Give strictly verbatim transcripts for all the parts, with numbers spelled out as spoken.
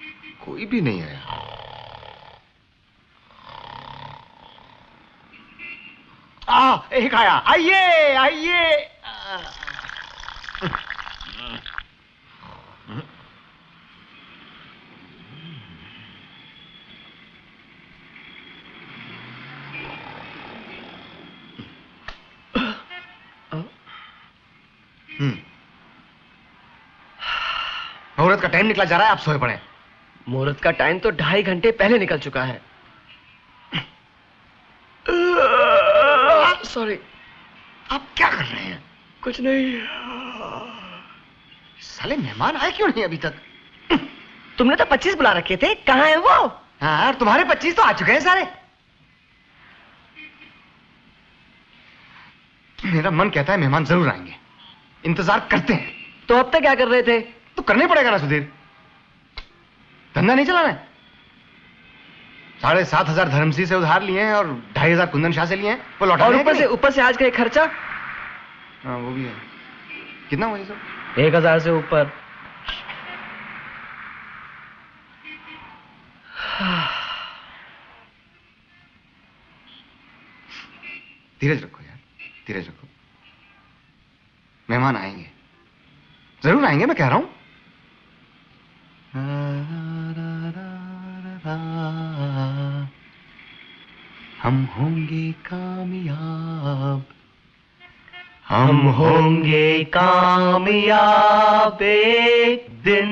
कोई भी नहीं आया। आ, एक आया। आइए आइए। मुहूर्त का टाइम निकला जा रहा है, आप सोए पड़े। मुहूर्त का टाइम तो ढाई घंटे पहले निकल चुका है। सॉरी। आप क्या कर रहे हैं? कुछ नहीं। साले मेहमान आए क्यों नहीं अभी तक? तुमने तो पच्चीस बुला रखे थे, कहाँ है वो? हाँ, और तुम्हारे पच्चीस तो आ चुके हैं सारे। मेरा मन कहता है मेहमान जरूर आएंगे, इंतजार करते हैं। तो अब तक क्या कर रहे थे? तो करना ही पड़ेगा ना सुधीर, धंधा नहीं चलाना है। साढ़े सात हजार धर्मसी से उधार लिए हैं और ढाई हजार कुंदन शाह से लिए हैं, वो लौटा। और ऊपर से ऊपर से आज का एक खर्चा। हाँ वो भी है। कितना हुआ ये सब? एक हजार से ऊपर। धीरज रखो यार, धीरज रखो। मेहमान आएंगे, जरूर आएंगे, मैं कह रहा हूं। हम होंगे कामयाब, हम होंगे कामयाब एक दिन।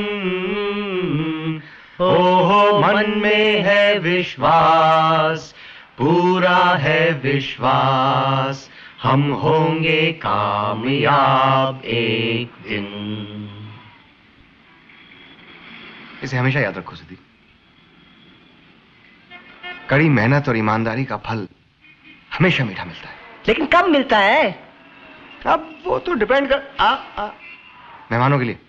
ओ हो मन में है विश्वास, पूरा है विश्वास, हम होंगे कामयाब एक दिन। इसे हमेशा याद रखो सुधीर। कड़ी मेहनत और ईमानदारी का फल हमेशा मीठा मिलता है। लेकिन कब मिलता है? अब वो तो डिपेंड कर आ, आ, मेहमानों के लिए।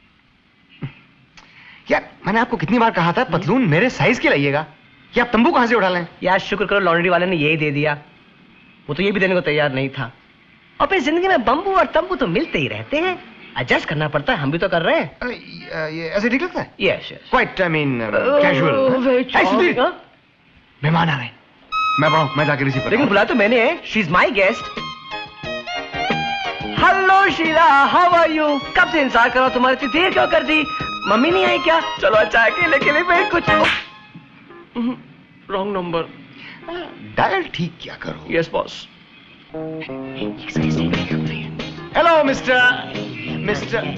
यार मैंने आपको कितनी बार कहा था पतलून मेरे साइज की लाइएगा, कि आप तंबू कहां से उठा लें? यार शुक्र करो लॉन्ड्री वाले ने यही दे दिया, वो तो ये भी देने को तैयार नहीं था। और फिर जिंदगी में बम्बू और तंबू तो मिलते ही रहते हैं, एडजस्ट करना पड़ता है, हम भी तो कर रहे हैं। ये ऐसे ठीक लगता है? Yes yes, quite I mean casual. मेहमान आ रहे हैं, मैं बढ़ाऊं, मैं जाके रिसीव करता हूं। लेकिन बुला तो मैंने है, she is my guest. Hello Sheela, how are you? कब से इंतजार कर रहा हूं तुम्हारी, इतनी देर क्यों कर दी? मम्मी नहीं आई क्या? चलो अच्छा अकेले के लिए मैं कुछ रॉन्ग नंबर डायल ठीक क्या करो। Yes boss. Hello mister mister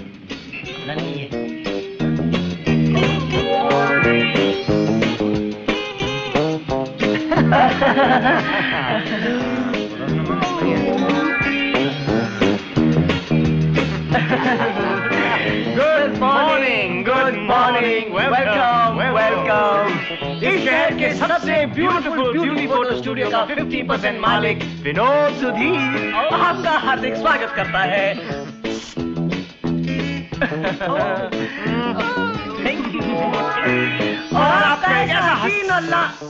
good morning, good morning, welcome welcome. इस शहर के सबसे ब्यूटीफुल ब्यूटी फोटो स्टूडियो का पचास परसेंट मालिक विनोद सुधीर आपका हार्दिक स्वागत करता है। Thank you. और आपका ऐसा हसीन अल्लाह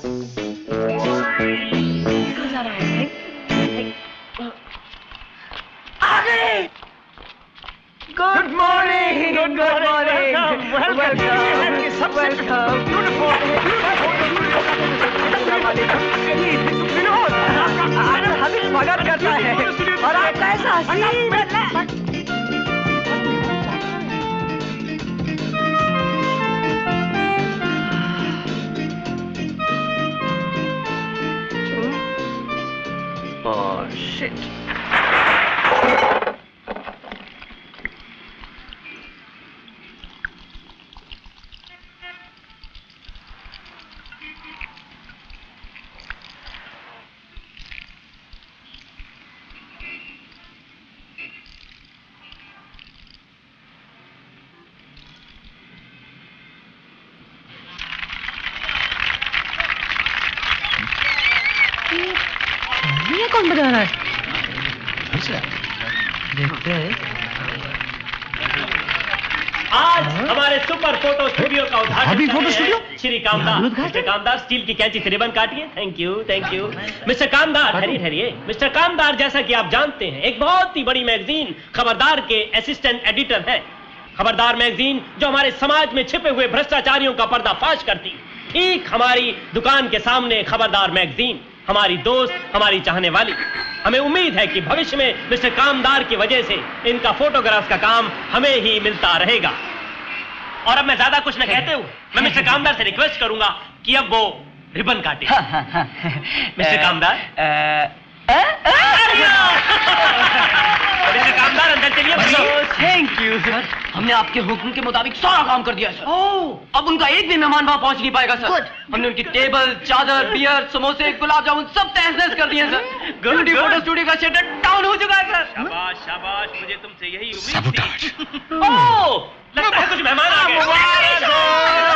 आगे। Good morning, good morning, welcome, welcome, beautiful Vinod आपका हार्दिक स्वागत करता है। और आपका ऐसा हसीन Oh shit. ये कौन बजा रहा है? देखते हैं। आज हमारे सुपर फोटो स्टूडियो का उद्घाटन अभी photo studio? Shri Kamdar. Mister Kamdar steel की कैंची से रिबन काटिए। Thank you thank you. Mister Kamdar ठहरिए ठहरिए। मिस्टर कामदार जैसा कि आप जानते हैं एक बहुत ही बड़ी मैगजीन खबरदार के असिस्टेंट एडिटर हैं। खबरदार मैगजीन जो हमारे समाज में छिपे हुए भ्रष्टाचारियों का पर्दाफाश करती। ठीक हमारी दुकान के सामने खबरदार मैगजीन, हमारी दोस्त, हमारी चाहने वाली। हमें उम्मीद है कि भविष्य में मिस्टर कामदार की वजह से इनका फोटोग्राफ का काम हमें ही मिलता रहेगा। और अब मैं ज्यादा कुछ न कहते हुए मैं मिस्टर कामदार से रिक्वेस्ट करूंगा कि अब वो रिबन काटे। मिस्टर कामदार, मिस्टर कामदार अंदर चलिए। थैंक यू सर, हमने आपके हुक्म के मुताबिक सारा काम कर दिया सर। ओह, अब उनका एक भी मेहमान वहां पहुंच नहीं पाएगा सर। हमने उनकी टेबल, चादर, बियर, समोसे, गुलाब जामुन सब तहस नहस कर दिए सर। ब्यूटी फोटो स्टूडियो का शटर डाउन हो चुका है सर। शाबाश शाबाश, मुझे तुमसे यही उम्मीद थी। ओह, लगता है कुछ मेहमान आ गए।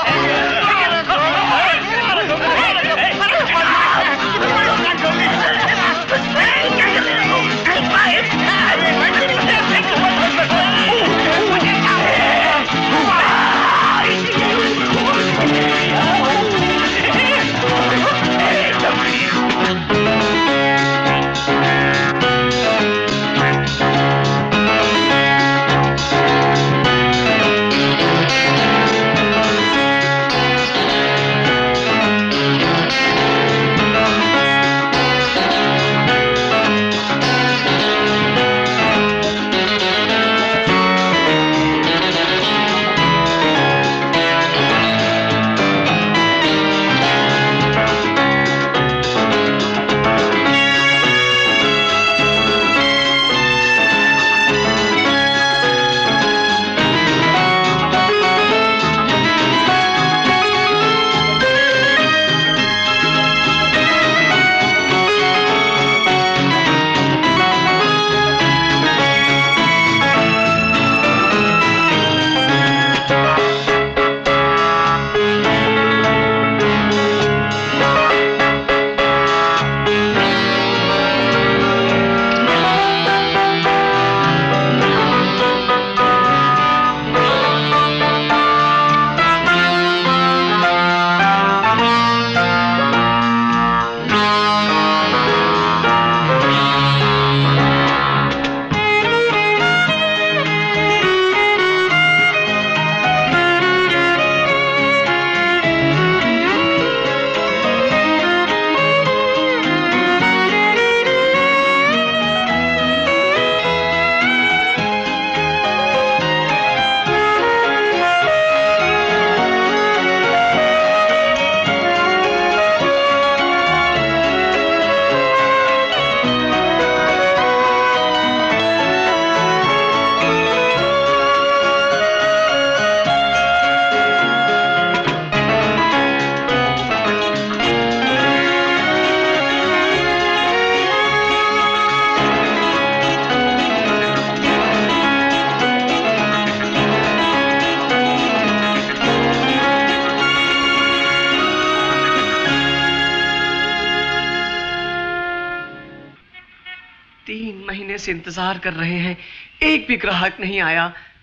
से इंतजार कर रहे हैं, एक भी ग्राहक नहीं आया।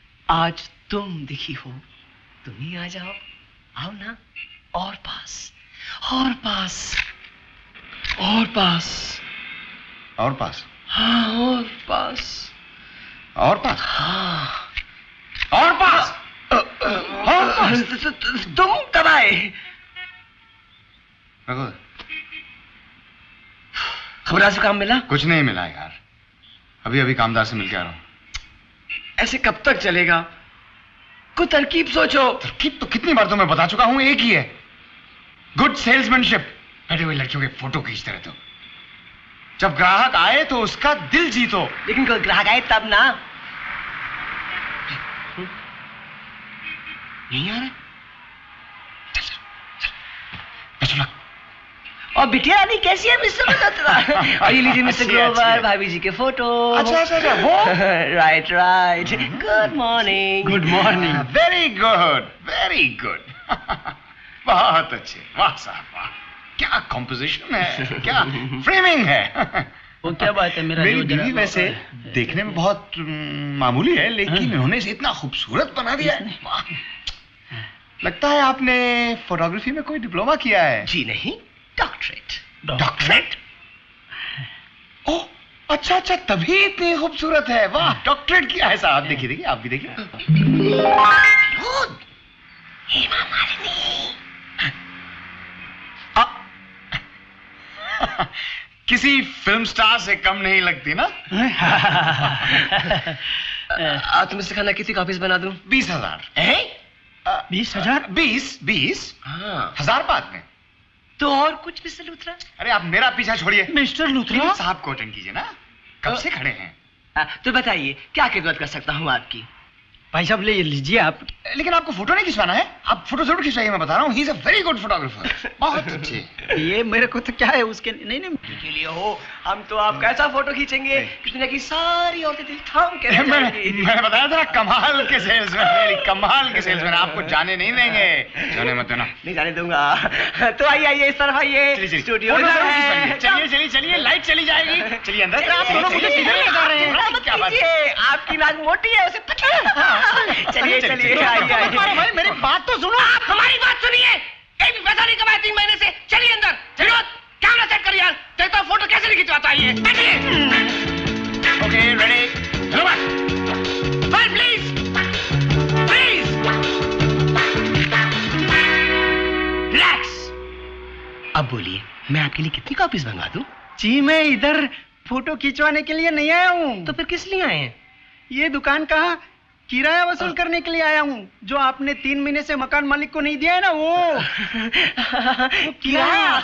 आज तुम दिखी हो, तुम ही आ जाओ। आओ ना, और पास, और पास, और पास, और पास, हाँ और पास, और पास, हाँ और पास, और पास। तुम कब आए? खबरा से काम मिला? कुछ नहीं मिला यार, अभी अभी कामदार से मिलके आ रहा हूं। ऐसे कब तक चलेगा? कुछ तरकीब सोचो। तरकीब तो कितनी बार तो मैं बता चुका हूं, एक ही है, गुड सेल्समैनशिप। बैठे हुए लड़कियों के फोटो खींचते रहते हो, जब ग्राहक आए तो उसका दिल जीतो। लेकिन कोई ग्राहक आए तब ना। नहीं आ रहा? चल चल चल, और बिटिया रानी कैसी है मिस्टर बतरा? और ये लीजिए मिस्टर ग्रोवर, भाभी जी के फोटो। अच्छा अच्छा अच्छा, वो right right. Good morning. Good morning. Very good, very good. बहुत अच्छे, वाह साहब वाह, क्या कॉम्पोजिशन है, क्या फ्रेमिंग है। वो क्या बात है, मेरा मेरी बीवी वैसे देखने में बहुत मामूली है, लेकिन इन्होंने इसे इतना खूबसूरत बना दिया है। वाह, लगता है आपने फोटोग्राफी में कोई डिप्लोमा किया है। जी नहीं, डॉक्टरेट। डॉक्टरेट? ओह अच्छा अच्छा, तभी इतनी खूबसूरत है। वाह, डॉक्टरेट किया है साहब। देखिए देखिए, आप भी देखिए। हेमा मालिनी। किसी फिल्म स्टार से कम नहीं लगती ना। आप तुम्हें सिखाना कितनी कॉपीज बना दूं? बीस हजार। बीस हजार? बीस बीस हाँ। हजार बाद में तो और कुछ मिस्टर लूथरा? अरे आप मेरा पीछा छोड़िए। मिस्टर लूथरा साहब को अटेंड कीजिए ना, कब से खड़े हैं। आ, तो बताइए क्या खिदमत कर सकता हूँ आपकी? भाई साहब ले लीजिए आप। लेकिन आपको फोटो नहीं खिंचवाना है। आप फोटो जरूर खिंचवाइए, मैं बता रहा हूँ। He is a very good photographer. बहुत अच्छे। ये मेरे को तो क्या है उसके नहीं नहीं के लिए हो। हम तो आप कैसा फोटो खींचेंगे कि दुनिया की सारी औरतें दिल थाम के रह जाएंगी। मैंने बताया था ना, कमाल के सेल्समैन, मेरी कमाल के सेल्समैन। आपको जाने नहीं देंगे। जाने मत देना। नहीं जाने दूंगा। तो आइए आइए इस तरफ आइए। स्टूडियो चलिए चलिए चलिए, लाइट चली जाएगी। चलिए अंदर। आप दोनों मुझे किधर ले जा रहे हैं? क्या बात है? आपकी नाक मोटी है, उसे चलिए चलिए आइए आइए। भाई मेरी बात तो सुनो। आप हमारी बात सुनिए। एक भी पैसा नहीं कमाया तीन महीने से। चलिए अंदर। चलो कैमरा सेट कर यार। देखता हूँ फोटो कैसे नहीं खिंचवाता। आइए बैठिए। Okay ready. चलो बस। बस प्लीज प्लीज रिलैक्स। अब बोलिए, मैं आपके लिए कितनी कॉपीज मंगवा दूं? जी मैं इधर फोटो खिंचवाने के लिए नहीं आया हूँ। तो फिर किस लिए आए हैं? ये दुकान कहाँ किराया वसूल करने के लिए आया हूँ। जो आपने तीन महीने से मकान मालिक को नहीं दिया है ना, वो, वो किराया।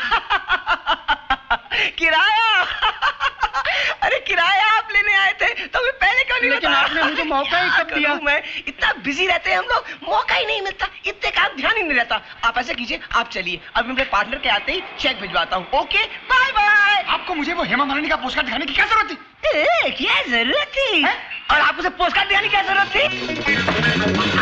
किराया। अरे किराया आप लेने आए थे तो मैं पहले क्यों नहीं लेकिन बताया? आपने मुझे मौका ही कब दिया? मैं इतना बिजी रहते हैं हम लोग, मौका ही नहीं मिलता। इतने काम ध्यान ही नहीं रहता। आप ऐसे कीजिए, आप चलिए, अब मैं अपने पार्टनर के आते ही चेक भिजवाता हूँ। Okay bye bye. आपको मुझे वो हेमा मालिनी का पोस्टकार्ड दिखाने की क्या जरूरत थी? ए, क्या जरूरत थी? है? और आपको उसे पोस्टकार्ड दिखाने की क्या जरूरत थी?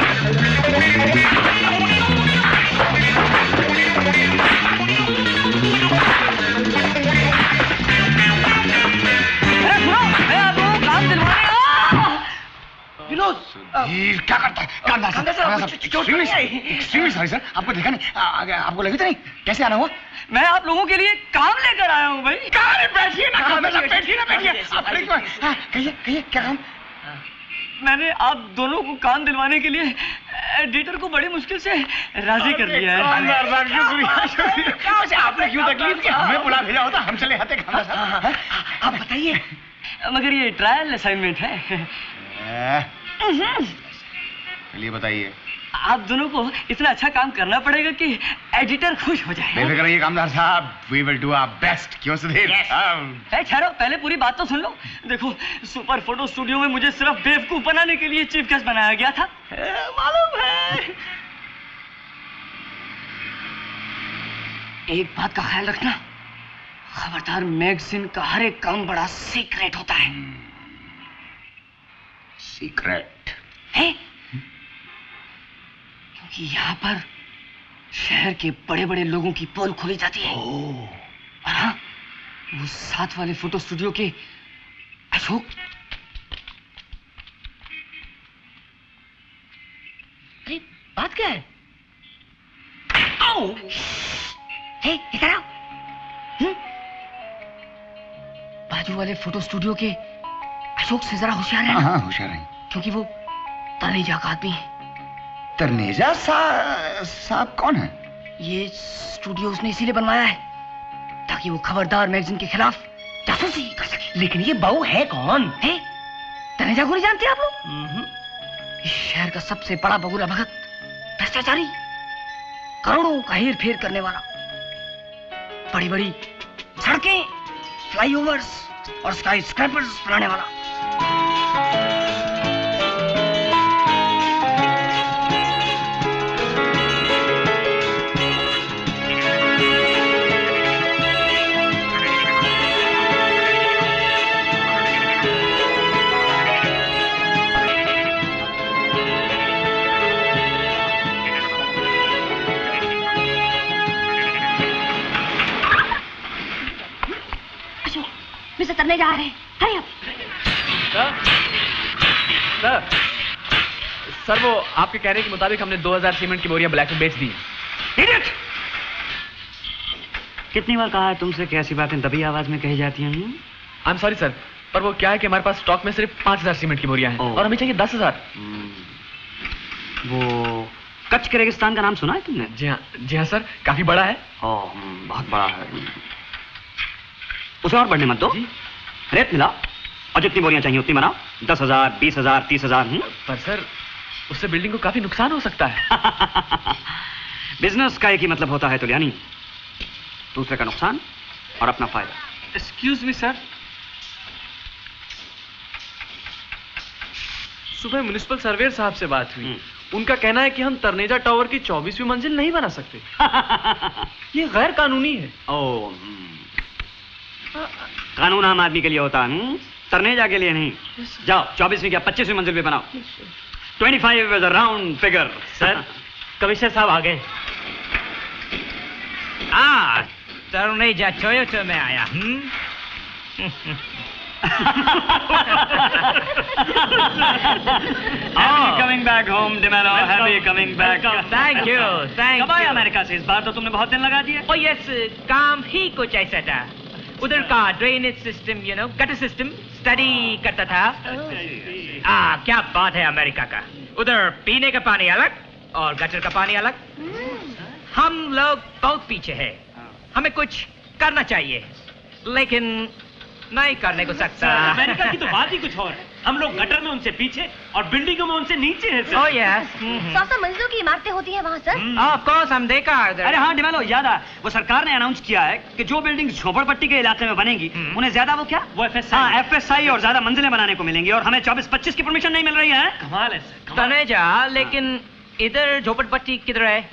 सुधीर क्या करता है? कांधा एक्सट्रीमली सॉरी सर, आपको देखा नहीं, आपको लगी तो नहीं? कैसे आना हुआ? मैं आप लोगों के लिए काम लेकर आया हूँ भाई। बैठिए ना, बैठिए ना, बैठिए। आप खड़े क्यों हैं? कहिए कहिए क्या काम? मैंने आप दोनों को काम दिलवाने के लिए एडिटर को बड़ी मुश्किल से राजी कर दिया है। शुक्रिया। आपने क्यों तकलीफ की? हमें बुला भेजा होता, हम चले आते। आप बताइए, मगर ये ट्रायल असाइनमेंट है। चलिए बताइए। आप दोनों को इतना अच्छा काम करना पड़ेगा कि एडिटर खुश हो जाए। बेफिक्र रहिए कामदार साहब, we will do our best। क्यों सुधीर? yes. ठहरो, पहले पूरी बात तो सुन लो। देखो, सुपर फोटो स्टूडियो में मुझे सिर्फ बेवकूफ बनाने के लिए चीफ गेस्ट बनाया गया था, मालूम है। एक बात का ख्याल रखना, खबरदार मैगजीन का हर एक काम बड़ा सीक्रेट होता है। सीक्रेट है? क्योंकि यहाँ पर शहर के बड़े बड़े लोगों की पोल खोली जाती है। और हाँ, वो साथ वाले फोटो स्टूडियो के अशोक। अरे बात क्या है? आओ, हे, इधर आओ। हम्म? बाजू वाले फोटो स्टूडियो के अशोक से जरा होशियार है। हाँ होशियार है, क्योंकि वो तनेजा का आदमी है। तनेजा सा, साहब कौन है? ये स्टूडियो उसने इसीलिए बनवाया है ताकि वो खबरदार मैगजीन के खिलाफ जासूसी कर सके। लेकिन ये बहू है कौन? है तनेजा को नहीं जानते आप लोग? इस शहर का सबसे बड़ा बगुला भगत, भ्रष्टाचारी, करोड़ों का हेर फेर करने वाला, बड़ी बड़ी सड़कें, फ्लाईओवर्स और स्काई स्क्रैपर्स बनाने वाला। मिस्टर तरने जा रहे हैं, हरी अप। सर, सर वो आपके कहने के मुताबिक हमने दो हज़ार सीमेंट की बोरियां ब्लैक में बेच दी। कितनी बार कहा है तुमसे कि ऐसी बातें दबी आवाज में कही जाती हैं? आई एम सॉरी सर, पर वो क्या है कि हमारे पास स्टॉक में सिर्फ पाँच हजार सीमेंट की बोरियां हैं और हमें चाहिए दस हजार। वो कच्छ के रेगिस्तान का नाम सुना है तुमने? जी हाँ, जी हाँ सर, काफी बड़ा है। ओह, बहुत बड़ा है। उसे और बढ़ने मत दो, रेत मिलाओ और जितनी बोरियां चाहिए उतनी बनाओ। दस हजार, बीस हजार, तीस हजार। पर सर, उससे बिल्डिंग को काफी नुकसान हो सकता है। बिजनेस का एक ही मतलब होता है तुलियानी, दूसरे का नुकसान और अपना फायदा। एक्सक्यूज मी सर, सुबह म्युनिसिपल सर्वेयर साहब से बात हुई। उनका कहना है कि हम तरनेजा टावर की चौबीसवीं मंजिल नहीं बना सकते। ये गैर कानूनी है। ओ, कानून आम आदमी के लिए होता है, तरनेजा के लिए नहीं। जाओ चौबीसवीं क्या पच्चीसवीं मंजिल पे बनाओ। Twenty five is a round figure. Sir, commissioner साहब आ गए। आ, तरनेजा टोयोटा में आया। हम्म Happy coming back home, DeMello. Happy coming back. Thank you, thank you. कब आया अमेरिका से? इस बार तो तुमने बहुत दिन लगा दिए। Oh yes, काम ही कुछ ऐसा था। उधर का drainage system, you know, gutter system study करता था। आ, क्या बात है अमेरिका का। उधर पीने का पानी अलग और गटर का पानी अलग। हम लोग बहुत पीछे हैं। हमें कुछ करना चाहिए, लेकिन नहीं करने को सकता। अमेरिका की तो बात ही कुछ और है। हम लोग गटर में उनसे पीछे और बिल्डिंगों में उनसे नीचे हैं सर। Oh yes. सौ सौ मंजिलों की इमारतें होती हैं वहाँ सर। Of course, हम देखा इधर। अरे हाँ डिमेलो, याद है, वो सरकार ने अनाउंस किया है कि जो बिल्डिंग झोपड़पट्टी के इलाके में बनेंगी उन्हें ज्यादा वो क्या वो एफएसआई हाँ एफएसआई और ज्यादा मंजिलें बनाने को मिलेंगी और हमें चौबीस पच्चीस की परमिशन नहीं मिल रही है। कमाल है सर। तनेजा, लेकिन इधर झोपड़पट्टी किधर है?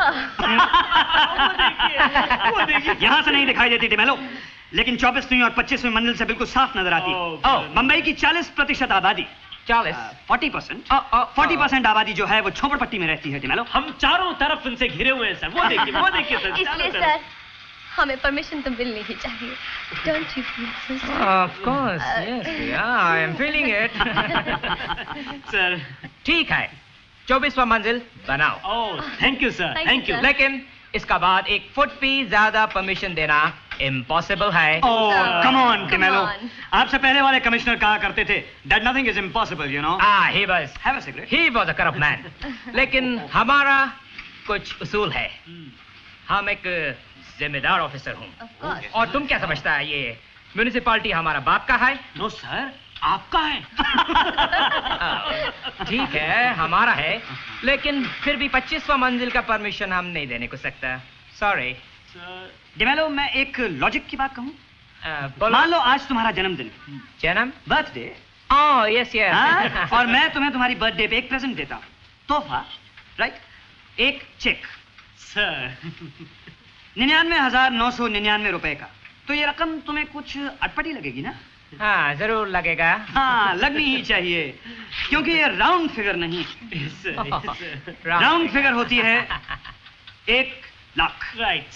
यहाँ से नहीं दिखाई देती डिमेलो, लेकिन चौबीसवीं और पच्चीसवीं मंजिल से बिल्कुल साफ नजर आती है। मुंबई की चालीस प्रतिशत आबादी चालीस फोर्टी परसेंट फोर्टी परसेंट आबादी जो है वो झोपड़पट्टी में रहती है डिमेलो। हम चारों तरफ उनसे घिरे हुए हैं सर। वो देखिए, वो देखिए सर। इसलिए सर हमें परमिशन तो मिलनी ही चाहिए। Don't you feel so? Of course, yes, yeah, I am feeling it. Sir, ठीक है, चौबीसवां मंजिल बनाओ। Oh, thank you sir, thank you. लेकिन इसका बाद एक फुट भी ज्यादा परमिशन देना इम्पॉसिबल है। ओह, कम ऑन डिमेलो, आपसे पहले वाले कमिश्नर कहा करते थे that nothing is impossible, you know. Ah, he was. Have a cigarette. He was a corrupt man. लेकिन हमारा कुछ उसूल है। हम एक जिम्मेदार ऑफिसर हूँ। और तुम क्या समझता है, ये म्युनिसिपैलिटी हमारा बाप का है? नो सर, आपका है। ठीक है, हमारा है, लेकिन फिर भी पच्चीसवां मंजिल का परमिशन हम नहीं देने को सकता। सॉरी डिमेलो, मैं एक लॉजिक की बात कहूँ। uh, मान लो आज तुम्हारा जन्मदिन, जन्म बर्थडे। Oh yes yes. और मैं तुम्हें तुम्हारी बर्थडे पे एक प्रेजेंट देता हूँ, तोहफा, राइट, एक चेक सर निन्यानवे हजार नौ सौ निन्यानवे रुपए का। तो ये रकम तुम्हें कुछ अटपटी लगेगी ना? हाँ जरूर लगेगा। हाँ, लगनी ही चाहिए, क्योंकि ये राउंड फिगर नहीं, राउंड फिगर होती है एक लाख। राइट।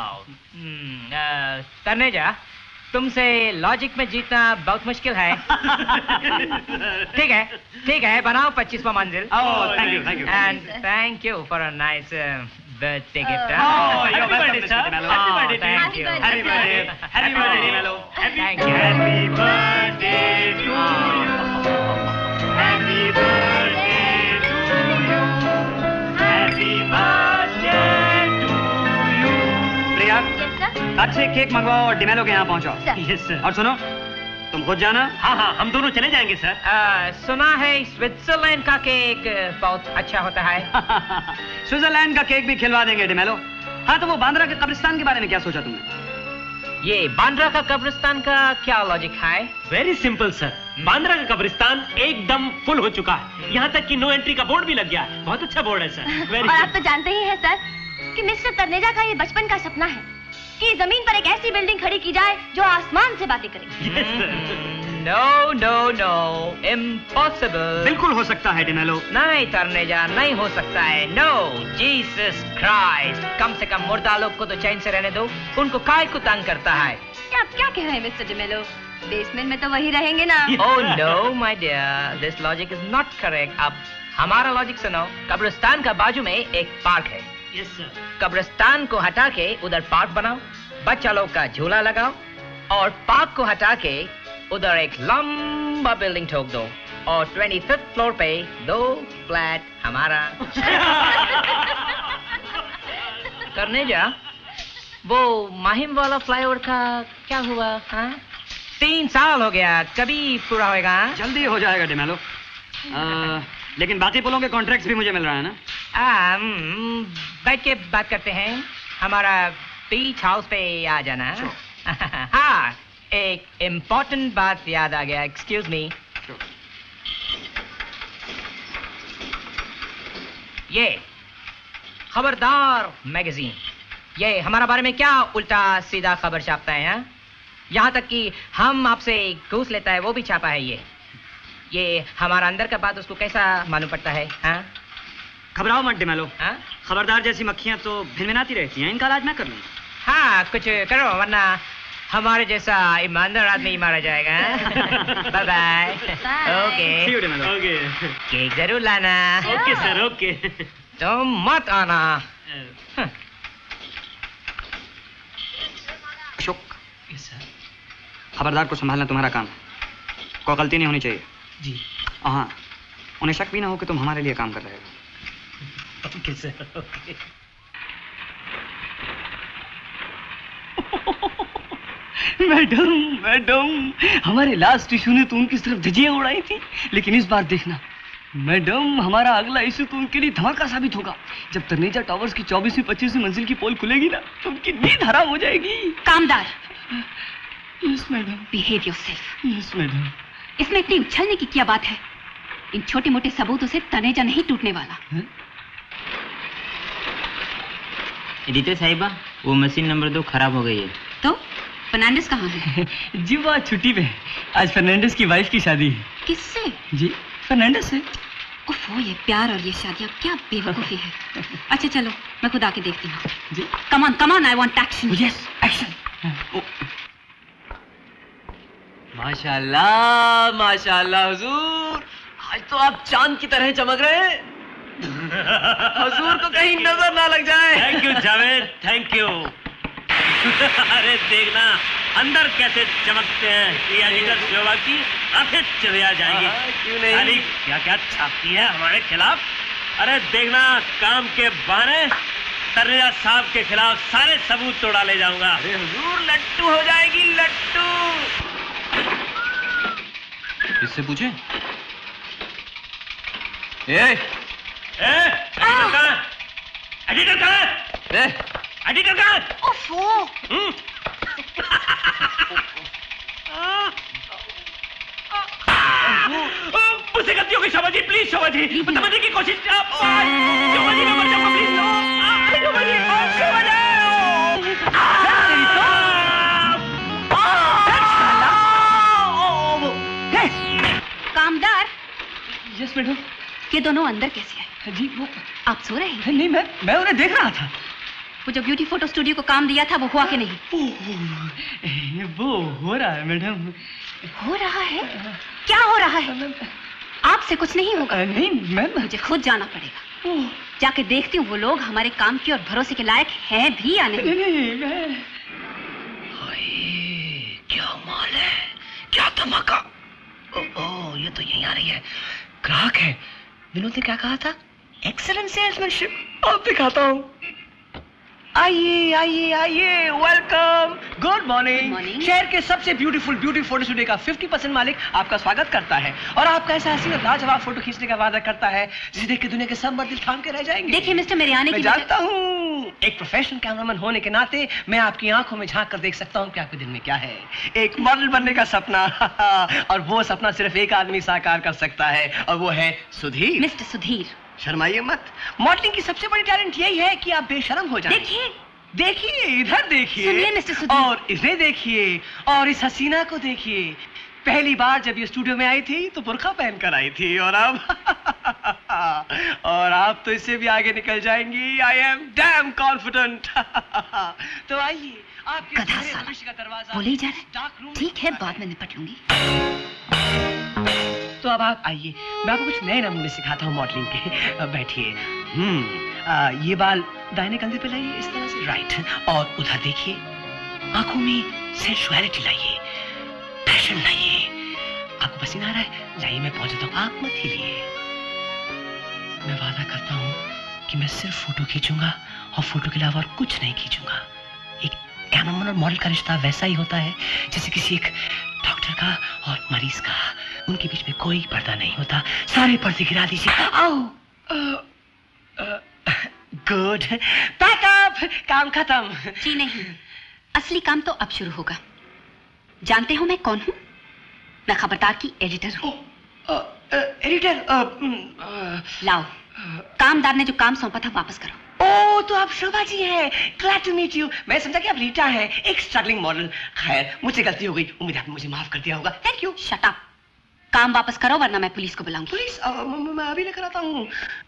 तनेजा, तुमसे लॉजिक में जीतना बहुत मुश्किल है। ठीक है, ठीक है, बनाओ पच्चीसवां मंजिल। Oh, thank you, thank you, and thank you for a nice birthday gift. Oh, Happy you're welcome, birthday, Mister sir. DeMello. Oh, Happy birthday. thank you. Happy birthday. Happy birthday, DeMello. Thank you. Happy birthday to you. Happy birthday to you. Happy birthday to you. Priya, अच्छे cake मंगवाओ और डिमेलो के यहाँ पहुँचाओ। Yes sir. और सुनो, तुम खुद जाना। हाँ हाँ, हम दोनों चले जाएंगे सर। आ, सुना है स्विट्जरलैंड का केक बहुत अच्छा होता है। स्विट्जरलैंड का केक भी खिलवा देंगे डिमेलो। हाँ, तो वो बांद्रा के कब्रिस्तान के बारे में क्या सोचा तुमने? ये बांद्रा का कब्रिस्तान का क्या लॉजिक है? वेरी सिंपल सर, बांद्रा का कब्रिस्तान एकदम फुल हो चुका है। यहाँ तक कि नो एंट्री का बोर्ड भी लग गया है। बहुत अच्छा बोर्ड है सर। और आप तो जानते ही हैं सर कि मिस्टर तरनेजा का ये बचपन का सपना है कि जमीन पर एक ऐसी बिल्डिंग खड़ी की जाए जो आसमान से बातें करे। No no no, impossible. बिल्कुल हो सकता है डिमेलो। नहीं तरनेजा, नहीं हो सकता है। नो, जीसस क्राइस्ट, कम से कम मुर्दा लोग को तो चैन से रहने दो, उनको काय को तंग करता है। क्या आप क्या कह रहे हैं मिस्टर डिमेलो? बेसमेंट में तो वही रहेंगे ना। Oh no my dear, this logic is not correct. अब हमारा लॉजिक सुनो। कब्रिस्तान का बाजू में एक पार्क है। Yes sir. कब्रिस्तान को हटा के उधर पार्क बनाओ, बच्चा लोग का झूला लगाओ, और पार्क को हटा के उधर एक लंबा बिल्डिंग ठोक दो और ट्वेंटी फिफ्थ फ्लोर पे दो फ्लैट हमारा। करने जा वो माहिम वाला फ्लाईओवर का क्या हुआ? हाँ तीन साल हो गया, कभी पूरा होएगा? जल्दी हो जाएगा डिमेलो। लेकिन बाकी पुलों के कॉन्ट्रैक्ट्स भी मुझे मिल रहा है ना। आ, बैठ के बात करते हैं। हमारा बीच हाउस पे आ जाना। हाँ एक इम्पोर्टेंट बात याद आ गया। Excuse me. ये खबरदार मैगजीन, ये हमारा बारे में क्या उल्टा सीधा खबर छापता है? हाँ? यहाँ तक कि हम आपसे घूस लेता है वो भी छापा है। ये ये हमारा अंदर का बात उसको कैसा मालूम पड़ता है? हाँ? घबराओ मत डिमेलो। हाँ? खबरदार जैसी मक्खियां तो भिनभिनाती रहती हैं, इनका इलाज मैं कर लूँ। हाँ कुछ करो वरना हमारे जैसा ईमानदार आदमी मारा जाएगा। Bye bye. Okay okay cake जरूर लाना। Okay sir okay. तुम मत आना। अशोक खबरदार को संभालना तुम्हारा काम है, कोई गलती नहीं होनी चाहिए। जी हाँ उन्हें शक भी ना हो कि तुम हमारे लिए काम कर रहे हो। Okay sir okay. Madam madam हमारे लास्ट इशू ने तो उनकी सिर्फ धज्जियां उड़ाई थी, लेकिन इस बार देखना मैडम हमारा अगला इशू तो उनके लिए धमाका साबित होगा। जब तनेजा टावर्स की चौबीसवीं पच्चीसवीं मंजिल की पोल खुलेगी ना तो उनकी नींद हराम हो जाएगी। Kamdar. Yes madam. Behave yourself. Yes madam. इसमें इतनी उछलने की क्या बात है? इन छोटे मोटे सबूतों से तनेजा नहीं टूटने वाला। एडिटर साहिबा वो मशीन नंबर दो खराब हो गई है। तो फर्नांडिस कहाँ है? जी वो आज छुट्टी पे। आज फर्नांडिस की वाइफ की शादी है। किससे? जी फर्नांडिस से। उफ, वो ये प्यार और ये शादियाँ क्या बेवकूफी है। अच्छा चलो मैं खुद आके देखती हूँ। जी come on come on I want action. Yes action. माशाल्लाह माशाल्लाह हुजूर, आज तो आप चांद की तरह चमक रहे हैं। हुजूर को कहीं नजर ना लग जाए। Thank you Javed thank you. अरे देखना अंदर कैसे चमकते हैं। ये एडिटर शोभा की आंखें चढ़िया जाएंगी। क्यों नहीं? अरे क्या क्या छापती है हमारे खिलाफ। अरे देखना काम के बहाने तनेजा साहब के खिलाफ सारे सबूत तोड़ा ले जाऊंगा। अरे हुजूर लट्टू हो जाएगी लट्टू। इससे पूछे? ए ए एडिटर कहाँ? एडिटर कहाँ? ए एडिटर कहाँ? ओफो। हम्म? मुझसे गलती हो गई शोभा जी, प्लीज शोभा जी समझने की कोशिश। शोभा जी नंबर जाऊंगा please. Shobha ji Shobha ji Kamdar. Yes madam. ये दोनों अंदर कैसे आए? जी वो आप सो रहे हैं? नहीं मैं मैं उन्हें देख रहा था। वो जो ब्यूटी फोटो स्टूडियो को काम दिया था वो हुआ कि नहीं? ओह, वो हो रहा है मैडम। हो रहा है? क्या हो रहा है? आपसे कुछ नहीं होगा। नहीं मैम मुझे खुद जाना पड़ेगा। जाके देखती हूँ वो लोग हमारे काम की और भरोसे के लायक है भी या नहीं। नहीं मैं क्या माल है, क्या धमाका। ओह ये तो यहीं आ रही है। ग्राहक है। विनोद ने क्या कहा था? Excellent salesmanship. अब दिखाता हूँ। आइए आइए आइए वेलकम। Good morning. शहर के सबसे ब्यूटीफुल ब्यूटी फोटो स्टूडियो का पचास परसेंट मालिक आपका स्वागत करता है और आपका ऐसा हसीन और लाजवाब फोटो खींचने का वादा करता है जिसे देख के दुनिया के सब मर्द दिल थाम के रह जाएंगे। देखिए मिस्टर मेरे आने की जानता हूँ एक प्रोफेशनल कैमरामैन होने के नाते मैं आपकी आंखों में झांक कर देख सकता हूँ कि आपके दिल में क्या है। एक मॉडल बनने का सपना और वो सपना सिर्फ एक आदमी साकार कर सकता है और वो है सुधीर। मिस्टर सुधीर शर्माइए मत। मॉडलिंग की सबसे बड़ी टैलेंट यही है कि आप बेशर्म हो जाएं। देखिए देखिए इधर देखिए। सुनिए मिस्टर सुधीर। और इन्हें देखिए और इस हसीना को देखिए। पहली बार जब ये स्टूडियो में आई थी तो बुर्का पहनकर आई थी और अब और आप तो इससे भी आगे निकल जाएंगी। I am damn confident. तो आइए आपके भविष्य का दरवाजा बोले जा रहे। ठीक है बाद में निपट लूंगी। तो अब आप आइए मैं आपको कुछ नए नमूने सिखाता हूँ मॉडलिंग के। बैठिए। हम्म ये बाल दाहिने कंधे पे लाइए इस तरह से। राइट। और उधर देखिए आंखों में सेंसुअलिटी लाइए, पैशन लाइए। पसीना आ रहा है, जाइए मैं पहुंच जाता हूँ, आप मत हिलिए। मैं वादा करता हूँ कि मैं सिर्फ फोटो खींचूंगा और फोटो के अलावा और कुछ नहीं खींचूंगा। एक कैमरामैन और मॉडल का रिश्ता वैसा ही होता है जैसे किसी एक डॉक्टर का और मरीज का। उनके बीच में कोई पर्दा नहीं होता। सारे पर्दे गिरा दीजिए। आओ। गुड, पैकअप, काम खत्म। जी नहीं, असली काम तो अब शुरू होगा। जानते हो मैं कौन हूँ? मैं खबरदार की एडिटर हूँ। एडिटर? लाओ, कामदार ने जो काम सौंपा था वापस करो। ओ, तो आप शोभा जी हैं। Glad to meet you. मैं समझा कि आप रीटा हैं, एक स्ट्रगलिंग मॉडल। खैर, मुझसे गलती हो गई, उम्मीद है आपने मुझे माफ कर दिया होगा। Thank you. Shut up. काम वापस करो वरना मैं पुलिस को बुलाऊंगी। पुलिस? मैं अभी लेकर आता हूँ।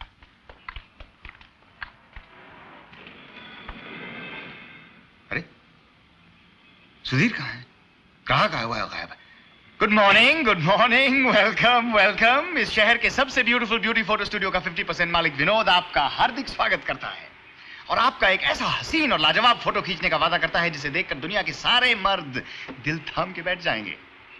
अरे सुधीर कहाँ है? कहाँ कहाँ हुआ है गायब? Good morning, good morning, welcome welcome. इस शहर के सबसे ब्यूटीफुल ब्यूटी फोटो स्टूडियो का फिफ्टी परसेंट मालिक विनोद आपका हार्दिक स्वागत करता है और आपका एक ऐसा हसीन और लाजवाब फोटो खींचने का वादा करता है जिसे देखकर दुनिया के सारे मर्द दिल थाम के बैठ जाएंगे।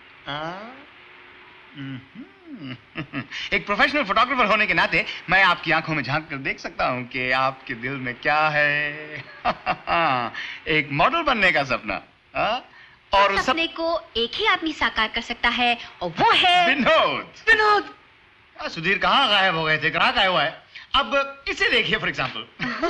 एक प्रोफेशनल फोटोग्राफर होने के नाते मैं आपकी आंखों में झांक कर देख सकता हूं कि आपके दिल में क्या है। एक मॉडल बनने का सपना। हा? और उस सपने को एक ही आदमी साकार कर सकता है और वो है विनोद। विनोद। सुधीर कहाँ गायब हो गए थे? कहाँ गायब हुआ है? अब इसे देखिए फॉर एग्जाम्पल।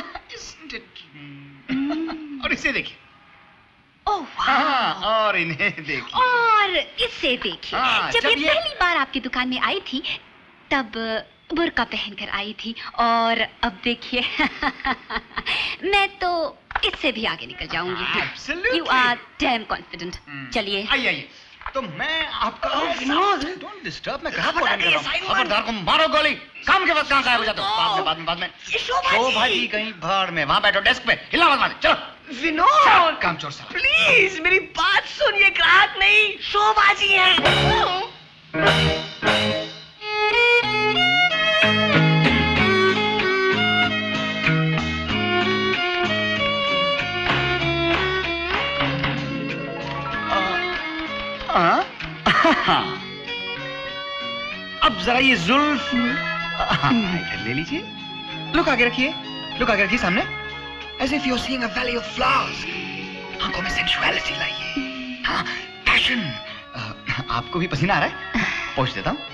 और इसे देखिए। ओह हाँ, और इन्हें देखिए। और इसे देखिए। हाँ, जब, जब ये, ये पहली बार आपकी दुकान में आई थी तब बुर्का पहनकर आई थी और अब देखिए मैं तो इससे भी आगे निकल जाऊंगी। You are damn confident. चलिए आइए आइए। तो मैं आपका डोंट डिस्टर्ब। मैं कहाँ पर कर रहा हूँ? खबरदार को मारो गोली। काम के वक्त कहाँ गायब हो जाता हूँ? बाद में बाद में बाद में। शोभा जी कहीं भाड़ में। वहाँ बैठो डेस्क पे। हिला मत मारे। चलो विनोद, काम चोर साला। प्लीज मेरी बात सुनिए। ग्राहक नहीं, शोभा जी हैं। हाँ। अब जरा ये जुल्फ इधर ले लीजिए। लुक आगे रखिए। लुक आगे रखिए सामने। As if you're seeing a valley of flowers. आंखों में सेंसुअलिटी लाइए। हाँ, पैशन। आपको भी पसीना आ रहा है? पोंछ देता हूँ।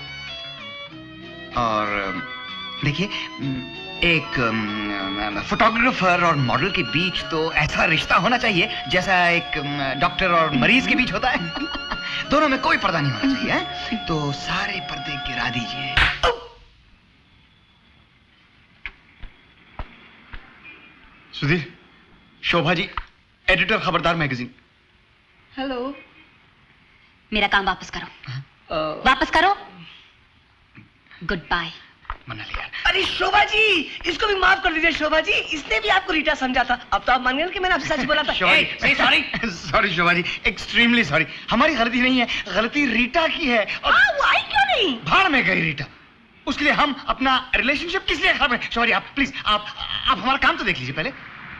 और देखिए, एक फोटोग्राफर और मॉडल के बीच तो ऐसा रिश्ता होना चाहिए जैसा एक डॉक्टर और मरीज के बीच होता है। दोनों में कोई पर्दा नहीं होना चाहिए है? तो सारे पर्दे गिरा दीजिए। Sudhir, Shobha ji, editor Khabardar magazine. Hello. मेरा काम वापस करो। वापस करो। Goodbye. मना लिया। अरे शोभा जी, इसको भी माफ कर दीजिए। शोभा जी, इसने भी आपको रीटा समझा था। अब तो आप मान गए कि मैंने आपसे सच बोला था। Sorry sorry Shobha ji, extremely sorry. हमारी गलती नहीं है, गलती रीटा की है। और आ, वो आई क्यों नहीं? भाड़ में गई रीटा। उसके लिए हम अपना रिलेशनशिप किस लिए खराब है? सॉरी, आप प्लीज आप आप हमारा काम तो देख लीजिए पहले।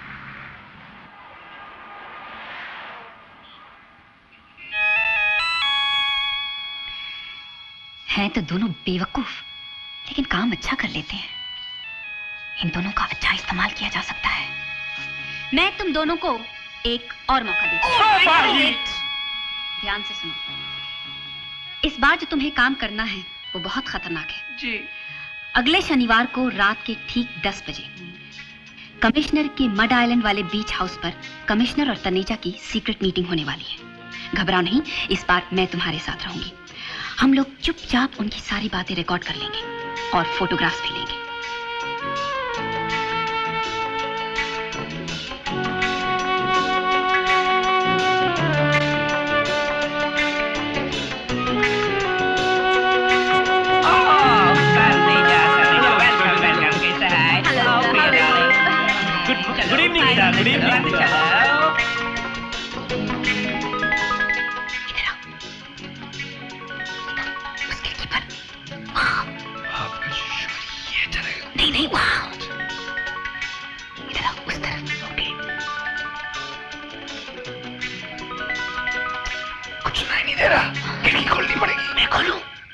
हैं तो दोनों बेवकूफ, लेकिन काम अच्छा कर लेते हैं। इन दोनों का अच्छा इस्तेमाल किया जा सकता है। मैं तुम दोनों को एक और मौका देती हूं। ध्यान से सुनो। इस बार जो तुम्हें काम करना है वो बहुत खतरनाक है जी। अगले शनिवार को रात के ठीक दस बजे कमिश्नर के मड आइलैंड वाले बीच हाउस पर कमिश्नर और तनेजा की सीक्रेट मीटिंग होने वाली है। घबराओ नहीं, इस बार मैं तुम्हारे साथ रहूंगी। हम लोग चुपचाप उनकी सारी बातें रिकॉर्ड कर लेंगे और फोटोग्राफ्स भी लेंगे। Good evening sir. Good evening sir. नहीं नहीं वहाँ इधर आओ, उस तरफ। ओके। कुछ सुनाई नहीं दे रहा। खिड़की खोलनी पड़ेगी। मैं खोलूं?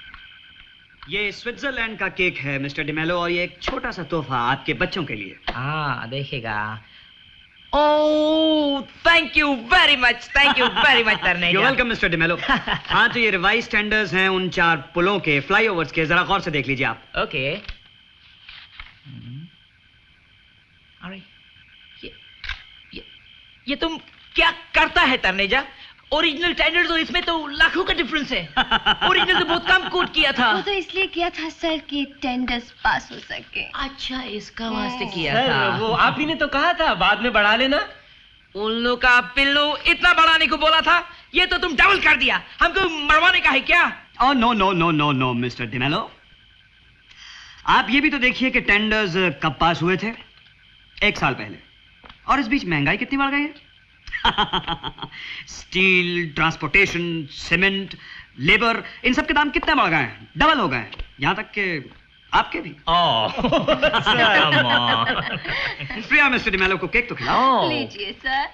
ये स्विट्जरलैंड का केक है मिस्टर डिमेलो, और ये एक छोटा सा तोहफा आपके बच्चों के लिए। हाँ देखिएगा। Oh thank you very much, thank you very much Tarneja. You're welcome mister D'Mello. हाँ तो ये रिवाइज स्टैंडर्ड्स हैं उन चार पुलों के, फ्लाईओवर्स के, जरा गौर से देख लीजिए आप। ओके। अरे ये ये ये तुम क्या करता है तरनेजा? ओरिजिनल स्टैंडर्ड्स और इसमें तो लाखों का डिफरेंस है। ओरिजिनल तो बहुत कम कोट किया था। वो तो इसलिए किया था सर कि टेंडर्स पास हो सके। अच्छा इसका वास्ते किया सर, था। वो आप ही ने तो कहा था बाद में बढ़ा लेना। उल्लू का पिल्लू इतना बढ़ाने को बोला था, ये तो तुम डबल कर दिया। हमको मरवाने का है क्या? Oh no no no no no mister D'Mello, आप ये भी तो देखिए कि टेंडर्स कब पास हुए थे। एक साल पहले, और इस बीच महंगाई कितनी बढ़ गई है। स्टील, ट्रांसपोर्टेशन, सीमेंट, लेबर, इन सब के दाम कितने बढ़ गए हैं, डबल हो गए हैं, यहाँ तक कि आपके भी। प्रिया मिस्टर डिमेलो को केक तो खिलाओ। लीजिए सर।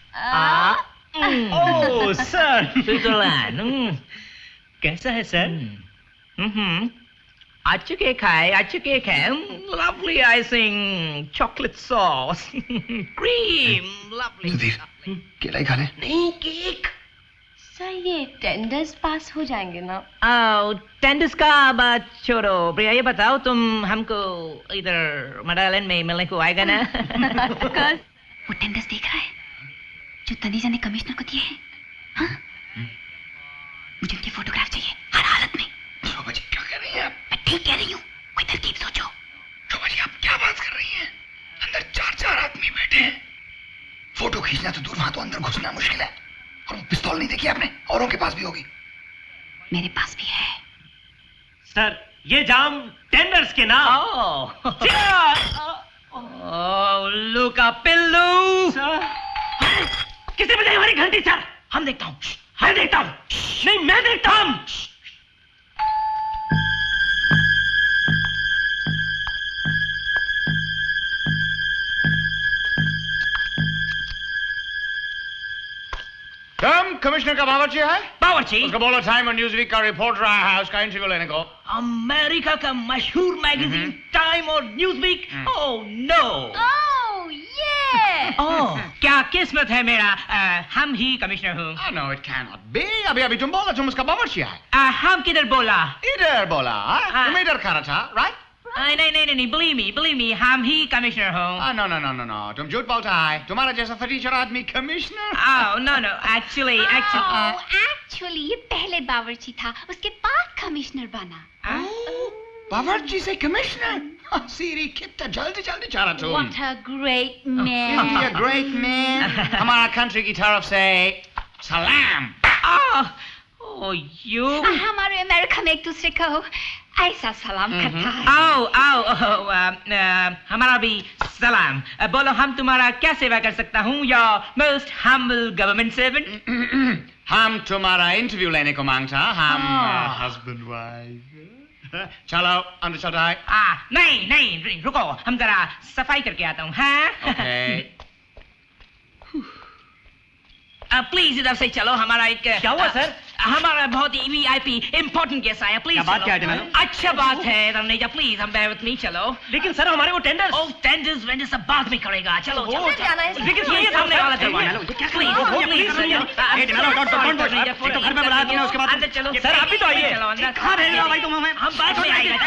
ओह सर, स्विट्जरलैंड कैसा है सर? हम्म अच्छे केक है, अच्छे केक है। Lovely icing, chocolate sauce, cream, lovely. केला ही खा ले। नहीं केक। सर ये टेंडर्स पास हो जाएंगे ना? आओ टेंडर्स का बात छोड़ो। प्रिया ये बताओ तुम हमको इधर मडालैंड में मिलने को आएगा ना? वो टेंडर्स देख रहा है जो तनीजा ने कमिश्नर को दिए हैं। हाँ? मुझे उनकी फोटोग्राफ चाहिए हर हालत में। शोभा जी क्या कह रही हैं आप? मैं ठीक कह रही हूँ, कोई तरकीब सोचो। शोभा जी आप क्या बात कर रही हैं? अंदर चार चार आदमी बैठे हैं, फोटो खींचना तो दूर, वहां तो अंदर घुसना मुश्किल है। और वो पिस्तौल नहीं देखी आपने? औरों के पास भी होगी। मेरे पास भी है। सर ये जाम टेंडर्स के नाम। उल्लू का पिल्लू। किसने बजाई हमारी घंटी सर? हम देखता हूँ, मैं देखता हूँ। नहीं मैं देखता हूँ। कम कमिश्नर का बावर्ची है? बावर्ची? उसको बोलो टाइम और न्यूज़वीक का रिपोर्टर आया है, उसका इंटरव्यू लेने को। अमेरिका का मशहूर मैगजीन टाइम और न्यूज़वीक? Oh no. ओह ये। ओह क्या किस्मत है मेरा, आ, हम ही कमिश्नर हूँ। No it can not be. अभी अभी तुम बोला तुम उसका बावर्ची है। आ, हम किधर बोला? इधर बोला। हाँ। तुम इधर खाना था, राइट? नहीं नहीं नहीं नहीं, believe me, believe me, हम ही कमिश्नर हूँ। No no no no no, तुम झूठ बोलता है। तुम्हारा जैसा फटीचर आदमी commissioner? Oh no no, actually actually. Actually ये पहले बावर्ची था, उसके बाद कमिश्नर बना। बावर्ची से कमिश्नर? सीरी कितना जल्दी जल्दी जा रहा तुम। What a great man. You be a great man. हमारा कंट्री की तरफ से सलाम। Oh, oh you. हमारे अमेरिका में एक दूसरे को ऐसा सलाम करता है। आओ आओ oh, uh, uh, हमारा भी सलाम। uh, बोलो हम तुम्हारा क्या सेवा कर सकता हूँ? Your most humble government servant. हम तुम्हारा इंटरव्यू लेने को मांगता। हम हस्बैंड वाइफ। चलो अंदर चलता है। ah, नहीं नहीं रुको, हम जरा सफाई करके आता हूँ। हाँ ओके। प्लीज इधर से चलो। हमारा एक क्या हुआ सर? हमारा बहुत ही वीआईपी इम्पोर्टेंट केस आया। प्लीज क्या बात क्या है? अच्छा बात है रमनेजा, प्लीज हम बेयर विथ मी। चलो। लेकिन सर हमारे वो टेंडर्स। ओह टेंडर्स वेंडर्स सब बाद में करेगा। चलो चलो किधर जाना है? लेकिन ये सामने वाला चलो। प्लीज प्लीज तो घर में बुलाया तुमने, उसके बाद अंदर चलो। सर आप भी तो आइए। चलो अंदर। कहाँ भेज रहा भाई तुम हमें? हम बाद में आएंगे।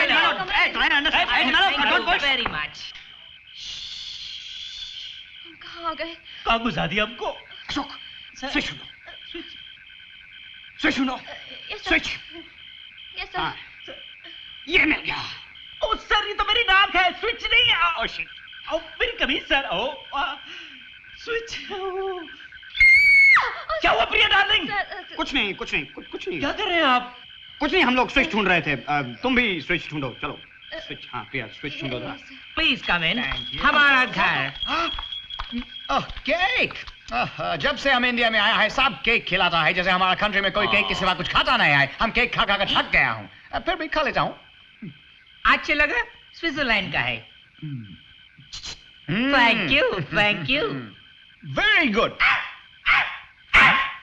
चलो वेरी मच। कहाँ गए? कहाँ घुसा दिया हमको? सुख स्विच सुनो, स्विच सुनो, स्विच। ये सर। ये मिल गया। ओ सर ये तो मेरी नाक है, स्विच नहीं है। Oh shit. ओ मेरी कमीज सर। ओ स्विच। क्या हुआ प्रिया डार्लिंग? कुछ नहीं कुछ नहीं कुछ कुछ नहीं। क्या कर रहे हैं आप? कुछ नहीं, हम लोग स्विच ढूंढ रहे थे। तुम भी स्विच ढूंढो। चलो स्विच। हाँ प्रिया स्विच ढूंढो जरा। Please come in. हमारा घर। Oh cake. जब से हम इंडिया में आया है सब केक खिलाता है, जैसे हमारा कंट्री में कोई केक के सिवा कुछ खाता नहीं है। हम केक खा खा कर थक गया हूँ, फिर भी खा लेता हूँ। अच्छा लगा? स्विट्जरलैंड का है। Thank you thank you. Very good.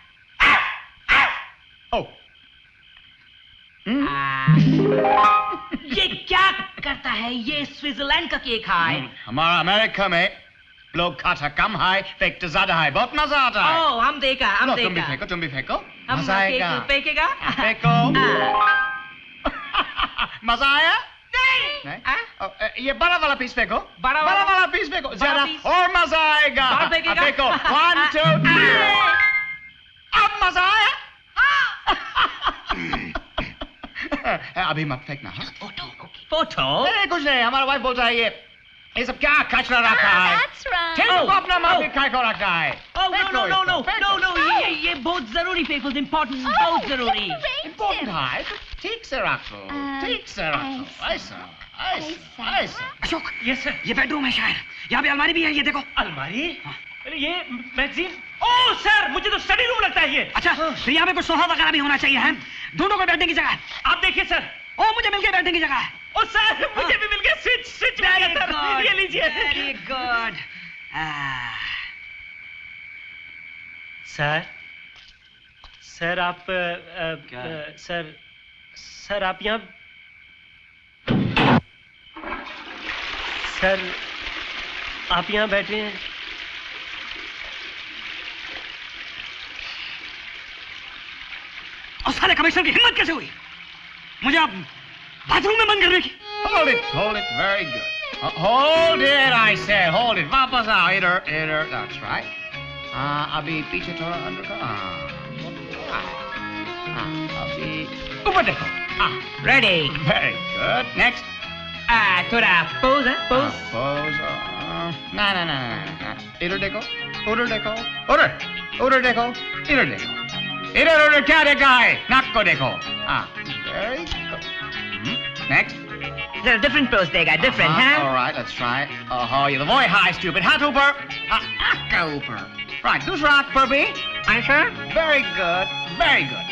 Oh ये क्या करता है? ये स्विट्जरलैंड का केक है। हमारा अमेरिका में लोग खाता कम है, फेंकते ज्यादा है, बहुत मजा आता है। ओ, हम देखा, हम देखा। तुम भी फेंको, तुम भी फेंको, हम मजा आएगा। फेंकेगा? फेंको। मजा आया? नहीं। नहीं? ये बड़ा वाला पीस फेंको, बड़ा वाला वाला पीस फेंको, ज्यादा और मजा आएगा। फेंको, वन टू थ्री। अब मजा आया? अभी मत फेंकना। Photo, photo. नहीं कुछ नहीं, हमारा वाइफ बोलता है ये ये सब क्या कचरा रखा है? ठीक है, अपना माँ भी खाए को रखा है। Oh no no no no no no ये ये बहुत जरूरी फेंको, इम्पोर्टेंट, बहुत जरूरी। इम्पोर्टेंट है, तो ठीक से रखो, ठीक से रखो, ऐसा, ऐसा, ऐसा। Ashok, yes sir. ये बेडरूम है शायद, यहाँ पे अलमारी भी है, ये देखो। अलमारी? अरे ये मैगजीन? ओह सर, मुझे तो स्टडी रूम लगता है ये। अच्छा, तो यहाँ पे कुछ सोफा वगैरह भी होना चाहिए है, दोनों को बैठने की जगह है। आप देखिए सर। ओ, मुझे मिल गया बैठने की जगह है। ओ सर, मुझे भी मिल गया, स्विच स्विच मिल गया सर, ये लीजिए। Very good. सर, सर आप आ, आ, सर सर आप यहाँ सर आप यहाँ बैठे हैं। और सारे कमिश्नर की हिम्मत कैसे हुई मुझे आप बाथरूम में बंद करने की? Hold it, hold it, very good. Uh, hold it, I said, hold it. वापस आओ, इधर, इधर, that's right. हाँ, अभी पीछे थोड़ा अंदर का, हाँ, हाँ, अभी ऊपर देखो, हाँ, ready, very good. Next. Ah, थोड़ा pose है, pose. Pose. ना, ना, ना, ना, इधर देखो, उधर देखो, उधर, उधर देखो, इधर देखो, इधर, उधर क्या देखा है? नाक को देखो, हाँ, very good. Next. जरा different pose देगा, different, uh-huh. huh? All right, let's try it. Oh, you're the very high, stupid. हाथ ऊपर, आँख का ऊपर. Right, दूसरा आँख पर भी. Answer. Very good, very good.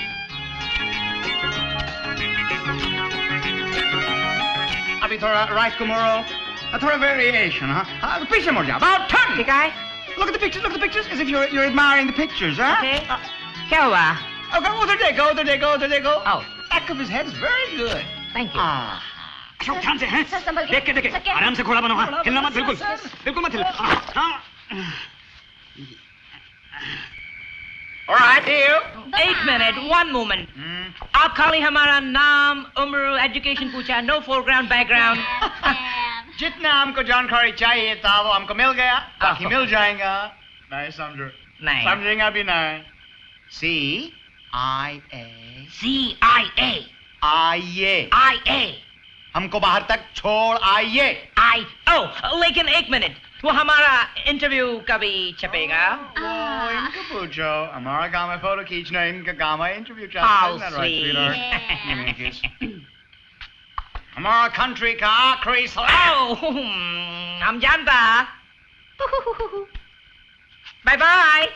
अभी थोड़ा right को मोड़ो. थोड़ा variation, हाँ. हाँ, पीछे मुड़ जाओ. About turn. ठीक है. Look at the pictures. Look at the pictures. As if you're you're admiring the pictures, huh? Okay. Uh, क्या हुआ? Okay, उधर देखो, उधर देखो, उधर देखो. Oh. Back of his head is very good. Thank you. Ah. Ashok ध्यान से हैं, देख के देखे, आराम से घोड़ा बनो, हाँ, हिलना मत, बिल्कुल, बिल्कुल मत हिल। All right, you. एक मिनट, one moment. आप खाली हमारा नाम, उम्र, एजुकेशन पूछा, no foreground, background. जितना हमको जानकारी चाहिए था वो हमको मिल गया, बाकी मिल जाएगा। नहीं समझो? नहीं। समझेंगे भी नहीं। C I A. C I A. आइए। I A. हमको बाहर तक छोड़ आइए। I. Oh, लेकिन एक मिनट, वो हमारा इंटरव्यू कभी छपेगा? वो इनको पूछो, हमारा काम है फोटो खींचना, इनका काम है इंटरव्यू How करना। sweet. हमारा कंट्री का आखिरी Oh, हम जानता। Bye bye.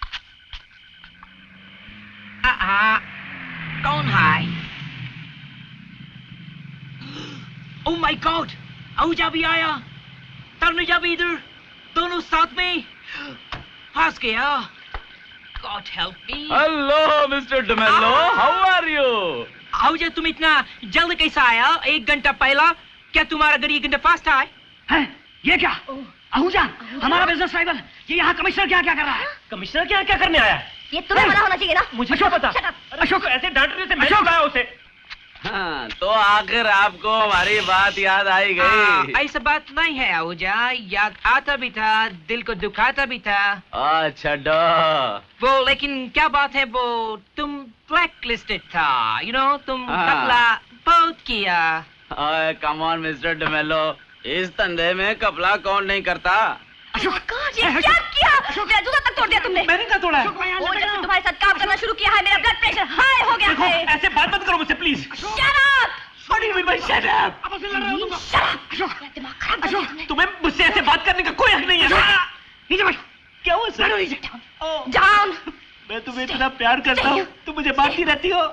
Ah, कौन है? Oh my God! आहूजा भी आया, तनुजा भी इधर, दोनों साथ में, फंस गया। God help me. Hello, Mister DeMello. How are you? Ahuja तुम इतना जल्द कैसा आया? एक घंटा पहला, क्या तुम्हारा गाड़ी एक घंटा फास्ट है? हैं? ये क्या? आहूजा, हमारा बिजनेस राइवल, ये यहाँ कमिश्नर क्या क्या कर रहा है? कमिश्नर क्या क्या करने आया? ये तुम्हें मना होना चाहिए ना? मुझे क्या पता? अशोक ऐसे डांट रहे थे, मैं बुलाया उसे। हाँ, तो आखिर आपको हमारी बात याद आई गई। ऐसा बात नहीं है आहूजा, याद आता भी था, दिल को दुखाता भी था। अच्छा डो। वो लेकिन क्या बात है, वो तुम ब्लैक लिस्टेड था, you know, तुम कपला बहुत किया। कम ऑन मिस्टर डेमेलो, इस धंधे में कपला कौन नहीं करता? अशोक, ये क्या किया? मेरा जूता तक तोड़ दिया तुमने। मैंने क्या तोड़ा है? वो जब से तुम्हारे साथ काम करना शुरू किया है, मेरा ब्लड प्रेशर हाई हो गया है। ऐसे बात मत करो मुझसे please. Shut up! What do you mean by shut up? Shut up! दिमाग खराब कर दिया तुमने। तुम्हें मुझसे ऐसे बात करने का कोई हक नहीं है। नीचे बैठ। क्या हुआ सर? Down! मैं तुम्हें इतना प्यार करता हूँ, तुम मुझे बांटती रहती हो।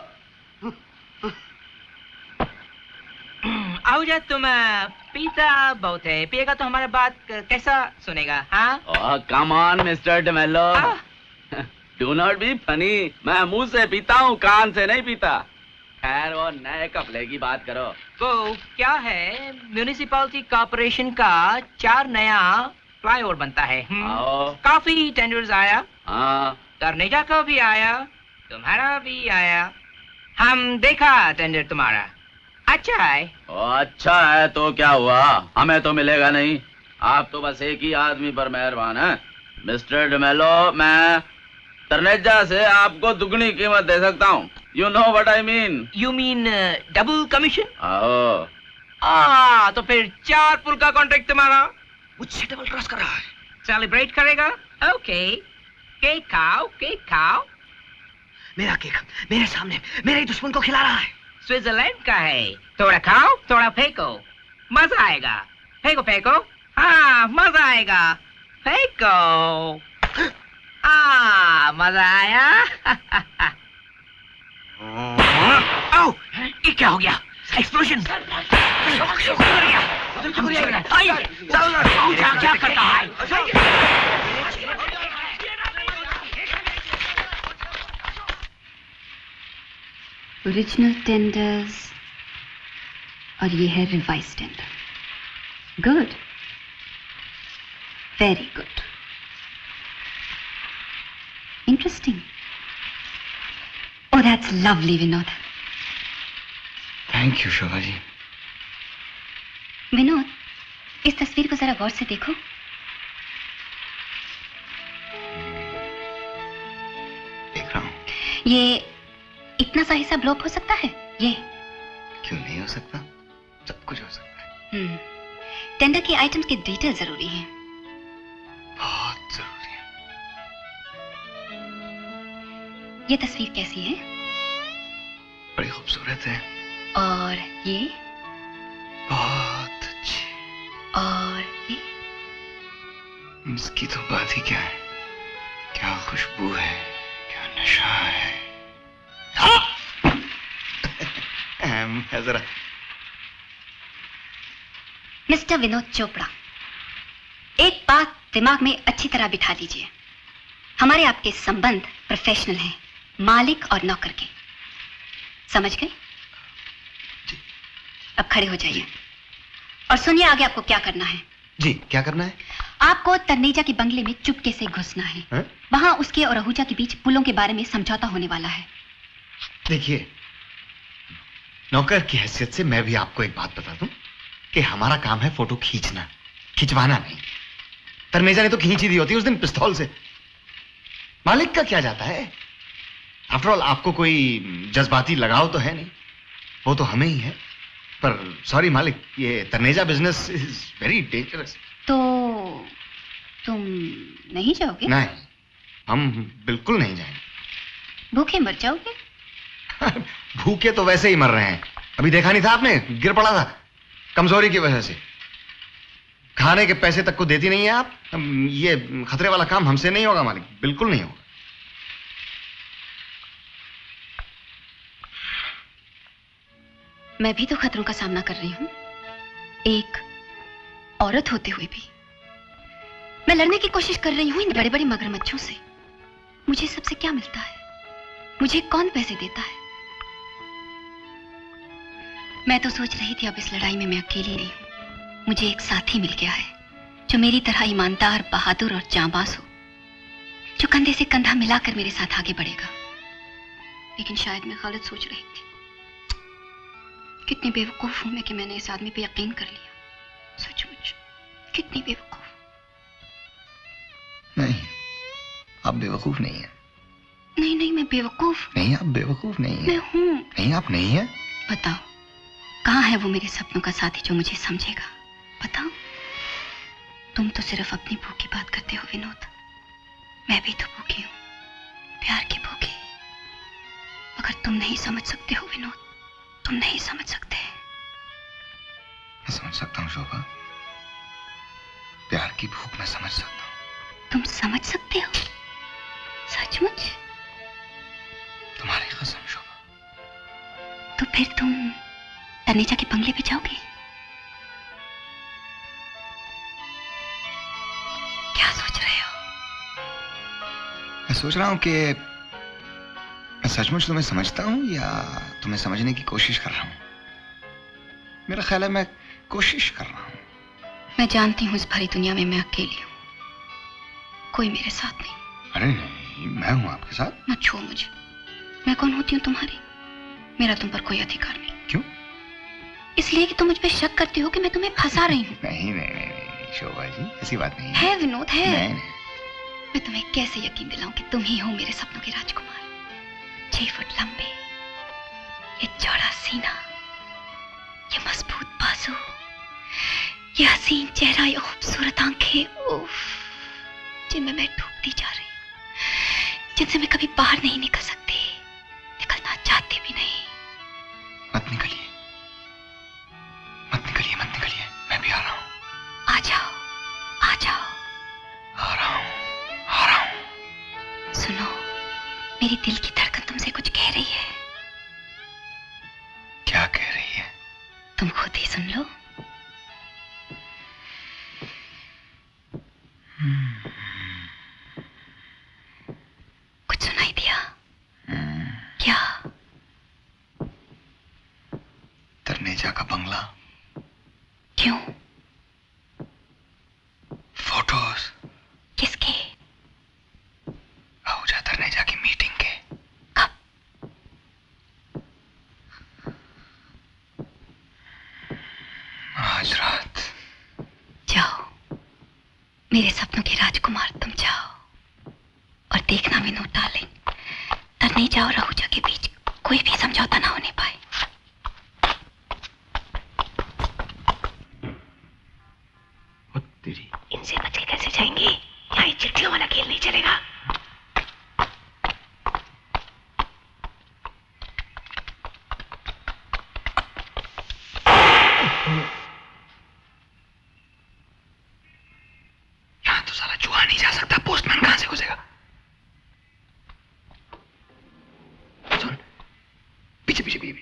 आहूजा तुम पीता बहुत है, पिएगा तो हमारा बात कैसा सुनेगा? हाँ? Come on mister D'Mello, do not be funny. मैं मुंह से पीता हूँ, कान से नहीं पीता। खैर वो नए कपड़े की बात करो। वो क्या है, म्यूनिसिपैलिटी कॉर्पोरेशन का चार नया फ्लाईओवर बनता है। आओ। काफी टेंडर्स आया। हाँ। तरनेजा का भी आया, तुम्हारा भी आया। हम देखा टेंडर तुम्हारा अच्छा है। ओ, अच्छा है तो क्या हुआ, हमें तो मिलेगा नहीं। आप तो बस एक ही आदमी पर मेहरबान हैं। मिस्टर डमेलो, मैं तरनेजा से आपको दुगनी कीमत दे सकता हूँ। You know what I mean. You mean double commission? आओ। आ, तो फिर चार पुल का कॉन्ट्रैक्ट तुम्हारा। मुझसे डबल क्रॉस कर रहा है। सेलिब्रेट करेगा? ओके, केक खाओ, केक खाओ। मेरा केक मेरे सामने मेरे ही दुश्मन को खिला रहा है। स्विट्जरलैंड का है, थोड़ा खाओ थोड़ा फेंको, मजा आएगा। फेंको फेंको, हाँ मजा आएगा। फेंको, हाँ मजा आया। ओ, ये क्या हो गया? एक्सप्लोजन! क्या करता है? ओरिजिनल टेंडर्स और ये है revise tender. Good, very good, interesting. Oh that's lovely Vinod. Thank you Shobha ji. Vinod, इस तस्वीर को जरा गौर से देखो। देख रहा हूं। ये इतना सा हिस्सा ब्लॉक हो सकता है? ये क्यों नहीं हो सकता, सब कुछ हो सकता है। हम्म, टेंडर की आइटम्स की डिटेल जरूरी है। बहुत जरूरी है। ये तस्वीर कैसी है? बड़ी खूबसूरत है। और ये? बहुत अच्छी। और ये? इसकी तो बात ही क्या है, क्या खुशबू है, क्या नशा है। जरा मिस्टर विनोद चोपड़ा, एक बात दिमाग में अच्छी तरह बिठा लीजिए। हमारे आपके संबंध प्रोफेशनल हैं, मालिक और नौकर के। समझ गए? अब खड़े हो जाइए और सुनिए आगे आपको क्या करना है। जी, क्या करना है? आपको तरनेजा के बंगले में चुपके से घुसना है, है? वहां उसके और आहूजा के बीच पुलों के बारे में समझौता होने वाला है। देखिए, नौकर की हैसियत से मैं भी आपको एक बात बता दूं कि हमारा काम है फोटो खींचना, खिंचवाना नहीं। तरनेजा ने तो खींच ही दी होती उस दिन पिस्तौल से। मालिक का क्या जाता है? आफ्टर ऑल आपको कोई जज्बाती लगाव तो है नहीं, वो तो हमें ही है। पर सॉरी मालिक, ये Tarneja business is very dangerous. तो तुम नहीं जाओगे? नहीं, हम बिल्कुल नहीं जाएंगे। भूखे मर जाओगे? भूखे तो वैसे ही मर रहे हैं। अभी देखा नहीं था आपने, गिर पड़ा था कमजोरी की वजह से। खाने के पैसे तक को देती नहीं है आप। ये खतरे वाला काम हमसे नहीं होगा मालिक, बिल्कुल नहीं होगा। मैं भी तो खतरों का सामना कर रही हूं, एक औरत होते हुए भी। मैं लड़ने की कोशिश कर रही हूं इन बड़े बड़े मगरमच्छों से। मुझे सबसे क्या मिलता है? मुझे कौन पैसे देता है? मैं तो सोच रही थी अब इस लड़ाई में मैं अकेली नहीं हूं। मुझे एक साथी मिल गया है जो मेरी तरह ईमानदार, बहादुर और जांबाज हो, जो कंधे से कंधा मिलाकर मेरे साथ आगे बढ़ेगा। लेकिन शायद मैं गलत सोच रही थी। कितनी बेवकूफ हूं मैं कि मैंने इस आदमी पे यकीन कर लिया। सचमुच कितनी बेवकूफ। नहीं, आप बेवकूफ नहीं है। नहीं नहीं, मैं बेवकूफ नहीं, आप बेवकूफ नहीं है। मैं हूं। नहीं, आप नहीं है। बताओ, कहां है वो मेरे सपनों का साथी जो मुझे समझेगा? बताओ। तुम तो सिर्फ अपनी भूख की बात करते हो विनोद। मैं भी तो भूखी हूं, प्यार की भूखी। मगर तुम नहीं समझ सकते हो विनोद, तुम नहीं समझ सकते। मैं समझ सकता हूँ शोभा, प्यार की भूख मैं समझ सकता हूँ। तुम समझ सकते हो? सचमुच? तुम्हारी कसम शोभा। तो फिर तुम तरनेजा के बंगले पे जाओगे? क्या सोच रहे हो? मैं सोच रहा हूं कि मैं सचमुच तुम्हें समझता हूं या तुम्हें समझने की कोशिश कर रहा हूं? मेरा ख्याल है मैं कोशिश कर रहा हूं। मैं जानती हूँ इस भरी दुनिया में मैं अकेली हूँ, कोई मेरे साथ नहीं। अरे नहीं, मैं हूं आपके साथ। मत छुओ मुझे, मैं कौन होती हूँ तुम्हारी? मेरा तुम पर कोई अधिकार नहीं। क्यों? इसलिए कि तुम मुझ पे शक करती हो कि मैं तुम्हें फंसा रही हूँ। नहीं नहीं नहीं नहीं शोभा जी, ऐसी बात नहीं है विनोद, है। नहीं, नहीं। मैं तुम्हें कैसे यकीन दिलाऊं कि तुम ही हो मेरे सपनों के राजकुमार? छह फुट लंबे, ये चौड़ा सीना, ये मजबूत बाजू, ये हसीन चेहरा, ये खूबसूरत आंखें, उफ, जिनमें मैं डूबती जा रही हूँ, जिनसे मैं कभी बाहर नहीं निकल सकती, निकलना चाहती भी नहीं। मत निकलिए, मत निकलिए, मत निकलिए, मैं भी आ रहा हूँ। आ जाओ, आ जाओ। आ रहा हूँ, आ रहा हूँ। सुनो, मेरी दिल की धड़कन तुमसे कुछ कह रही है। क्या कह रही है? तुम खुद ही सुन लो। कुछ सुनाई दिया? क्या? तरनेजा का बंगला। क्यों? फोटोज। किसके? आहूजा तरनेजा की मीटिंग के। कब? आज रात। जाओ मेरे सपनों के राजकुमार, तुम जाओ और देखना विनोद डार्लिंग, तरनेजा और आहूजा के बीच कोई भी समझौता ना होने पाए। इनसे बच के कैसे जाएंगे? यहाँ चिट्ठियों वाला खेल नहीं चलेगा। यहाँ तो साला चूहा नहीं जा सकता, पोस्टमैन कहां से घुसेगा? सुन, पीछे पीछे पीछे।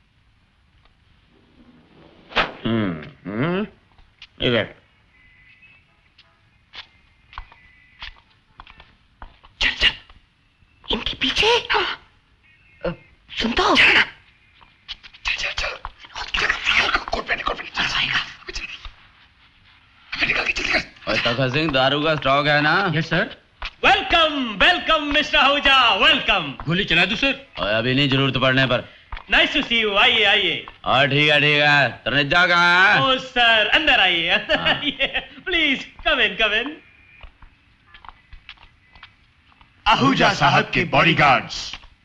हम्म हम्म इधर। चल चल, इनके पीछे। हाँ। सुन तो। चल ना। चल चल चल। कोट पहने, कोट पहने। चल आएगा। निकल के जल्दी कर। और तखत सिंह, दारू का स्टॉक है ना? Yes sir. Welcome welcome mister Ahuja, welcome. गोली चला दूं सर? और अभी नहीं, जरूरत पड़ने पर। नाइस टू सी यू, आइए आइए। और ठीक है ठीक है। तरनेजा कहाँ है? ओ सर, अंदर आइए, अंदर आइए, प्लीज कम इन, कम इन। आहूजा साहब के बॉडीगार्ड्स।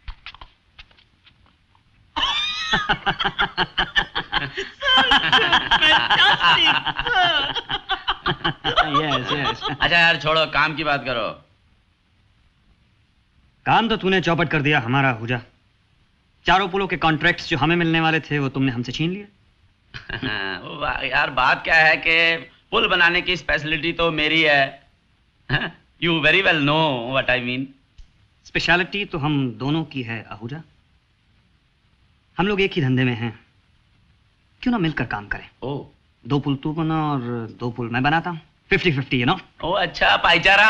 Yes yes. अच्छा यार छोड़ो, काम की बात करो। काम तो तूने चौपट कर दिया हमारा आहूजा। चारों पुलों के कॉन्ट्रैक्ट्स जो हमें मिलने वाले थे वो तुमने हमसे छीन लिए। यार बात क्या है कि पुल बनाने की स्पेशलिटी तो मेरी है। You very well know what I mean. Speciality तो हम दोनों की है आहूजा। हम लोग एक ही धंधे में हैं, क्यों ना मिलकर काम करें? ओ, दो पुल तू बना और दो पुल मैं बनाता हूँ, fifty fifty, you know. Oh अच्छा, भाईचारा।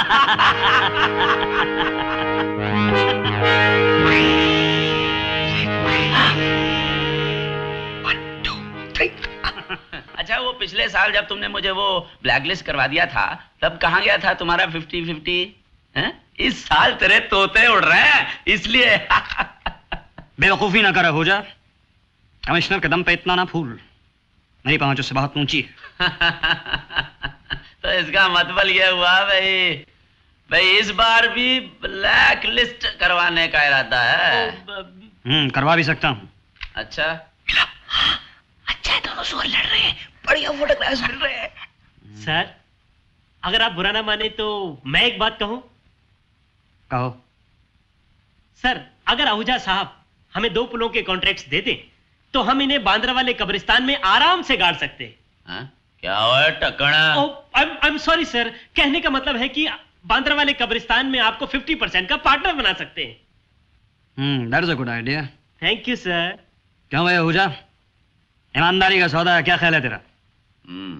अच्छा, वो पिछले साल जब तुमने मुझे वो ब्लैकलिस्ट करवा दिया था, तब कहाँ गया था तुम्हारा फिफ्टी फिफ्टी? इस साल तेरे तोते उड़ रहे हैं, इसलिए। बेवकूफी ना कर आहूजा, कमिश्नर के दम पे इतना ना फूल, मेरी पहुंच उससे बहुत ऊंची है। तो इसका मतलब ये हुआ भाई भाई इस बार भी ब्लैक लिस्ट करवाने का इरादा है? हम्म करवा भी सकता हूँ। अच्छा मिला? हाँ, अच्छा है, दोनों जोर लड़ रहे हैं, बढ़िया फोटोग्राफ्स मिल रहे हैं। सर, अगर आप बुरा ना माने तो मैं एक बात कहूं? कहो। सर, अगर आहूजा साहब हमें दो पुलों के कॉन्ट्रैक्ट्स दे दें तो हम इन्हें बांद्रा वाले कब्रिस्तान में आराम से गाड़ सकते हैं। हाँ? क्या हुआ टकना? आई एम सॉरी सर, कहने का मतलब है कि बांद्रा वाले कब्रिस्तान में आपको फिफ्टी परसेंट का पार्टनर बना सकते हैं। Hmm that is a good idea. Thank you sir. क्यों भाई आहूजा, ईमानदारी का सौदा है, क्या ख्याल है तेरा? हम्म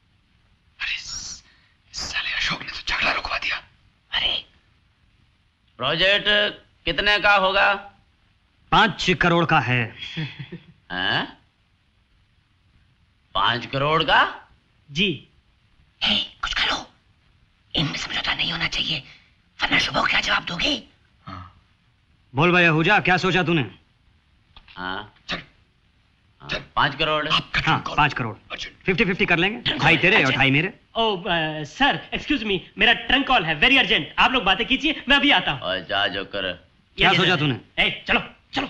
अरे साले अशोक ने तो झगड़ा रुकवा दिया। अरे प्रोजेक्ट कितने का होगा? पांच करोड़ का है। हैं? पांच करोड़ का? जी। हे, कुछ करो, इनमें समझौता नहीं होना चाहिए, वरना शुभ क्या जवाब दोगे? बोल भाई आहूजा, क्या सोचा तूने? हाँ, हाँ, पांच करोड़। हाँ, पांच करोड़ फिफ्टी फिफ्टी कर लेंगे, ढाई तेरे और ढाई मेरे। ओ सर, एक्सक्यूज मी, मेरा ट्रंक कॉल है, वेरी अर्जेंट। आप लोग बातें कीजिए, मैं अभी आता हूँ। जा जो कर। क्या सोचा तूने? ए, चलो चलो।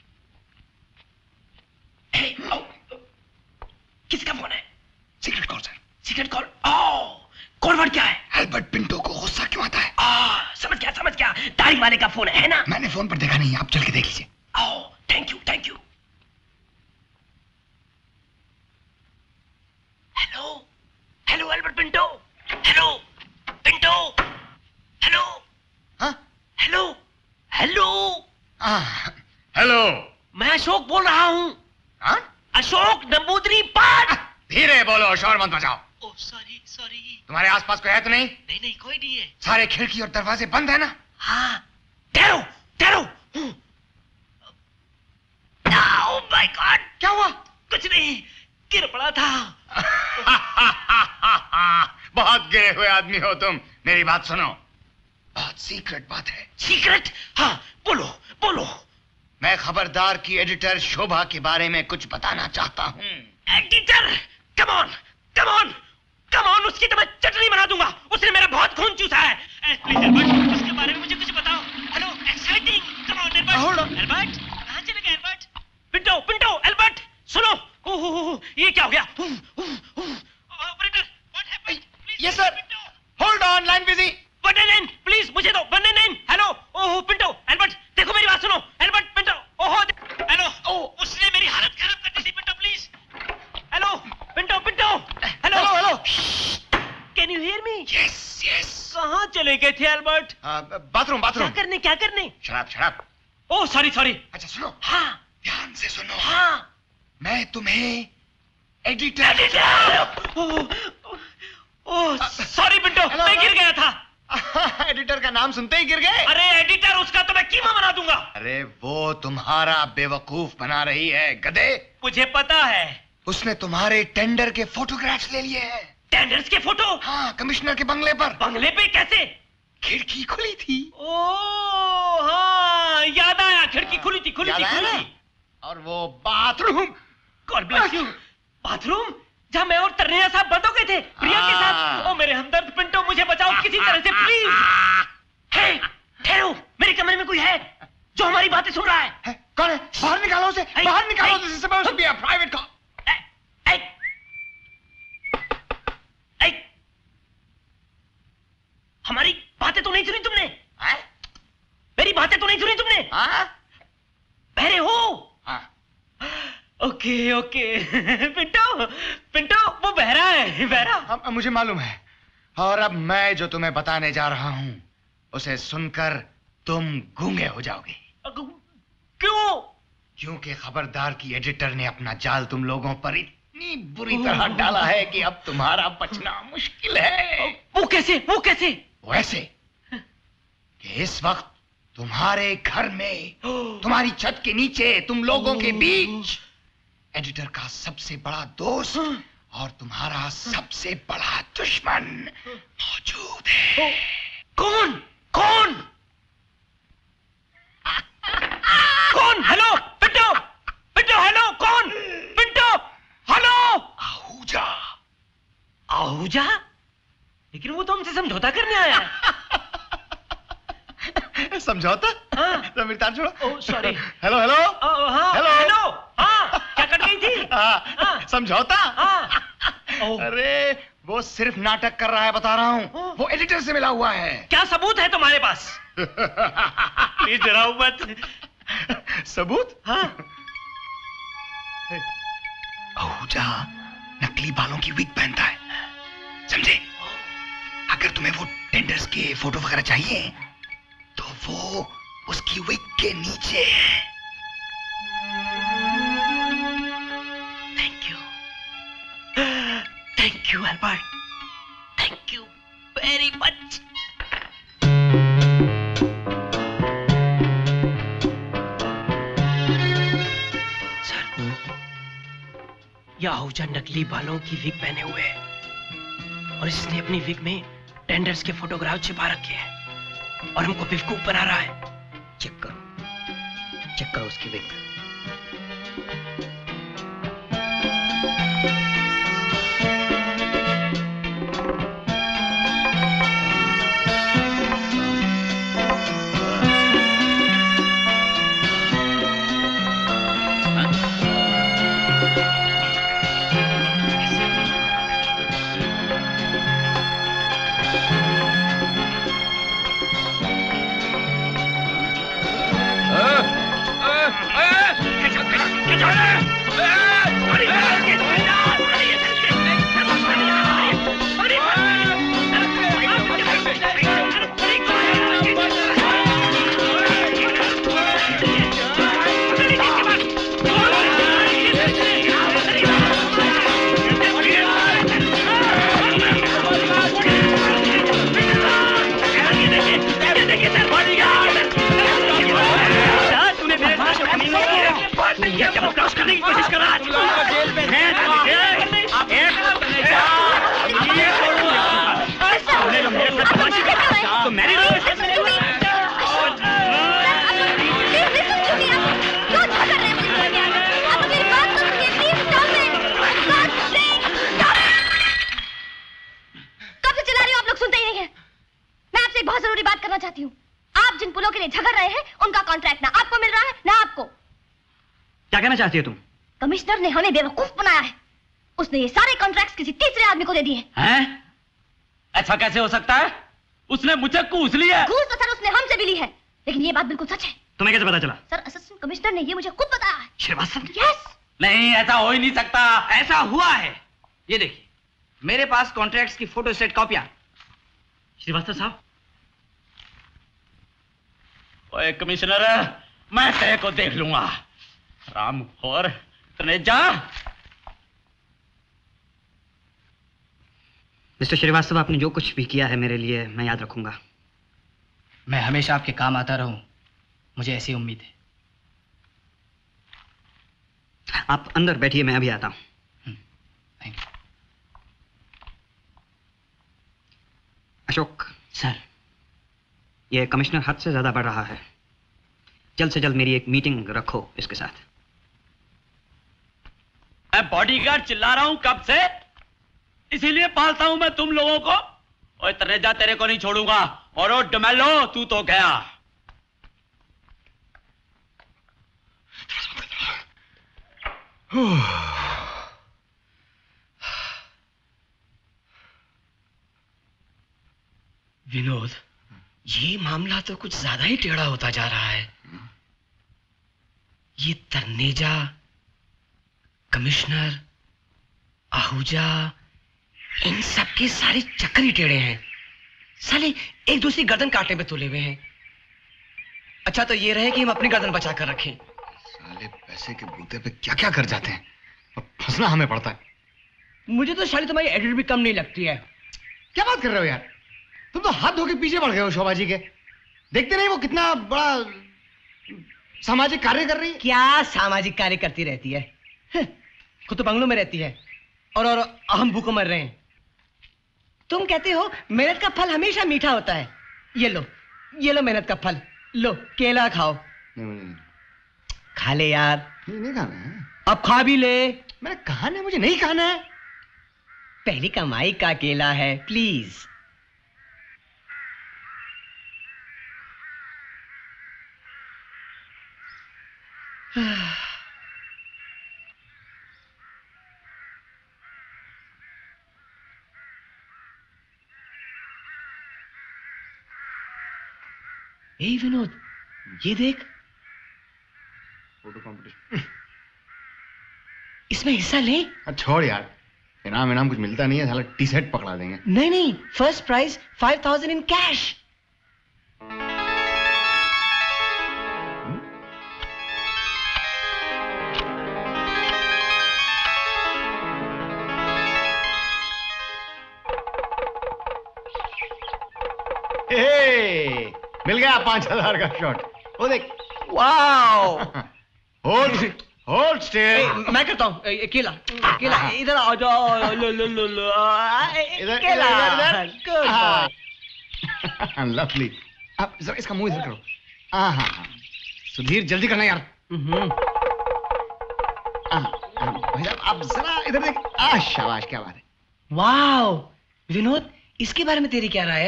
किसका फोन है? Secret call sir. Secret call. Oh, code word क्या है? एल्बर्ट पिंटो को गुस्सा क्यों आता है? आ, समझ गया समझ गया, दाढ़ी वाले का फोन है ना? मैंने फोन पर देखा नहीं, आप चल के देख लीजिए। Oh, thank you thank you. Hello hello Albert Pinto. Hello Pinto. Hello. हाँ? Hello hello. हेलो, मैं अशोक बोल रहा हूँ। हाँ? अशोक नंबूदरी पाठ। धीरे बोलो, शोर मत मचाओ। ओह सॉरी सॉरी। तुम्हारे आसपास कोई है तो नहीं? नहीं नहीं, कोई नहीं है। सारे खिड़की और दरवाजे बंद है ना? हाँ। ठहरो ठहरो। Oh my god. क्या हुआ? कुछ नहीं, गिर पड़ा था। बहुत गिरे हुए आदमी हो तुम। मेरी बात सुनो, बहुत सीक्रेट बात है। सीक्रेट? हाँ, बोलो बोलो। मैं खबरदार की एडिटर शोभा के बारे में कुछ बताना चाहता हूँ। Editor? Come on come on come on, उसकी तो मैं चटनी बना दूंगा। उसने मेरा बहुत खून चूसा है। एल्बर्ट, उसके बारे में मुझे कुछ बताओ। Hello, exciting. Come on Albert. Albert, कहाँ चले गए एल्बर्ट? पिंटो पिंटो, एल्बर्ट सुनो। ओह, ये क्या हो गया? Operator, what happened? Please. Yes sir. Hold on, line busy. One nine nine, please मुझे दो। One nine nine. Hello. Oh Pinto, Albert देखो मेरी बात सुनो। Albert, Pinto. Oh hello. Oh, उसने मेरी हालत खराब कर दी थी। Pinto please. Hello Pinto Pinto. Hello hello. Can you hear me? Yes yes. कहाँ चले गए थे एल्बर्ट? Bathroom bathroom. क्या करने क्या करने? शराब शराब। Oh sorry sorry. अच्छा सुनो। हाँ ध्यान से सुनो। हाँ। मैं तुम्हें editor. Editor. Oh sorry Pinto, मैं गिर गया था। एडिटर का नाम सुनते ही गिर गए? अरे एडिटर, उसका तो मैं कीमा बना दूंगा। अरे वो तुम्हारा बेवकूफ बना रही है, गधे। मुझे पता है। उसने तुम्हारे टेंडर के फोटोग्राफ्स ले लिए हैं। टेंडर्स के फोटो? हाँ, कमिश्नर के बंगले पर। बंगले पे कैसे? खिड़की खुली थी। ओह हाँ, याद आया, खिड़की खुली थी खुली थी खुली थी। और वो bathroom. God bless you. Bathroom जहाँ मैं और तरनेजा साहब बंद हो गए थे प्रिया के साथ। ओ मेरे हमदर्द पिंटो, मुझे बचाओ किसी तरह से प्लीज। हे, ठहरो, मेरे कमरे में कोई है जो हमारी बातें सुन रहा है। है? कौन है? बाहर निकालो उसे, बाहर निकालो। This is supposed to be a private call. हमारी बातें तो नहीं सुनी तुमने? है? मेरी बातें तो नहीं सुनी तुमने? हाँ? बहरे हो? हाँ। Okay okay. पिंटो पिंटो, वो बहरा है, बहरा। अब मुझे मालूम है। और अब मैं जो तुम्हें बताने जा रहा हूं उसे सुनकर तुम गूंगे हो जाओगे। क्यों? क्योंकि खबरदार की एडिटर ने अपना जाल तुम लोगों पर इतनी बुरी तरह डाला है कि अब तुम्हारा बचना मुश्किल है। वो कैसे? वो कैसे? वैसे कि इस वक्त तुम्हारे घर में, तुम्हारी छत के नीचे, तुम लोगों के बीच एडिटर का सबसे बड़ा दोस्त और तुम्हारा सबसे बड़ा दुश्मन मौजूद है। कौन? कौन? कौन? हेलो पिंटो, पिंटो हेलो, कौन? पिंटो हेलो। आहूजा। आहूजा? लेकिन वो तो हमसे समझौता करने आया है। समझौता? हाँ। तो मेरी तार छोड़ो। Oh sorry. Hello hello. हाँ, हेलो हेलो। हाँ, क्या कट गई थी? हाँ, हाँ। समझौता? हाँ। अरे वो सिर्फ नाटक कर रहा है, बता रहा हूँ। वो एडिटर से मिला हुआ है। क्या सबूत है तुम्हारे पास? प्लीज डराओ मत। सबूत? हाँ। आहूजा नकली बालों की विग पहनता है, समझे? अगर तुम्हें वो टेंडर्स के फोटो वगैरह चाहिए तो वो उसकी विग के नीचे है। Thank you, thank you Albert, thank you very much. यह आहूजा नकली बालों की विग पहने हुए है और इसने अपनी विग में टेंडर्स के फोटोग्राफ छिपा रखे हैं और हमको बेवकूफ बना रहा है। चेक करो, चेक करो उसकी विग। चाहती हो तुम? कमिश्नर ने हमें बेवकूफ बनाया है। उसने ये सारे कॉन्ट्रैक्ट्स किसी तीसरे आदमी को दे दिए हैं। ऐसा कैसे हो सकता है? उसने मुझे घूस ली है। घूस तो सर उसने हमसे भी ली है, लेकिन ये बात बिल्कुल सच है। तुम्हें कैसे पता चला? सर असिस्टेंट कमिश्नर ने ये मुझे खुद बताया है। श्रीवास्तव? यस। नहीं, ऐसा हो ही नहीं सकता। ऐसा हुआ है। ये देखिए, मेरे पास कॉन्ट्रैक्ट्स की फोटो सेट कॉपियां। श्रीवास्तव साहब। ओए कमिश्नर, मैं तेरे को देख लूंगा। राम और तनेजा। मिस्टर श्रीवास्तव, आपने जो कुछ भी किया है मेरे लिए मैं याद रखूंगा। मैं हमेशा आपके काम आता रहूं, मुझे ऐसी उम्मीद है। आप अंदर बैठिए, मैं अभी आता हूं। Thank you. अशोक सर, यह कमिश्नर हद से ज्यादा बढ़ रहा है। जल्द से जल्द मेरी एक मीटिंग रखो इसके साथ। मैं बॉडीगार्ड चिल्ला रहा हूं कब से, इसीलिए पालता हूं मैं तुम लोगों को। ओए तनेजा, तेरे को नहीं छोड़ूंगा। और ओ डमेलो, तू तो गया। विनोद, ये मामला तो कुछ ज्यादा ही टेढ़ा होता जा रहा है। ये तनेजा, कमिश्नर, आहूजा, इन सब के सारे चक्कर ही टेढ़े हैं। साले एक दूसरी गर्दन काटने पे तुले हुए हैं। अच्छा तो ये रहे कि हम अपनी गर्दन बचा कर रखें। साले पैसे के बूते पे क्या क्या कर जाते हैं और फंसना हमें पड़ता है। मुझे तो साली तुम्हारी एडिट भी कम नहीं लगती है। क्या बात कर रहे हो यार, तुम तो हाथ धो के पीछे पड़ गए हो शोभा जी के। देखते नहीं वो कितना बड़ा सामाजिक कार्य कर रही है। क्या सामाजिक कार्य करती रहती है? खुद तो बंगलों में रहती है और और हम भूखों मर रहे हैं। तुम कहते हो मेहनत का फल हमेशा मीठा होता है। ये लो, ये लो मेहनत का फल, लो केला खाओ। नहीं, नहीं, खा ले यार। नहीं, नहीं खाना है। अब खा भी ले। मैंने कहा ना मुझे नहीं खाना है। पहली कमाई का केला है, प्लीज। ए विनोद, ये देख, फोटो कंपटीशन। इसमें हिस्सा ले। छोड़ यार, इनाम इनाम कुछ मिलता नहीं है, साला टी शर्ट पकड़ा देंगे। नहीं नहीं, first prize five thousand in cash. मिल गया पांच हजार का शॉट। वो देख। वाओ। और होल्ड स्टिल। मैं करता हूँ। केला केला इधर आ जाओ। लो लो लो लो इधर केला। इधर लवली। अब जरा इसका मुंह इधर करो। हाँ हाँ हाँ सुधीर जल्दी करना यार। भाई साहब आप जरा इधर देख। आ शाबाश क्या बात है। वाह विनोद इसके बारे में तेरी क्या राय है?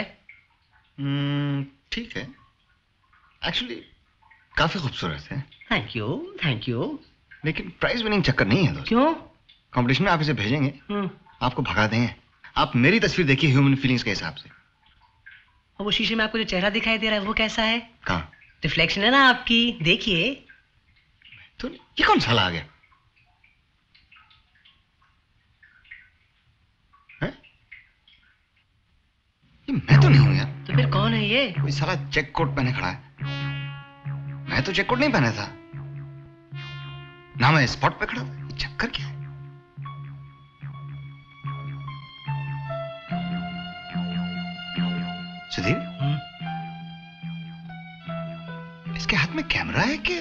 ठीक है एक्चुअली काफी खूबसूरत है। Thank you thank you. लेकिन प्राइज विनिंग चक्कर नहीं है दोस्त। क्यों? कंपटीशन में आप इसे भेजेंगे आपको भगा देंगे। आप मेरी तस्वीर देखिए ह्यूमन फीलिंग्स के हिसाब से। और वो शीशे में आपको जो चेहरा दिखाई दे रहा है वो कैसा है? कहाँ? रिफ्लेक्शन है ना आपकी, देखिए। तो ये कौन साला आ गया? है? ये मैं तो नहीं हूं यार। तो फिर कौन है ये? कोई साला चेक कोट पहने खड़ा है। मैं तो चेक कोट नहीं पहना था ना, मैं स्पॉट पे खड़ा था। ये चक्कर क्या है? सुधीर इसके हाथ में कैमरा है कि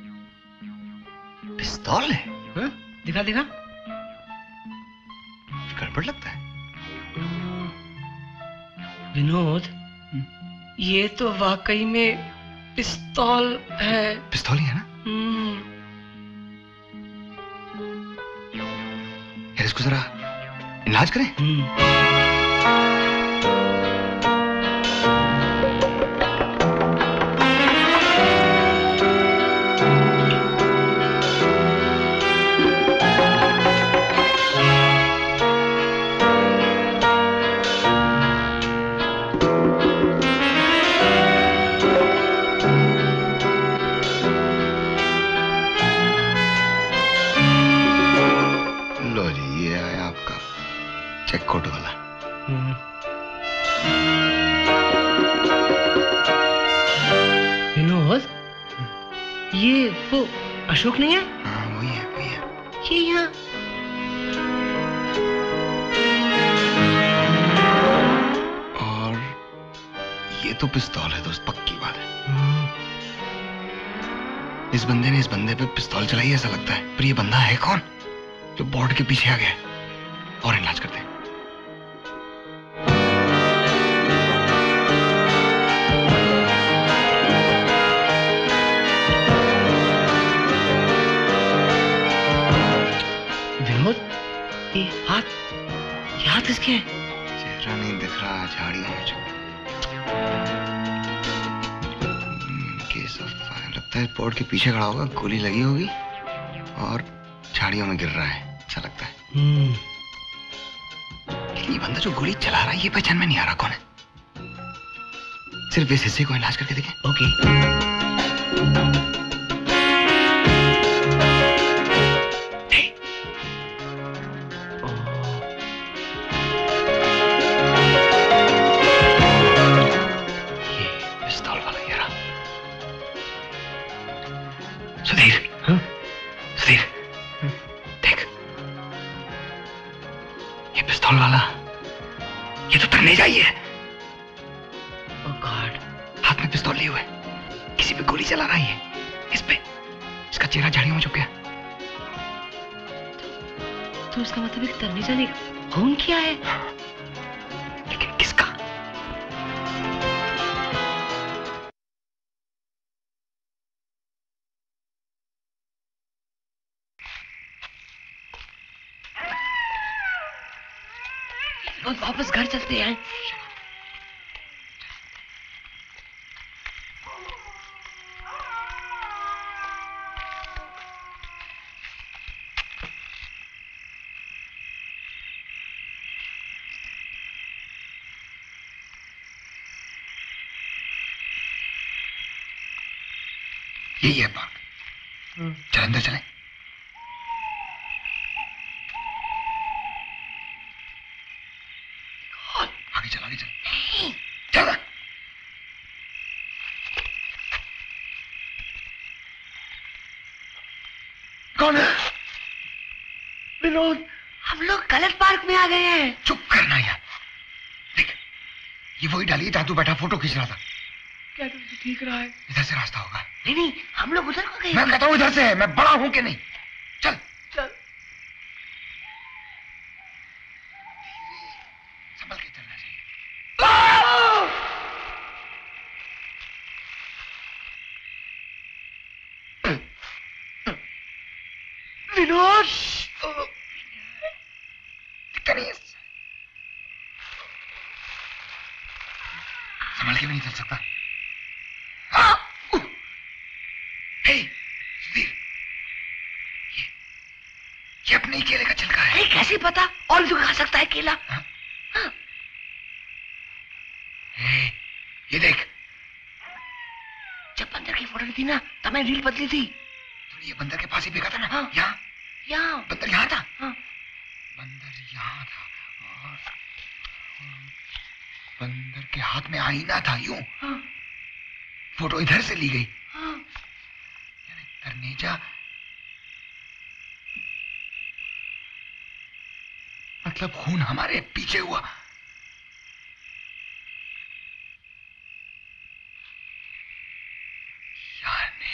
पिस्तौल है? हा? दिखा दिखा। गड़बड़ लगता है। विनोद ये तो वाकई में पिस्तौल है। पिस्तौल ही है ना? यार इसको जरा इलाज करें। चेक कोट वाला। विनोद ये वो अशोक नहीं है? हाँ वही है वही है। ये यहाँ और ये तो पिस्तौल है दोस्त, पक्की बात है। इस बंदे ने इस बंदे पे पिस्तौल चलाई ऐसा लगता है। पर ये बंदा है कौन जो बोर्ड के पीछे आ गया? और इलाज करते हैं। ये हाथ ये हाथ किसके हैं? चेहरा नहीं दिख रहा, झाड़ियां हैं जो। केस ऑफ फायर लगता है बोर्ड के पीछे खड़ा होगा, गोली लगी होगी और झाड़ियों में गिर रहा है ऐसा लगता है। लेकिन ये बंदा जो गोली चला रहा है ये पहचान में नहीं आ रहा कौन है। सिर्फ इस हिस्से को इलाज करके देखें। ओके। सुधीर, सुधीर, देख, ये पिस्तौल वाला, ये तो तनेजा ही है। Oh God. हाथ में पिस्तौल लिए हुए, किसी पे गोली चला रहा है ये, इस पे, इसका चेहरा झाड़ियों में छुप गया। तो उसका मतलब एक तनेजा ने खून किया है? लेकिन किसका? और वापस घर चलते हैं। यही है पार्क। चल अंदर चलें। आगे चल आगे चल चल। कौन है? विनोद, हम लोग गलत पार्क में आ गए हैं। चुप करना यार। देख, ये वही डाली जहां तू बैठा फोटो खींच रहा था। क्या तुझे ठीक रहा है? इधर से रास्ता होगा। नहीं नहीं, हम लोग उधर को गए। मैं कहता हूँ इधर से है, मैं बड़ा हूं कि नहीं? विनोद दिखता नहीं है, संभल के भी नहीं चल सकता। हे सुधीर, ये ये अपने ही केले का छिलका है। कैसे पता? और भी तो खा सकता है केला। हाँ? हे, ये देख, जब बंदर की फोटो ली थी ना तब मैंने रील बदली थी। तूने ये बंदर के पास ही फेंका था ना? हाँ। यहाँ यहाँ बंदर यहाँ था। हाँ। बंदर यहाँ था और बंदर के हाथ में आईना था। यूं हाँ। फोटो इधर से ली गई। हाँ। यानी तरनेजा मतलब खून हमारे पीछे हुआ। यानी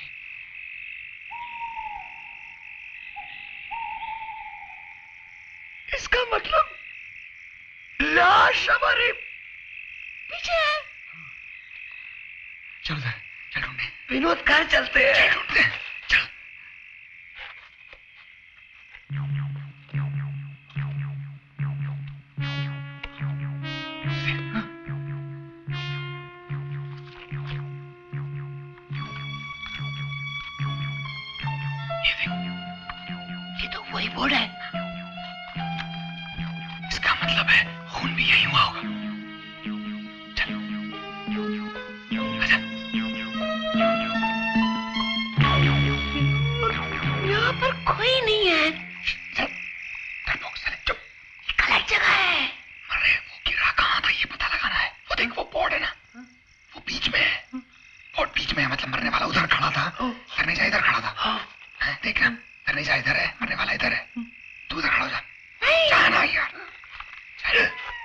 इसका मतलब लाश हमारे पीछे है। चल उधर, चल ढूंढने। विनोद घर चलते हैं। चल ढूंढते हैं, चल। ये देख, ये तो वही बोर्ड है। इसका मतलब है खून भी यही हुआ होगा। चल आजा। यहाँ पर कोई नहीं है। डरपोक साले, चुप। गलत जगह है। अरे वो गिरा कहाँ था ये पता लगाना है। वो देख, वो बोर्ड है ना, वो बीच में है। बोर्ड बीच में है मतलब मरने वाला उधर खड़ा था, तरनेजा इधर खड़ा था। हैं, देख ना, तरनेजा इधर है, मरने वाला इधर है। तू उधर खड़ा हो जा। जाना यार। चल।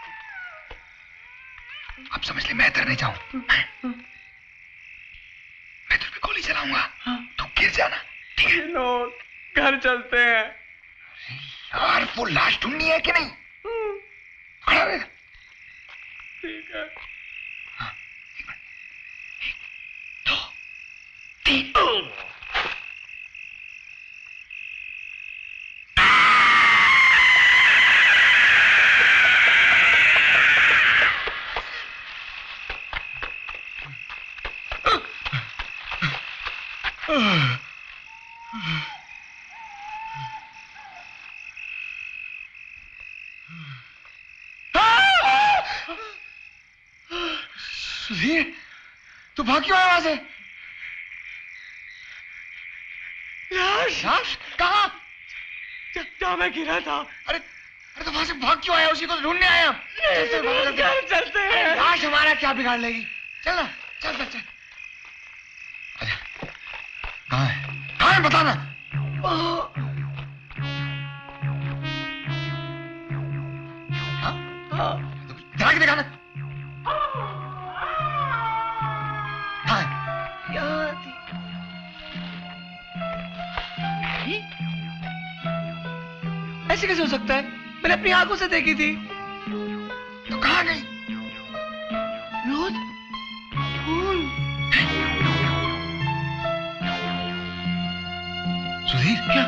अब समझ ले, मैं तरने जाऊं। मैं तुझ पे गोली चलाऊंगा, तू गिर जाना, ठीक है? विनोद घर चलते हैं। यार वो लाश ढूंढनी है कि नहीं? खड़ा रहेगा। ठीक है। हाँ, एक मिनट। एक, दो, तीन। सुधीर, तू भाग क्यों आया वहां से? लाश? लाश कहाँ? जहाँ मैं गिरा था। अरे अरे तो वहां से भाग क्यों आया? उसी को ढूंढने आया। घर चलते हैं। लाश हमारा क्या बिगाड़ लेगी? चल ना, चल चल चल। आजा। कहाँ है? कहाँ है बताना। हाँ? हाँ। दिखा के दिखाना। कहाँ है? यहाँ थी। ऐसे कैसे हो सकता है? मैंने अपनी आंखों से देखी थी। तो कहाँ गई? विनोद, खून। सुधीर, क्या?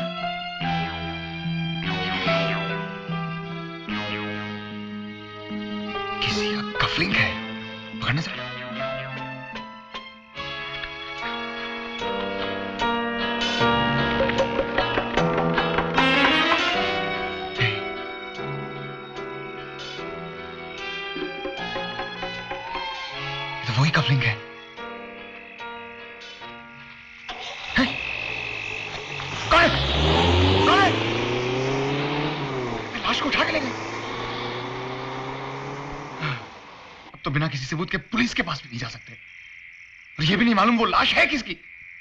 किसी का कफलिंग है, पकड़ने से। तो वही कफलिंग है। हैं? कौन है? कौन है? लाश को उठा के ले गए। अब तो बिना किसी सबूत के पुलिस के पास भी नहीं जा सकते, और ये भी नहीं मालूम वो लाश है किसकी।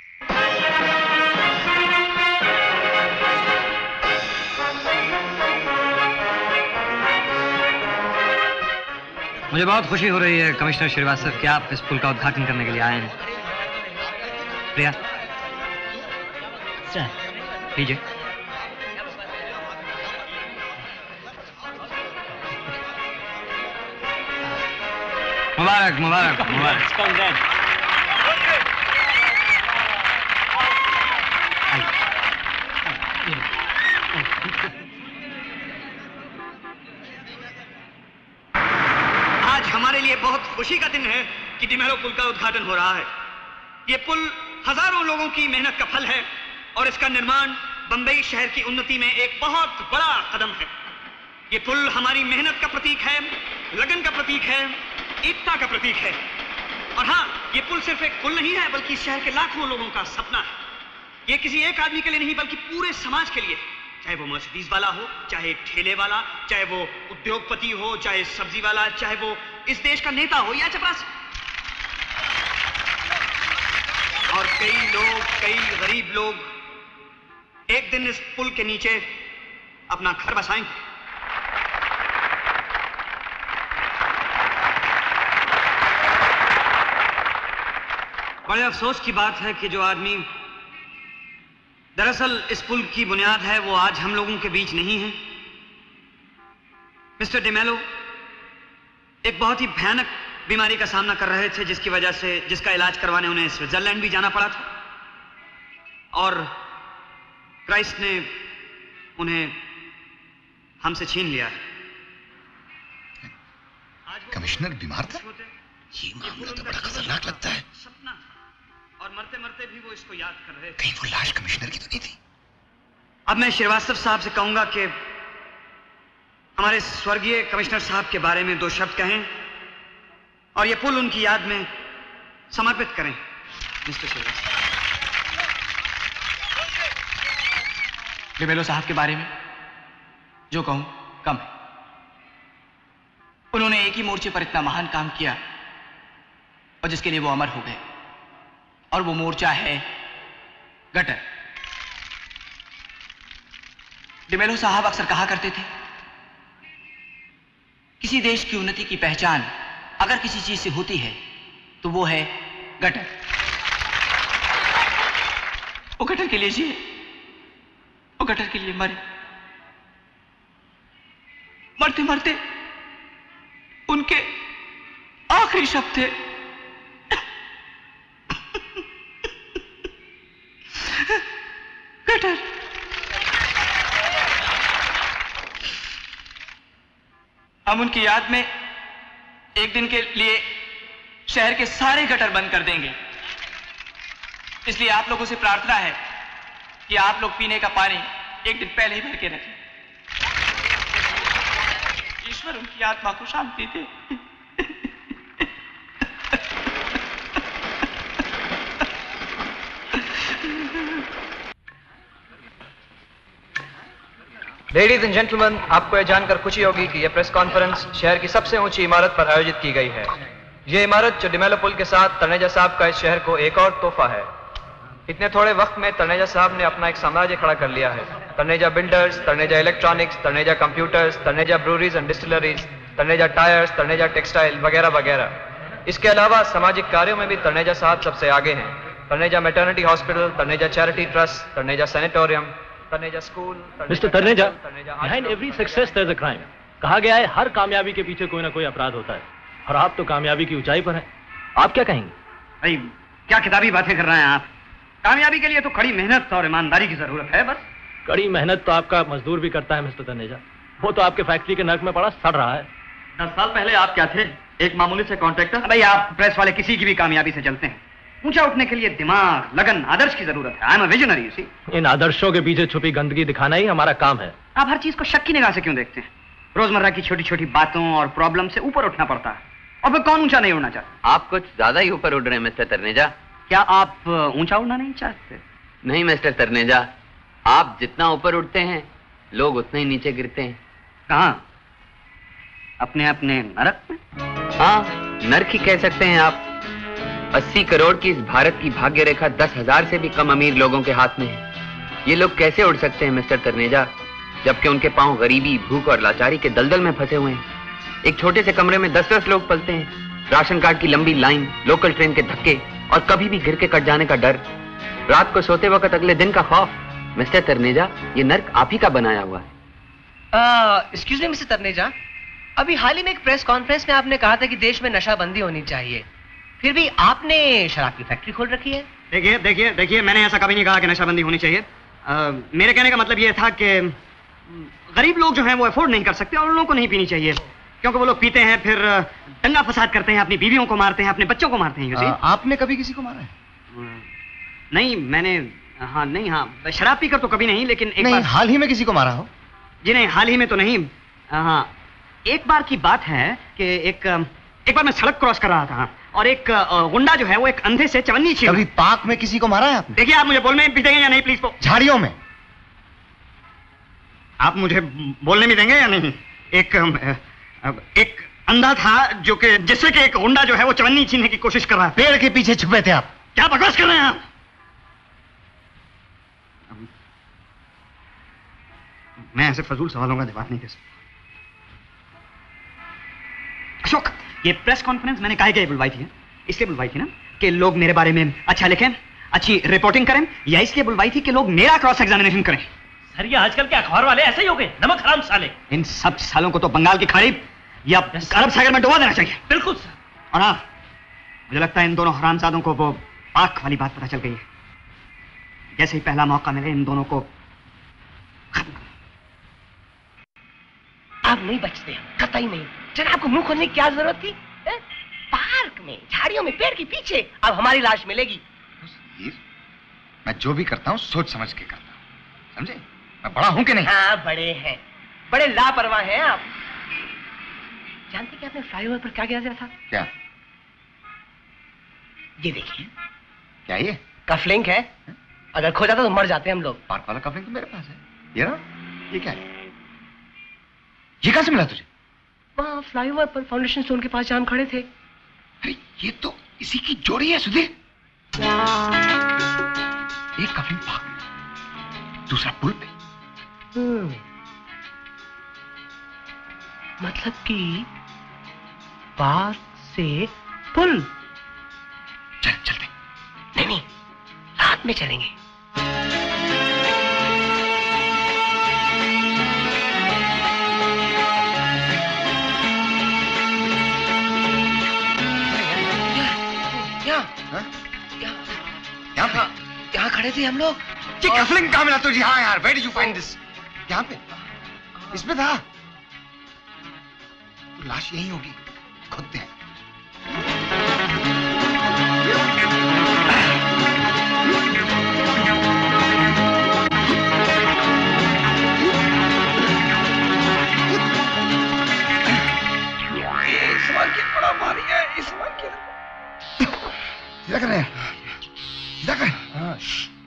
मुझे बहुत खुशी हो रही है कमिश्नर श्रीवास्तव कि आप इस पुल का उद्घाटन करने के लिए आए हैं। प्रिया, सर, लीजिए। मुबारक मुबारक मुबारक। आज हमारे लिए बहुत खुशी का दिन है कि डिमेलो पुल का उद्घाटन हो रहा है। ये पुल हजारों लोगों की मेहनत का फल है और इसका निर्माण बंबई शहर की उन्नति में एक बहुत बड़ा कदम है। ये पुल हमारी मेहनत का प्रतीक है, लगन का प्रतीक है, एकता का प्रतीक है। और हाँ, ये पुल सिर्फ एक पुल नहीं है बल्कि शहर के लाखों लोगों का सपना है। ये किसी एक आदमी के लिए नहीं बल्कि पूरे समाज के लिए, चाहे वो मर्सिडीज वाला हो, चाहे ठेले वाला, चाहे वो उद्योगपति हो, चाहे सब्जी वाला, चाहे वो इस देश का नेता हो या चपरासी। और कई लोग, कई गरीब लोग एक दिन इस पुल के नीचे अपना घर बसाएंगे। बड़े अफसोस की बात है कि जो आदमी दरअसल इस पुल की बुनियाद है वो आज हम लोगों के बीच नहीं है। मिस्टर डिमेलो एक बहुत ही भयानक बीमारी का सामना कर रहे थे जिसकी वजह से जिसका इलाज करवाने उन्हें स्विट्जरलैंड भी जाना पड़ा था और क्राइस्ट ने उन्हें हमसे छीन लिया। कमिश्नर बीमार था? ये मामला तो बड़ा खतरनाक लगता है। सपना और मरते मरते भी वो इसको याद कर रहे थे। कहीं वो लाश कमिश्नर की तो नहीं थी? अब मैं श्रीवास्तव साहब से कहूंगा कि हमारे स्वर्गीय कमिश्नर साहब के बारे में दो शब्द कहें और ये पुल उनकी याद में समर्पित करें। मिस्टर श्रीवास्तव। डिमेलो साहब के बारे में जो कहूं कम है। उन्होंने एक ही मोर्चे पर इतना महान काम किया और जिसके लिए वो अमर हो गए, और वो मोर्चा है गटर। डिमेलो साहब अक्सर कहा करते थे, किसी देश की उन्नति की पहचान अगर किसी चीज से होती है तो वो है गटर। वो गटर के लिए जिए, वो गटर के लिए मरे। मरते मरते उनके आखिरी शब्द थे, गटर। हम उनकी याद में एक दिन के लिए शहर के सारे गटर बंद कर देंगे। इसलिए आप लोगों से प्रार्थना है कि आप लोग पीने का पानी एक दिन पहले ही भर के रखें। ईश्वर उनकी आत्मा को शांति दे। लेडीज एंड जेंटलमैन, आपको यह जानकर खुशी होगी कि यह प्रेस कॉन्फ्रेंस शहर की सबसे ऊंची इमारत पर आयोजित की गई है। यह इमारत जो डिमेलो पुल के साथ तनेजा साहब का इस शहर को एक और तोहफा है। इतने थोड़े वक्त में तनेजा साहब ने अपना एक साम्राज्य खड़ा कर लिया है। Taneja builders, Taneja electronics, Taneja computers, Taneja breweries and distilleries, Taneja tyres, Taneja textile वगैरह वगैरह। इसके अलावा सामाजिक कार्यों में भी तनेजा साहब सबसे आगे हैं। Taneja maternity hospital, Taneja charity trust, Taneja sanatorium, Taneja school. Mister Taneja, behind every success there is a crime. कहा गया है हर कामयाबी के पीछे कोई ना कोई अपराध होता है, और आप तो कामयाबी की ऊंचाई पर हैं। आप क्या कहेंगे? भाई क्या किताबी बातें कर रहे हैं आप? कामयाबी के लिए तो कड़ी मेहनत और ईमानदारी की जरूरत है बस। कड़ी मेहनत तो आपका मजदूर भी करता है मिस्टर तनेजा। वो तो आपके फैक्ट्री के नर्क में पड़ा सड़ रहा है। दस साल पहले आप क्या थे? एक मामूली से कॉन्ट्रैक्टर। भाई आप प्रेस वाले किसी की भी कामयाबी से चलते हैं। ऊंचा उठने के लिए दिमाग, लगन, आदर्श की जरूरत है। I am a visionary, you see. इन आदर्शों के पीछे छुपी गंदगी दिखाना ही हमारा काम है। आप हर चीज को शक की निगाह से क्यों देखते हैं? रोजमर्रा की छोटी छोटी बातों और प्रॉब्लम से ऊपर उठना पड़ता है, और फिर कौन ऊंचा नहीं उड़ना चाहता? आप कुछ ज्यादा ही ऊपर उड़ रहे हैं मिस्टर तरनेजा। क्या आप ऊंचा उड़ना नहीं चाहते? नहीं मिस्टर तरनेजा, आप जितना ऊपर उड़ते हैं लोग उतने ही नीचे गिरते हैं। कहाँ? अपने अपने नरक में? हाँ, नरक ही कह सकते हैं आप। अस्सी करोड़ की इस भारत की भाग्य रेखा दस हजार से भी कम अमीर लोगों के हाथ में है। ये लोग कैसे उड़ सकते हैं मिस्टर तरनेजा, जबकि उनके पांव गरीबी, भूख और लाचारी के दलदल में फंसे हुए हैं। एक छोटे से कमरे में दस दस लोग पलते हैं। राशन कार्ड की लंबी लाइन, लोकल ट्रेन के धक्के और कभी भी गिर के कट जाने का डर, रात को सोते वक्त अगले दिन का खौफ। मिस्टर तरनेजा, ये नर्क आप ही का बनाया हुआ है। एक्सक्यूज मी मिस्टर तरनेजा, अभी हाल ही में एक प्रेस कॉन्फ्रेंस में आपने कहा था कि देश में नशाबंदी होनी चाहिए, फिर भी आपने शराब की फैक्ट्री खोल रखी है। देखिए देखिए देखिए, मैंने ऐसा कभी नहीं कहा कि नशाबंदी होनी चाहिए। आ, मेरे कहने का मतलब ये था कि गरीब लोग जो हैं वो अफोर्ड नहीं कर सकते और उन लोगों को नहीं पीनी चाहिए, क्योंकि वो लोग पीते हैं फिर दंगा फसाद करते हैं, अपनी बीवियों को मारते हैं, अपने बच्चों को मारते हैं। You see? आपने कभी किसी को मारा है? नहीं, मैंने हाँ नहीं हाँ शराब पीकर तो कभी नहीं, लेकिन एक नहीं, बार हाल ही में किसी को मारा हो? जी नहीं, हाल ही में तो नहीं। हाँ, एक बार की बात है कि एक एक बार मैं सड़क क्रॉस कर रहा था और एक गुंडा जो है वो एक अंधे से चवन्नी छीन। कभी पार्क में किसी को मारा है आपने? देखिए, आप मुझे बोलने भी देंगे या नहीं प्लीज? झाड़ियों में? आप मुझे बोलने भी देंगे या नहीं? एक एक अंधा था जो कि जिससे कि एक गुंडा जो है वो चवन्नी छीनने की कोशिश कर रहा है। पेड़ के पीछे छुपे थे आप? क्या बकवास कर रहे हैं आप? मैं ऐसे फजूल सवालों का जवाब नहीं दे सकता। अशोक, ये प्रेस कॉन्फ्रेंस मैंने काहे के लिए बुलवाई थी? इसलिए बुलवाई थी ना कि लोग मेरे बारे में अच्छा लिखें, अच्छी रिपोर्टिंग करें, या इसलिए बुलवाई थी कि लोग मेरा क्रॉस एग्जामिनेशन करें? सर, ये आजकल के अखबार वाले ऐसे ही हो गए, नमक हराम साले। इन सब सालों को तो बंगाल की खाड़ी या अरब सागर में डुबा देना चाहिए। बिल्कुल सर। और हाँ, मुझे लगता है इन दोनों हरामजादों को वो पाक वाली बात पता चल गई है। जैसे ही पहला मौका मिले इन दोनों को खत्म करो। आप नहीं बचते हैं, कतई नहीं। जनाब को मुंह खोलने की क्या जरूरत थी? है? पार्क में, झाड़ियों में, पेड़ के पीछे अब हमारी लाश मिलेगी। मैं जो भी करता हूँ सोच समझ के करता हूँ, समझे? मैं बड़ा हूं कि नहीं? हाँ, बड़े हैं, बड़े लापरवाह हैं आप। जानते कि आपने फ्लाईओवर पर क्या किया था? क्या? ये देखिए। क्या ये? कफलिंक है, अगर खो जाता तो मर जाते हम लोग। पार्क वाला कफलिंक तो मेरे पास है। ये ना? ये क्या है? ये कहां से मिला तुझे? वहाँ फ्लाईओवर पर फाउंडेशन स्टोन के पास जाम खड़े थे। अरे ये तो इसी की जोड़ी है सुधीर। एक कफलिंग पार्क में, दूसरा पुल पे। हम्म, मतलब कि पार्क से पुल। चल चलते। नहीं नहीं, रात में चलेंगे। यहाँ पे यहाँ खड़े थे हम लोग। ये कफलिंग कहाँ मिला तुझे? हाँ यार, where did you find this? यहाँ पे, इसमें था। तो लाश यही होगी, खोदते हैं। इस सवाल की बड़ा भारी है, इस सवाल की। क्या कर रहे हैं? क्या कर? हाँ।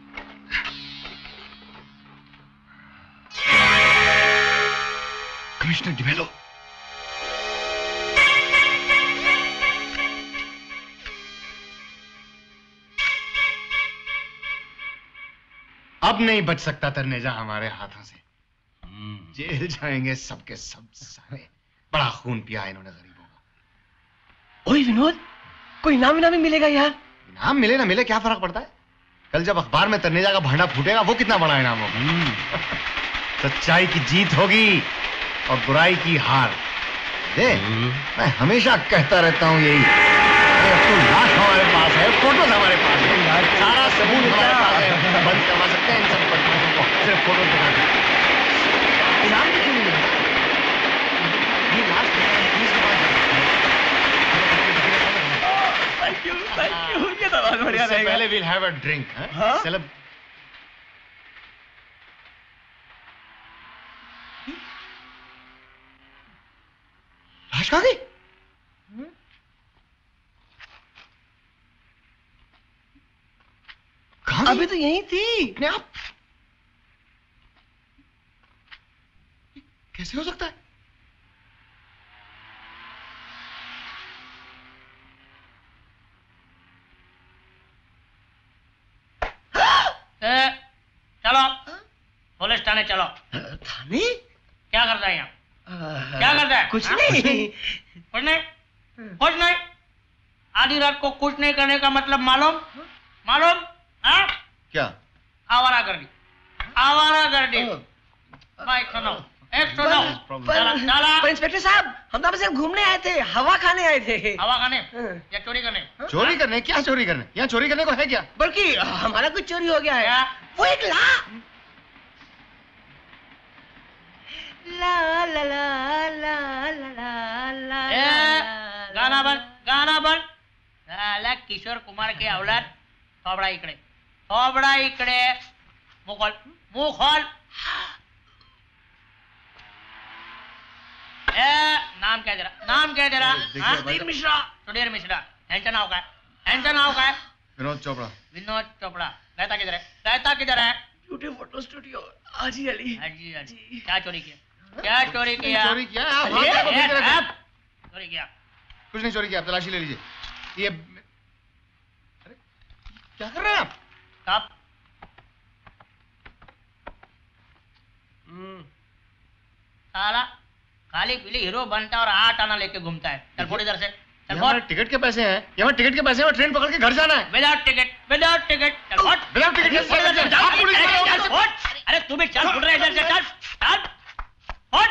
कमिश्नर डिमेलो। अब नहीं बच सकता तरनेजा हमारे हाथों से। जेल जाएंगे सबके सब सारे। बड़ा खून पिया है इन्होंने गरीबों का। ओए विनोद, कोई इनाम इनाम मिलेगा यार? इनाम मिले ना मिले क्या फर्क पड़ता है? कल जब अखबार में तरनेजा का भांडा फूटेगा वो कितना बड़ा इनाम होगा। सच्चाई की जीत होगी और बुराई की हार। दे, मैं हमेशा कहता रहता हूँ यही। अब तो लाश हमारे पास है, फोटो हमारे पास है, सारा सबूत हमारे पास है। बंद करवा सकते हैं इन सब बदमाशों को, सिर्फ फोटो दिखा के। इनाम भी क्यों मिलेगा? ये लाश पुलिस के पास थैंक यू, थैंक यू। ये तो बहुत बढ़िया रहेगा। पहले we'll have a drink, हाँ? सेलब लाश कहाँ गई? कहाँ अभी तो यही थी। अपने आप? कैसे हो सकता है? ए, चलो पुलिस थाने चलो। थाने? क्या करता है यहाँ? क्या करता है? कुछ हा? नहीं। कुछ नहीं कुछ नहीं। आधी रात को कुछ नहीं करने का मतलब मालूम मालूम? हाँ? क्या? आवारा कर दी आवारा कर दी। भाई सुनो, एक सुनो। चला चला। पर इंस्पेक्टर साहब, हम तो सिर्फ घूमने आए थे, हवा खाने आए थे। हवा खाने या चोरी करने? चोरी करने? क्या चोरी करने? यहाँ चोरी करने को है क्या? बल्कि हमारा कुछ चोरी हो गया है। वो एक ला ला ला ला ला ला ला गाना बंद, गाना बंद। साला किशोर कुमार के औलाद, थोबड़ा इकडे, थोबड़ा इकडे, मुंह खोल, मुंह खोल। ए, नाम क्या तेरा? नाम क्या तेरा? सुधीर मिश्रा। सुधीर मिश्रा। ह्यांचं नाव काय? ह्यांचं नाव काय? विनोद चोपड़ा। विनोद चोपड़ा। रहता किधर है? रहता किधर है? Beauty photo studio Haji Ali. Haji Ali. क्या चोरी किया? क्या चोरी किया? चोरी किया? आप हाथ क्या पकड़ के रखे? चोरी किया? कुछ नहीं चोरी किया, आप तलाशी ले लीजिए। ये अरे क्या कर रहे हैं आप? कब? साला खाली पीली हीरो बनता और आठ आना लेके घूमता है। चल फोड़ इधर से। चल फोड़। टिकट के पैसे हैं, ये टिकट के पैसे हैं, ट्रेन पकड़ के घर जाना है। Without ticket, without ticket. चल फोड़। विदाउट टिकट कैसे पकड़ के जाओ? आप पुलिस वाले हो कैसे? फोड़। अरे तू भी चल, फुट रहा है इधर से। चल चल फोड़।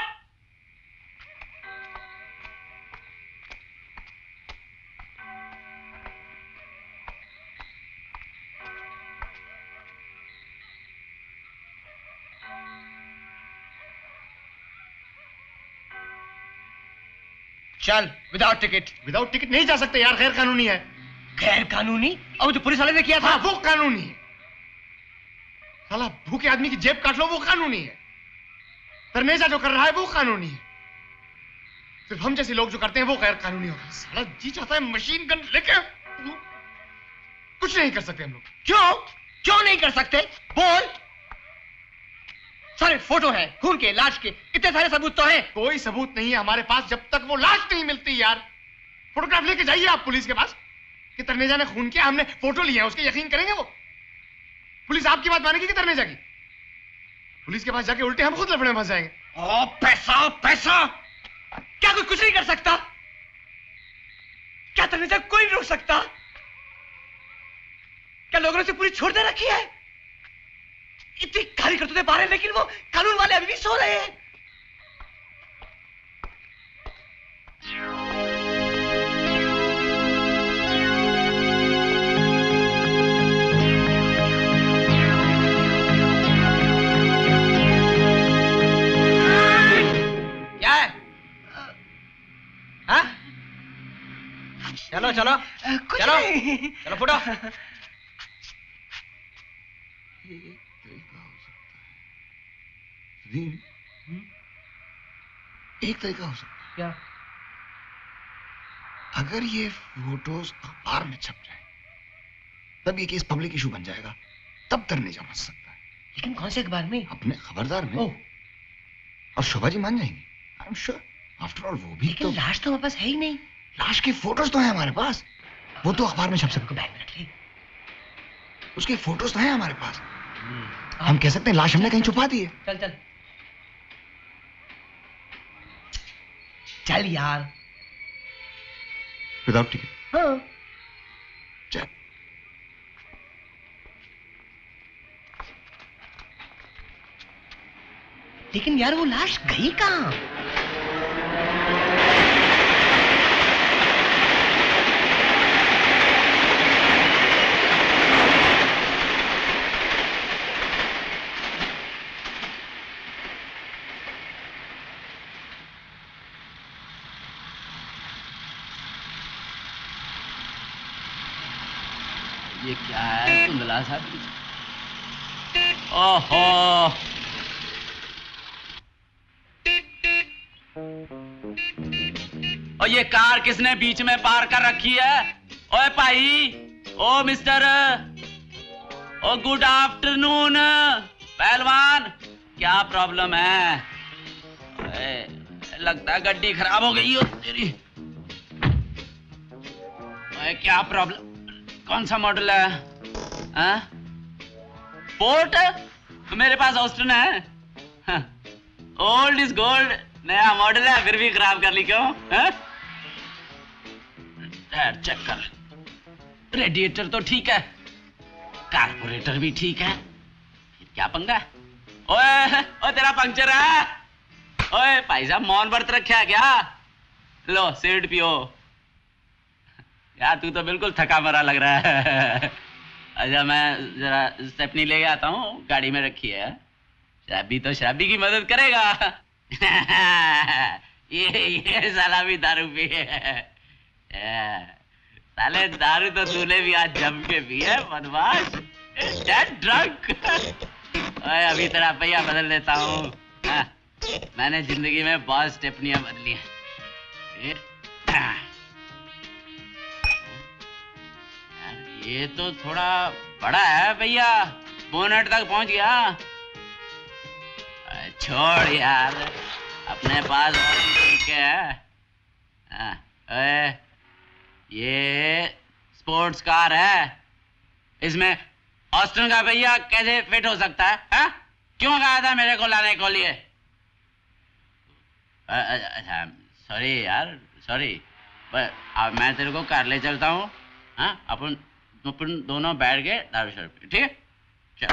चल विदाउट टिकट। विदाउट टिकट नहीं जा सकते यार, गैर कानूनी है। गैर कानूनी? अब जो पुलिस वाले ने किया था हाँ, वो कानूनी है। साला भूखे आदमी की जेब काट लो, वो कानूनी है। तरनेजा जो कर रहा है वो कानूनी है। सिर्फ हम जैसे लोग जो करते हैं वो गैर कानूनी होता है। साला जी चाहता है मशीन गन लेके, कुछ नहीं कर सकते हम लोग। क्यों? क्यों नहीं कर सकते? बोल। सारे फोटो हैं, खून के, लाश के, इतने सारे सबूत तो हैं। कोई सबूत नहीं है हमारे पास जब तक वो लाश नहीं मिलती यार। फोटोग्राफ लेके जाइए आप पुलिस के पास कि तरनेजा ने खून किया, हमने फोटो लिया है, उसके यकीन करेंगे वो? पुलिस आपकी बात मानेगी कि तरनेजा की? पुलिस के पास जाके उल्टे हम खुद लफड़े में फंस जाएंगे। ओ पैसा पैसा, क्या कोई कुछ नहीं कर सकता? क्या तरनेजा कोई नहीं रोक सकता? क्या लोगों ने उसे पूरी छोड़ दे रखी है? इतनी गाली करते थे बाहर, लेकिन वो कानून वाले अभी भी सो रहे हैं। क्या है? हाँ? चलो चलो चलो चलो फुटो। एक तरीका हो सकता है। क्या? अगर ये फोटोज अखबार में छप जाए तब ये केस पब्लिक इशू बन जाएगा, तब तरनेजा फंस सकता है। लेकिन कौन से अखबार में? अपने खबरदार में। और शोभा जी मान जाएंगे, I am sure. After all वो भी लेकिन तो लाश तो हमारे पास है ही नहीं। लाश की फोटोज तो है हमारे पास, वो तो अखबार में छप सकते। बैग में रख ली। उसकी फोटोज तो है हमारे पास। हम कह सकते हैं लाश हमने कहीं छुपा दी है। चल चल चल यार। Without ticket? हाँ। चल। लेकिन यार वो लाश गई कहाँ? ये क्या है धुंधला सा? ओहो, और ये कार किसने बीच में पार कर रखी है? ओए भाई, ओ मिस्टर, ओ गुड आफ्टरनून पहलवान, क्या प्रॉब्लम है? ओए, लगता है गड्डी खराब हो गई हो तेरी। ओए, क्या प्रॉब्लम? कौन सा मॉडल है? हाँ? पोर्ट? मेरे पास ऑस्टन है। ओल्ड इज गोल्ड, नया मॉडल है फिर भी खराब कर ली क्यों? हाँ? चेक कर, रेडिएटर तो ठीक है, कार्बोरेटर भी ठीक है, फिर क्या पंगा? ओए, ओए तेरा पंक्चर है? ओए भाई साहब मौन व्रत रखा है क्या? लो सिगरेट पियो। यार तू तो बिल्कुल थका मरा लग रहा है। अच्छा मैं जरा स्टेपनी लेके आता हूँ, गाड़ी में रखी है। शराबी तो शराबी की मदद करेगा। ये ये साला भी दारू पिए साले, दारू तो तूने भी आज जम के पी है बदमाश। ड्रंक। अभी तेरा पहिया बदल देता हूँ। मैंने जिंदगी में बहुत स्टेपनियां बदली हैं। यार ये तो थोड़ा बड़ा है भैया, बोनट तक पहुंच गया। छोड़ यार, अपने पास और भी तरीके हैं। अरे ये स्पोर्ट्स कार है, इसमें ऑस्टन का भैया कैसे फिट हो सकता है? हा? क्यों कहा था मेरे को लाने को लिए? अच्छा सॉरी यार, सॉरी। अब मैं तेरे को कार ले चलता हूँ। हाँ, अपन अपन दोनों बैठ के दारू शराब पी, ठीक है? चल।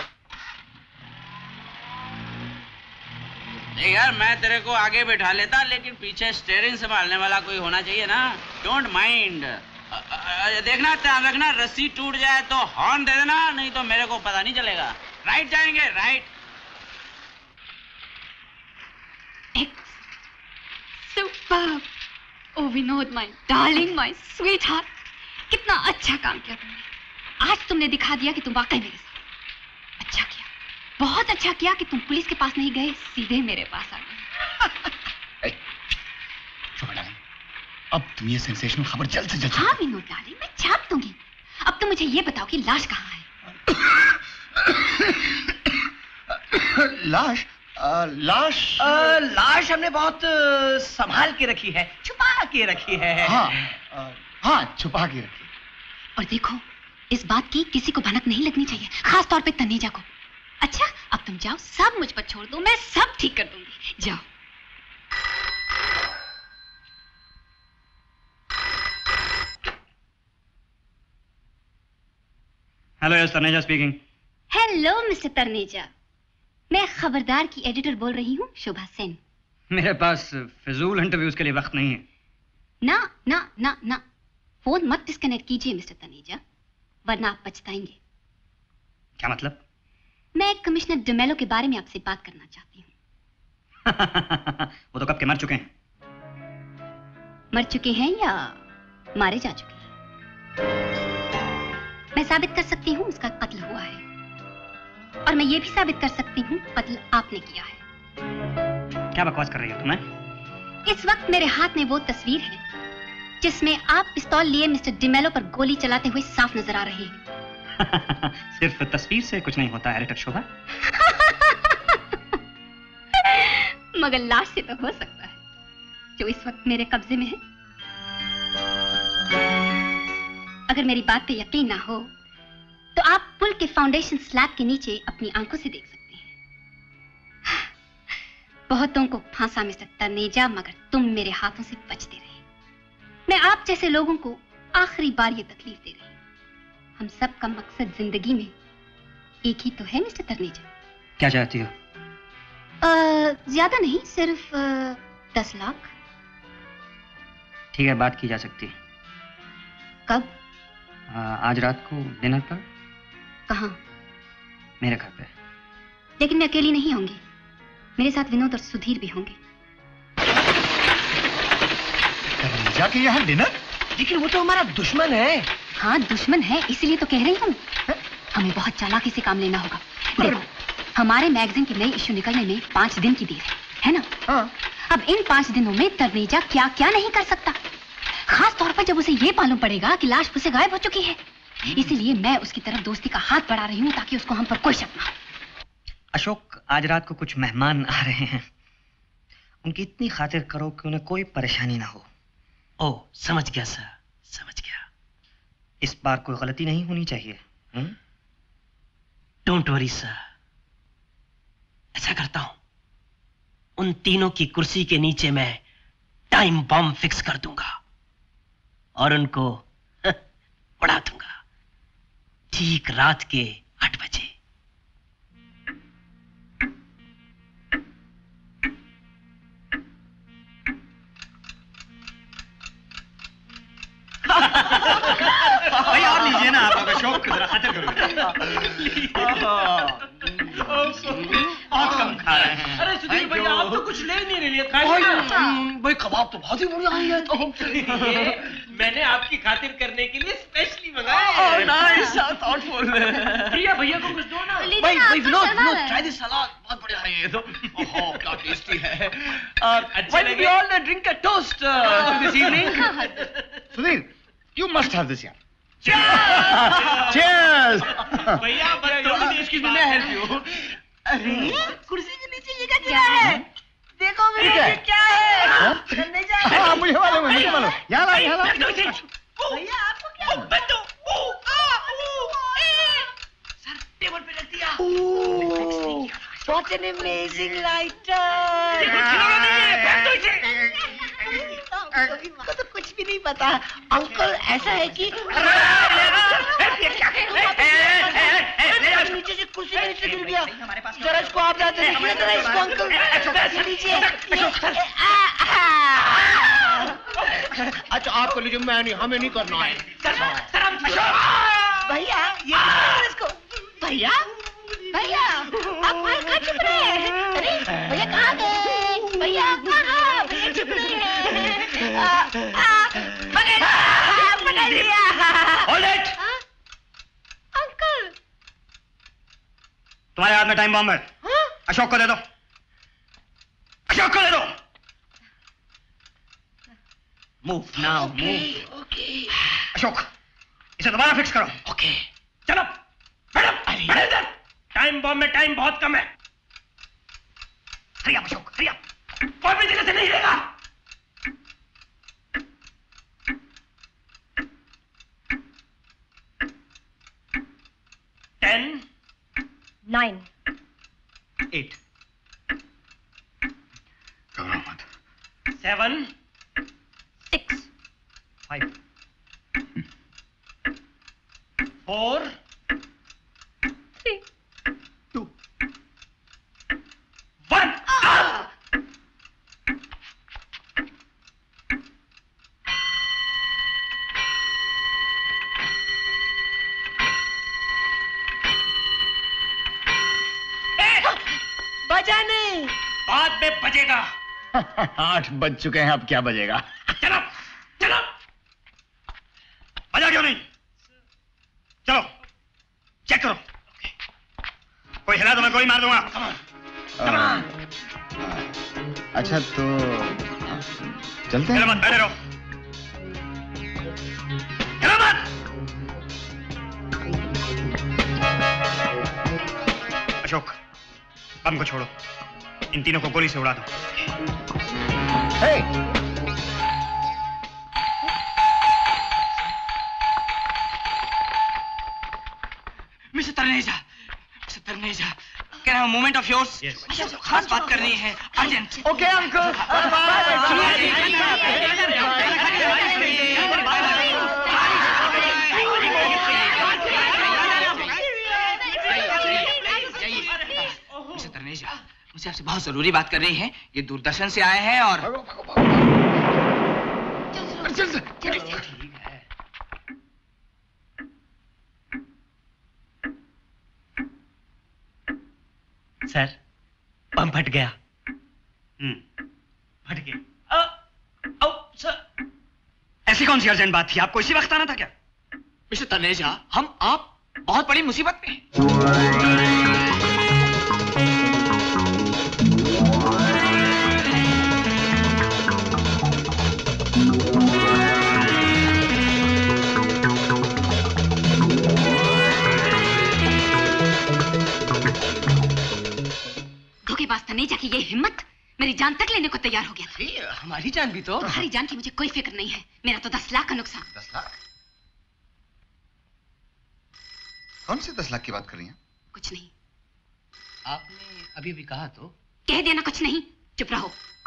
यार मैं तेरे को आगे बैठा लेता, लेकिन पीछे स्टीयरिंग संभालने वाला कोई होना चाहिए ना। Don't mind. देखना, ध्यान रखना, रस्सी टूट जाए तो हॉर्न दे देना, नहीं तो मेरे को पता नहीं चलेगा। राइट जाएंगे, राइट। सुपर। ओ Vinod, my darling, my sweetheart, कितना अच्छा काम किया तुमने। आज तुमने दिखा दिया कि तुम वाकई मेरे साथ। अच्छा किया, बहुत अच्छा किया कि तुम पुलिस के पास नहीं गए, सीधे मेरे पास आ गए। अब तुम ये सेंसेशनल खबर जल्द से जल्द। हाँ विनोद डार्लिंग, मैं छाप दूंगी। अब तुम मुझे ये बताओ कि लाश कहाँ है? लाश आ, लाश आ, लाश हमने बहुत आ, संभाल के रखी है, छुपा के रखी है। हाँ, आ, हाँ छुपा के रखी। और देखो, इस बात की किसी को भनक नहीं लगनी चाहिए, खास तौर पे तनेजा को। अच्छा, अब तुम जाओ, सब मुझ पर छोड़ दो, मैं सब ठीक कर दूंगी। जाओ। Hello, yes Taneja speaking. Hello mister Taneja, मैं खबरदार की एडिटर बोल रही हूँ, शोभा सेन। मेरे पास फिजूल इंटरव्यूज के लिए वक्त नहीं है। ना ना ना ना, फोन मत डिस्कनेक्ट कीजिए मिस्टर तनेजा, वरना आप पछताएंगे। क्या मतलब? मैं कमिश्नर डिमेलो के बारे में आपसे बात करना चाहती हूँ। वो तो कब के मर चुके हैं। मर चुके हैं या मारे जा चुके हैं? मैं साबित कर सकती हूँ उसका कत्ल हुआ है, और मैं ये भी साबित कर सकती हूँ कत्ल आपने किया है। क्या बकवास कर रही हो तुम्हें? इस वक्त मेरे हाथ में वो तस्वीर है जिसमें आप पिस्तौल लिए मिस्टर डिमेलो पर गोली चलाते हुए साफ नजर आ रहे हैं। सिर्फ तस्वीर से कुछ नहीं होता एडिटर शोभा। मगर लाश से तो हो सकता है, जो इस वक्त मेरे कब्जे में है। अगर मेरी बात पे यकीन ना हो तो आप पुल के फाउंडेशन स्लैब के नीचे अपनी आंखों से देख सकते हैं। बहुतों को फांसा मिस्टर तनेजा, मगर तुम मेरे हाथों से बचते रहे। मैं आप जैसे लोगों को आखिरी बार ये तकलीफ दे रही हूँ। हम सब का मकसद जिंदगी में एक ही तो है मिस्टर तनेजा। क्या चाहती हो? आ, ज्यादा नहीं, सिर्फ आ, दस लाख। ठीक है, बात की जा सकती है। कब? आ, आज रात को डिनर पर। कहाँ? मेरे घर पे। लेकिन मैं अकेली नहीं होंगी, मेरे साथ विनोद और सुधीर भी होंगे। जाके यहाँ डिनर? लेकिन वो तो हमारा दुश्मन है। हाँ दुश्मन है, इसीलिए तो कह रही हूँ। हमें बहुत चालाकी से काम लेना होगा। देखो, हमारे मैगजीन की नई इश्यू निकलने में पांच दिन की देर है, है ना? हाँ। अब इन पांच दिनों में तनेजा क्या क्या नहीं कर सकता, खास तौर पर जब उसे ये मालूम पड़ेगा कि लाश उससे गायब हो चुकी है। इसीलिए मैं उसकी तरफ दोस्ती का हाथ बढ़ा रही हूँ, ताकि उसको हम पर कोई शक ना। अशोक, आज रात को कुछ मेहमान आ रहे हैं, उनकी इतनी खातिर करो कि उन्हें कोई परेशानी ना हो। ओह, समझ गया सर, समझ गया। इस बार कोई गलती नहीं होनी चाहिए। डोंट वरी सर, ऐसा करता हूं, उन तीनों की कुर्सी के नीचे मैं टाइम बम फिक्स कर दूंगा और उनको उड़ा दूंगा ठीक रात के आठ बजे। भाई और लीजिए ना आप, अशोक जरा खातिर करो। बहुत कम खा रहे हैं। अरे सुधीर भैया, आप तो कुछ कुछ ले नहीं लिया भाई कबाब तो बहुत ही बढ़िया है तो ये मैंने आपकी खातिर करने के लिए स्पेशली मंगाया। Nice thoughtful. प्रिया भैया को कुछ दो ना। भाई भाई Vinod Vinod try this salad बहुत बढ़िया है ये तो। ओहो क्या टेस्टी है। अच्छा when we all drink a toast this evening. Sudhir you must have this यार। Cheers! भैया बस एक्सक्यूज मी मैं हेल्प यू। अरे कुर्सी के नीचे ये क्या है? देखो मेरे ये क्या है? चलने जा। हाँ मुझे मालूम है मुझे मालूम। यहाँ ला यहाँ ला। भैया आपको क्या? बंदो। सर टेबल पे रख दिया। What an amazing lighter! को तो कुछ भी नहीं पता। अंकल ऐसा है कि नीचे से कुर्सी के नीचे गिर गया। जरा इसको आप लाते देखिए जरा इसको अंकल नीचे। अच्छा आपको लीजिए मैं नहीं हमें नहीं करना है। भैया ये इसको भैया भैया आप कहाँ छुप रहे हैं? अरे भैया कहाँ गए? भैया कहाँ? भैया छुप रहे हैं। पकड़ लिया। Hold it! अंकल तुम्हारे हाथ में टाइम बॉम्ब है। अशोक को दे दो। अशोक को दे दो। Move now move. Okay Ashok इसे दोबारा फिक्स करो। ओके चलो मैडम मैडम टाइम बॉम्ब में टाइम बहुत कम है। Hurry up Ashok hurry up. कोई भी जगह से नहीं हिलेगा। Ten nine eight seven six five four three two one. बजा नहीं। बाद में बजेगा। आठ बज चुके हैं अब क्या बजेगा? चलो चलो बजा क्यों नहीं? चलो चेक करो। कोई हिला तो मैं कोई मार दूंगा। आ, अच्छा तो चलते हिलो हैं। मत बैठे रहो। हिलो मत। अशोक बम को छोड़ो। इन तीनों को गोली से उड़ा दो। Hey! Mister Tarneja mister Tarneja can I have a moment of yours? Yes. खास बात करनी है urgent. Okay uncle mister Tarneja मुझे आपसे बहुत जरूरी बात करनी है। ये दूरदर्शन से आए हैं और सर बम फट गया। हम्म फट गया। ओ, ओ, सर ऐसी कौन सी अर्जेंट बात थी? आपको इसी वक्त आना था क्या? मिस्टर तनेजा हम आप बहुत बड़ी मुसीबत में हैं। धोखेबाज तनेजा की ये हिम्मत मेरी जान तक लेने को तैयार हो गया था। हमारी जान भी तो। तुम्हारी जान की मुझे कोई फिक्र नहीं है। मेरा तो दस लाख का नुकसान। दस लाख? कौन से दस लाख की बात कर रही हैं? कुछ नहीं। आपने अभी अभी कहा तो। कह देना कुछ नहीं। चुप रहो।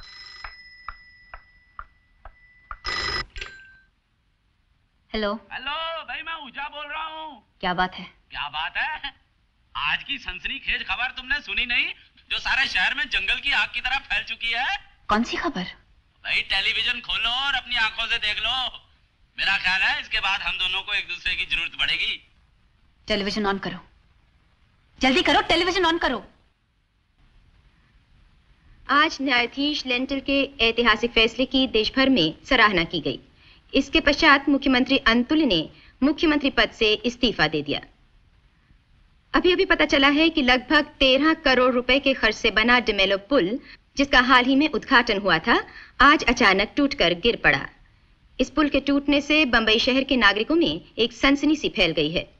हेलो हेलो भाई मैं ऊजा बोल रहा हूँ। क्या बात है? क्या बात है? आज की सनसनीखेज खबर तुमने सुनी नहीं, जो सारे शहर में जंगल की आग की तरह फैल चुकी है? कौन सी खबर? भाई टेलीविजन खोलो और अपनी आंखों से देख लो। मेरा ख्याल है इसके बाद हम दोनों को एक दूसरे की जरूरत पड़ेगी। टेलीविजन ऑन करो, जल्दी करो, टेलीविजन ऑन करो। आज न्यायाधीश लेंटल के ऐतिहासिक फैसले की देश भर में सराहना की गई। इसके पश्चात मुख्यमंत्री अंतुल ने मुख्यमंत्री पद से इस्तीफा दे दिया। अभी अभी पता चला है कि लगभग तेरह करोड़ रुपए के खर्च से बना डिमेलो पुल, जिसका हाल ही में उद्घाटन हुआ था, आज अचानक टूटकर गिर पड़ा। इस पुल के टूटने से बंबई शहर के नागरिकों में एक सनसनी सी फैल गई है।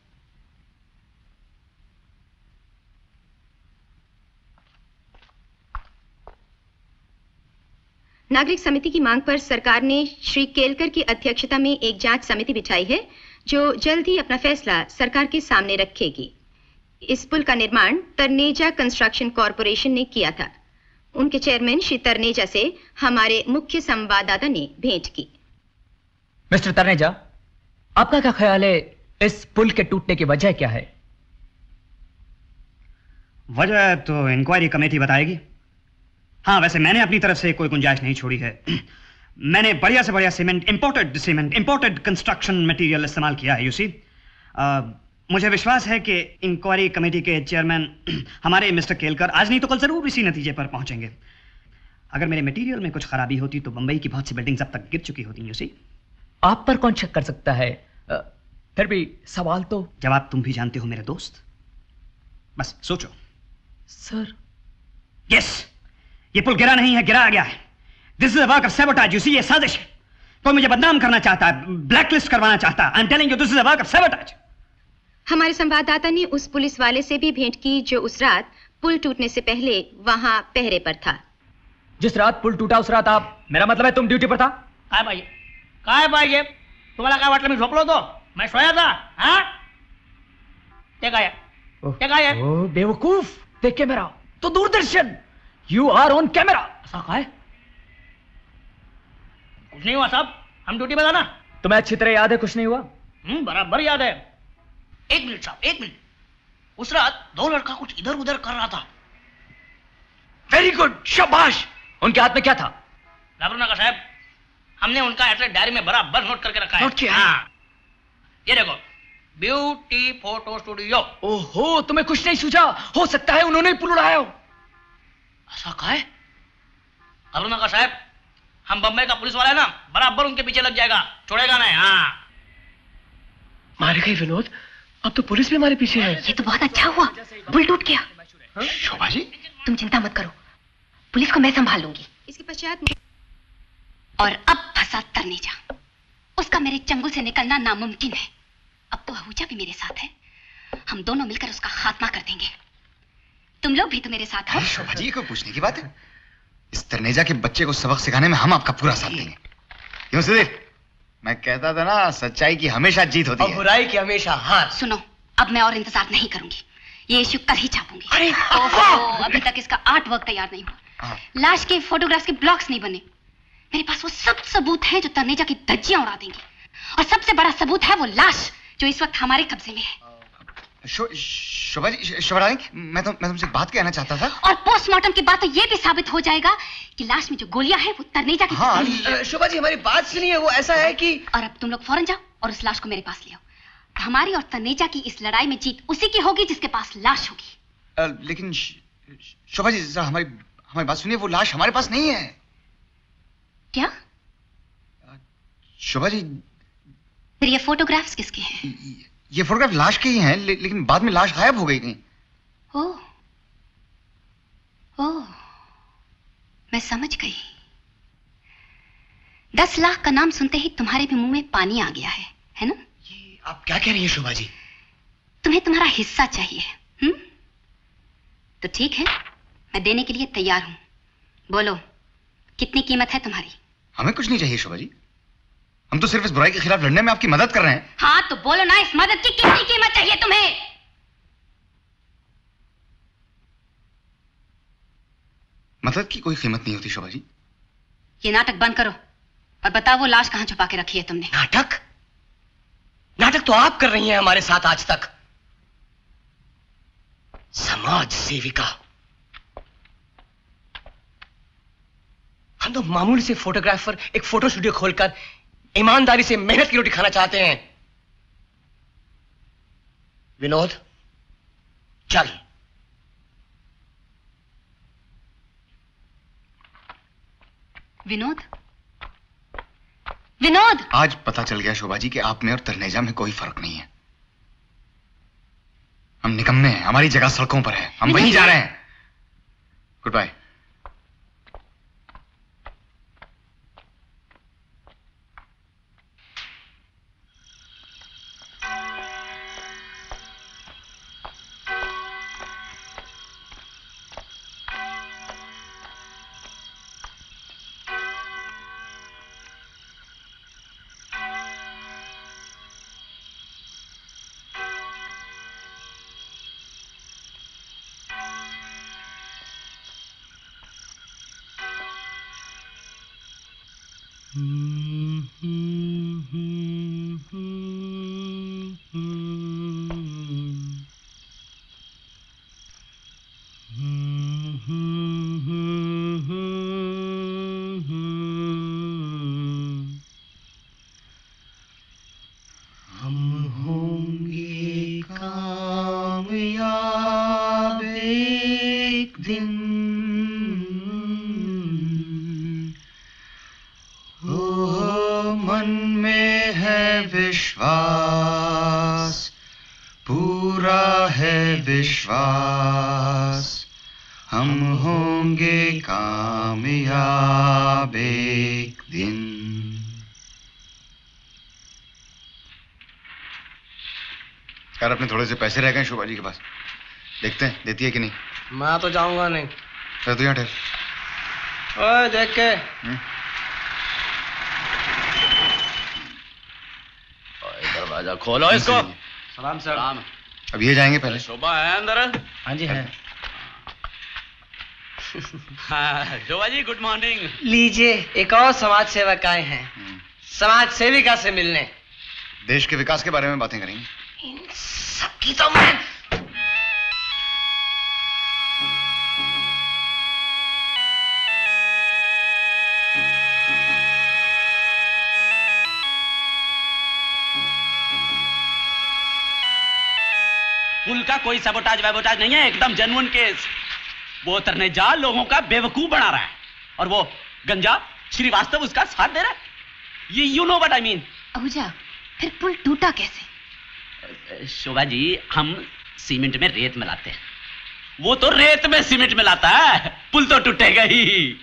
नागरिक समिति की मांग पर सरकार ने श्री केलकर की अध्यक्षता में एक जांच समिति बिठाई है, जो जल्द ही अपना फैसला सरकार के सामने रखेगी। इस पुल का निर्माण तरनेजा कंस्ट्रक्शन कॉरपोरेशन ने किया था। उनके चेयरमैन श्री तरनेजा से हमारे मुख्य संवाददाता ने भेंट की। मिस्टर तरनेजा, आपका क्या ख्याल है, इस पुल के टूटने की वजह क्या है? वजह तो इंक्वायरी कमेटी बताएगी। हाँ, वैसे मैंने अपनी तरफ से कोई गुंजाइश नहीं छोड़ी है। मैंने बढ़िया से बढ़िया cement, imported cement, imported construction material इस्तेमाल किया है। यू सी, मुझे विश्वास है कि इंक्वायरी कमेटी के चेयरमैन हमारे मिस्टर केलकर आज नहीं तो कल जरूर इसी नतीजे पर पहुंचेंगे। अगर मेरे मटेरियल में कुछ खराबी होती तो बंबई की बहुत सी बिल्डिंग्स अब तक गिर चुकी होती। यू सी, आप पर कौन शक कर सकता है? आ, फिर भी सवाल तो जवाब तुम भी जानते हो मेरे दोस्त। बस सोचो। सर, यस, ये पुल गिरा नहीं है, गिरा आ गया है। This is a work of sabotage. You see, ये साजिश है। कोई मुझे बदनाम करना चाहता है, ब्लैकलिस्ट करवाना चाहता है। I am telling you, this is a work of sabotage. हमारे संवाददाता ने उस पुलिस वाले से भी भेंट की जो उस रात पुल टूटने से पहले वहां पहरे पर था। जिस रात पुल टूटा उस रात आप, मेरा मतलब है तुम ड्यूटी पर था? काय पाहिजे, काय पाहिजे तुम्हाला? काय वाटलं मी झोपलो होतो? मैं सोया था? हाँ, ते काय ते काय ओ बेवकूफ, देख कैमरा तो Doordarshan. You are on camera. ऐसा काय? कुछ नहीं हुआ साहब, हम ड्यूटी पे था ना। तुम्हें अच्छी तरह याद है कुछ नहीं हुआ? हम्म, बराबर याद है। एक मिनट साहब, एक मिनट। उस रात दो लड़का कुछ इधर उधर कर रहा था। वेरी गुड, शाबाश। उनके हाथ में क्या था? घबराना का साहब, हमने उनका एड्रेस डायरी में बराबर नोट करके रखा है। नोट किया? हाँ, ये देखो, ब्यूटी फोटो स्टूडियो। ओहो, तुम्हें कुछ नहीं सूझा? हो सकता है उन्होंने पुल उड़ाया हो। ऐसा कहा है? घबराना का साहब, हम बम्बई का पुलिस वाला है ना, बराबर उनके पीछे लग जाएगा, छोड़ेगा नहीं। हाँ, मारे गए विनोद, अब तो पुलिस भी हमारे पीछे है। ये तो बहुत अच्छा हुआ, पुल टूट गया। शोभा जी, तुम चिंता मत करो, पुलिस को मैं संभाल लूंगी। इसके पश्चात और अब फंसा तरनेजा, उसका मेरे चंगुल से निकलना नामुमकिन है। अब तो आहूजा भी मेरे साथ है, हम दोनों मिलकर उसका खात्मा कर देंगे। तुम लोग भी तो मेरे साथ हो। शोभा जी, कोई पूछने की बात है? इस तरनेजा के बच्चे को सबक सिखाने में हम आपका पूरा साथ देंगे। क्यों सुधीर? मैं कहता था ना, सच्चाई की हमेशा जीत होती और है, बुराई की हमेशा हार। सुनो, अब मैं और इंतजार नहीं करूंगी, ये इश्यू कल ही छापूंगी। अरे ओहो, अभी तक इसका आर्ट वर्क तैयार नहीं हुआ, लाश के फोटोग्राफ्स के ब्लॉक्स नहीं बने। मेरे पास वो सब सबूत हैं जो तरनेजा की धज्जियां उड़ा देंगे, और सबसे बड़ा सबूत है वो लाश जो इस वक्त हमारे कब्जे में है। शो, शोभा जी, शोभा रानी, मैं तो मैं तुमसे बात कहना चाहता था। और पोस्टमार्टम के बाद तो ये भी साबित हो जाएगा कि लाश में जो गोलियां हैं वो तरनेजा की। हाँ, शोभा जी, हमारी बात सुनिए। वो ऐसा है कि और अब तुम लोग फौरन जाओ और उस लाश को मेरे पास ले आओ। हमारी और तरनेजा की इस लड़ाई में जीत उसी की होगी जिसके पास लाश होगी। आ, लेकिन शोभा जी, जरा हमारी हमारी बात सुनिए, वो लाश हमारे पास नहीं है। क्या? शोभा जी, फिर ये फोटोग्राफ्स किसके हैं? ये फोटोग्राफ लाश के ही हैं, ले, लेकिन बाद में लाश गायब हो गई कहीं। ओह, ओह, मैं समझ गई। दस लाख का नाम सुनते ही तुम्हारे भी मुंह में पानी आ गया है, है ना? ये आप क्या कह रही हैं शोभा जी? तुम्हें तुम्हारा हिस्सा चाहिए, हम्म? तो ठीक है, मैं देने के लिए तैयार हूं। बोलो, कितनी कीमत है तुम्हारी? हमें कुछ नहीं चाहिए शोभा जी, हम तो सिर्फ इस बुराई के खिलाफ लड़ने में आपकी मदद कर रहे हैं। हाँ, तो बोलो ना, इस मदद की कितनी कीमत चाहिए तुम्हें? मदद की कोई कीमत नहीं होती शोभा जी। ये नाटक बंद करो और बताओ वो लाश कहां छुपा के रखी है तुमने? नाटक? नाटक तो आप कर रही हैं हमारे साथ आज तक, समाज सेविका। हम तो मामूली से फोटोग्राफर एक फोटो स्टूडियो खोलकर ईमानदारी से मेहनत की रोटी खाना चाहते हैं। विनोद, चल। विनोद, विनोद, आज पता चल गया शोभा जी कि आप में और तन्नेजा में कोई फर्क नहीं है। हम निकम्मे हैं, हमारी जगह सड़कों पर है, हम वहीं जा रहे हैं। Goodbye. यार अपने थोड़े से पैसे रह गए शोभा जी के पास, देखते हैं देती है कि नहीं। मैं तो जाऊंगा नहीं। तो यहाँ ठहर। ओए देख के। दरवाजा खोलो इसको। सलाम सर। सलाम। अब ये जाएंगे पहले। शोभा है अंदर? हाँ जी है। हाँ, शोभा जी गुड मॉर्निंग। लीजिए एक और समाज सेवक आए हैं, समाज सेविका से मिलने। देश के विकास के बारे में बातें करेंगे। इन सबकी तो मैं पुल का कोई सबोटाज वैबोटाज नहीं है, एकदम जेन्युइन केस। वो तन्नेजा लोगों का बेवकूफ बना रहा है और वो गंजा श्रीवास्तव उसका साथ दे रहा है। ये you know what I mean. Ahuja, फिर पुल टूटा कैसे? शोभा जी हम सीमेंट में रेत मिलाते हैं, वो तो रेत में सीमेंट मिलाता है, पुल तो टूटेगा ही।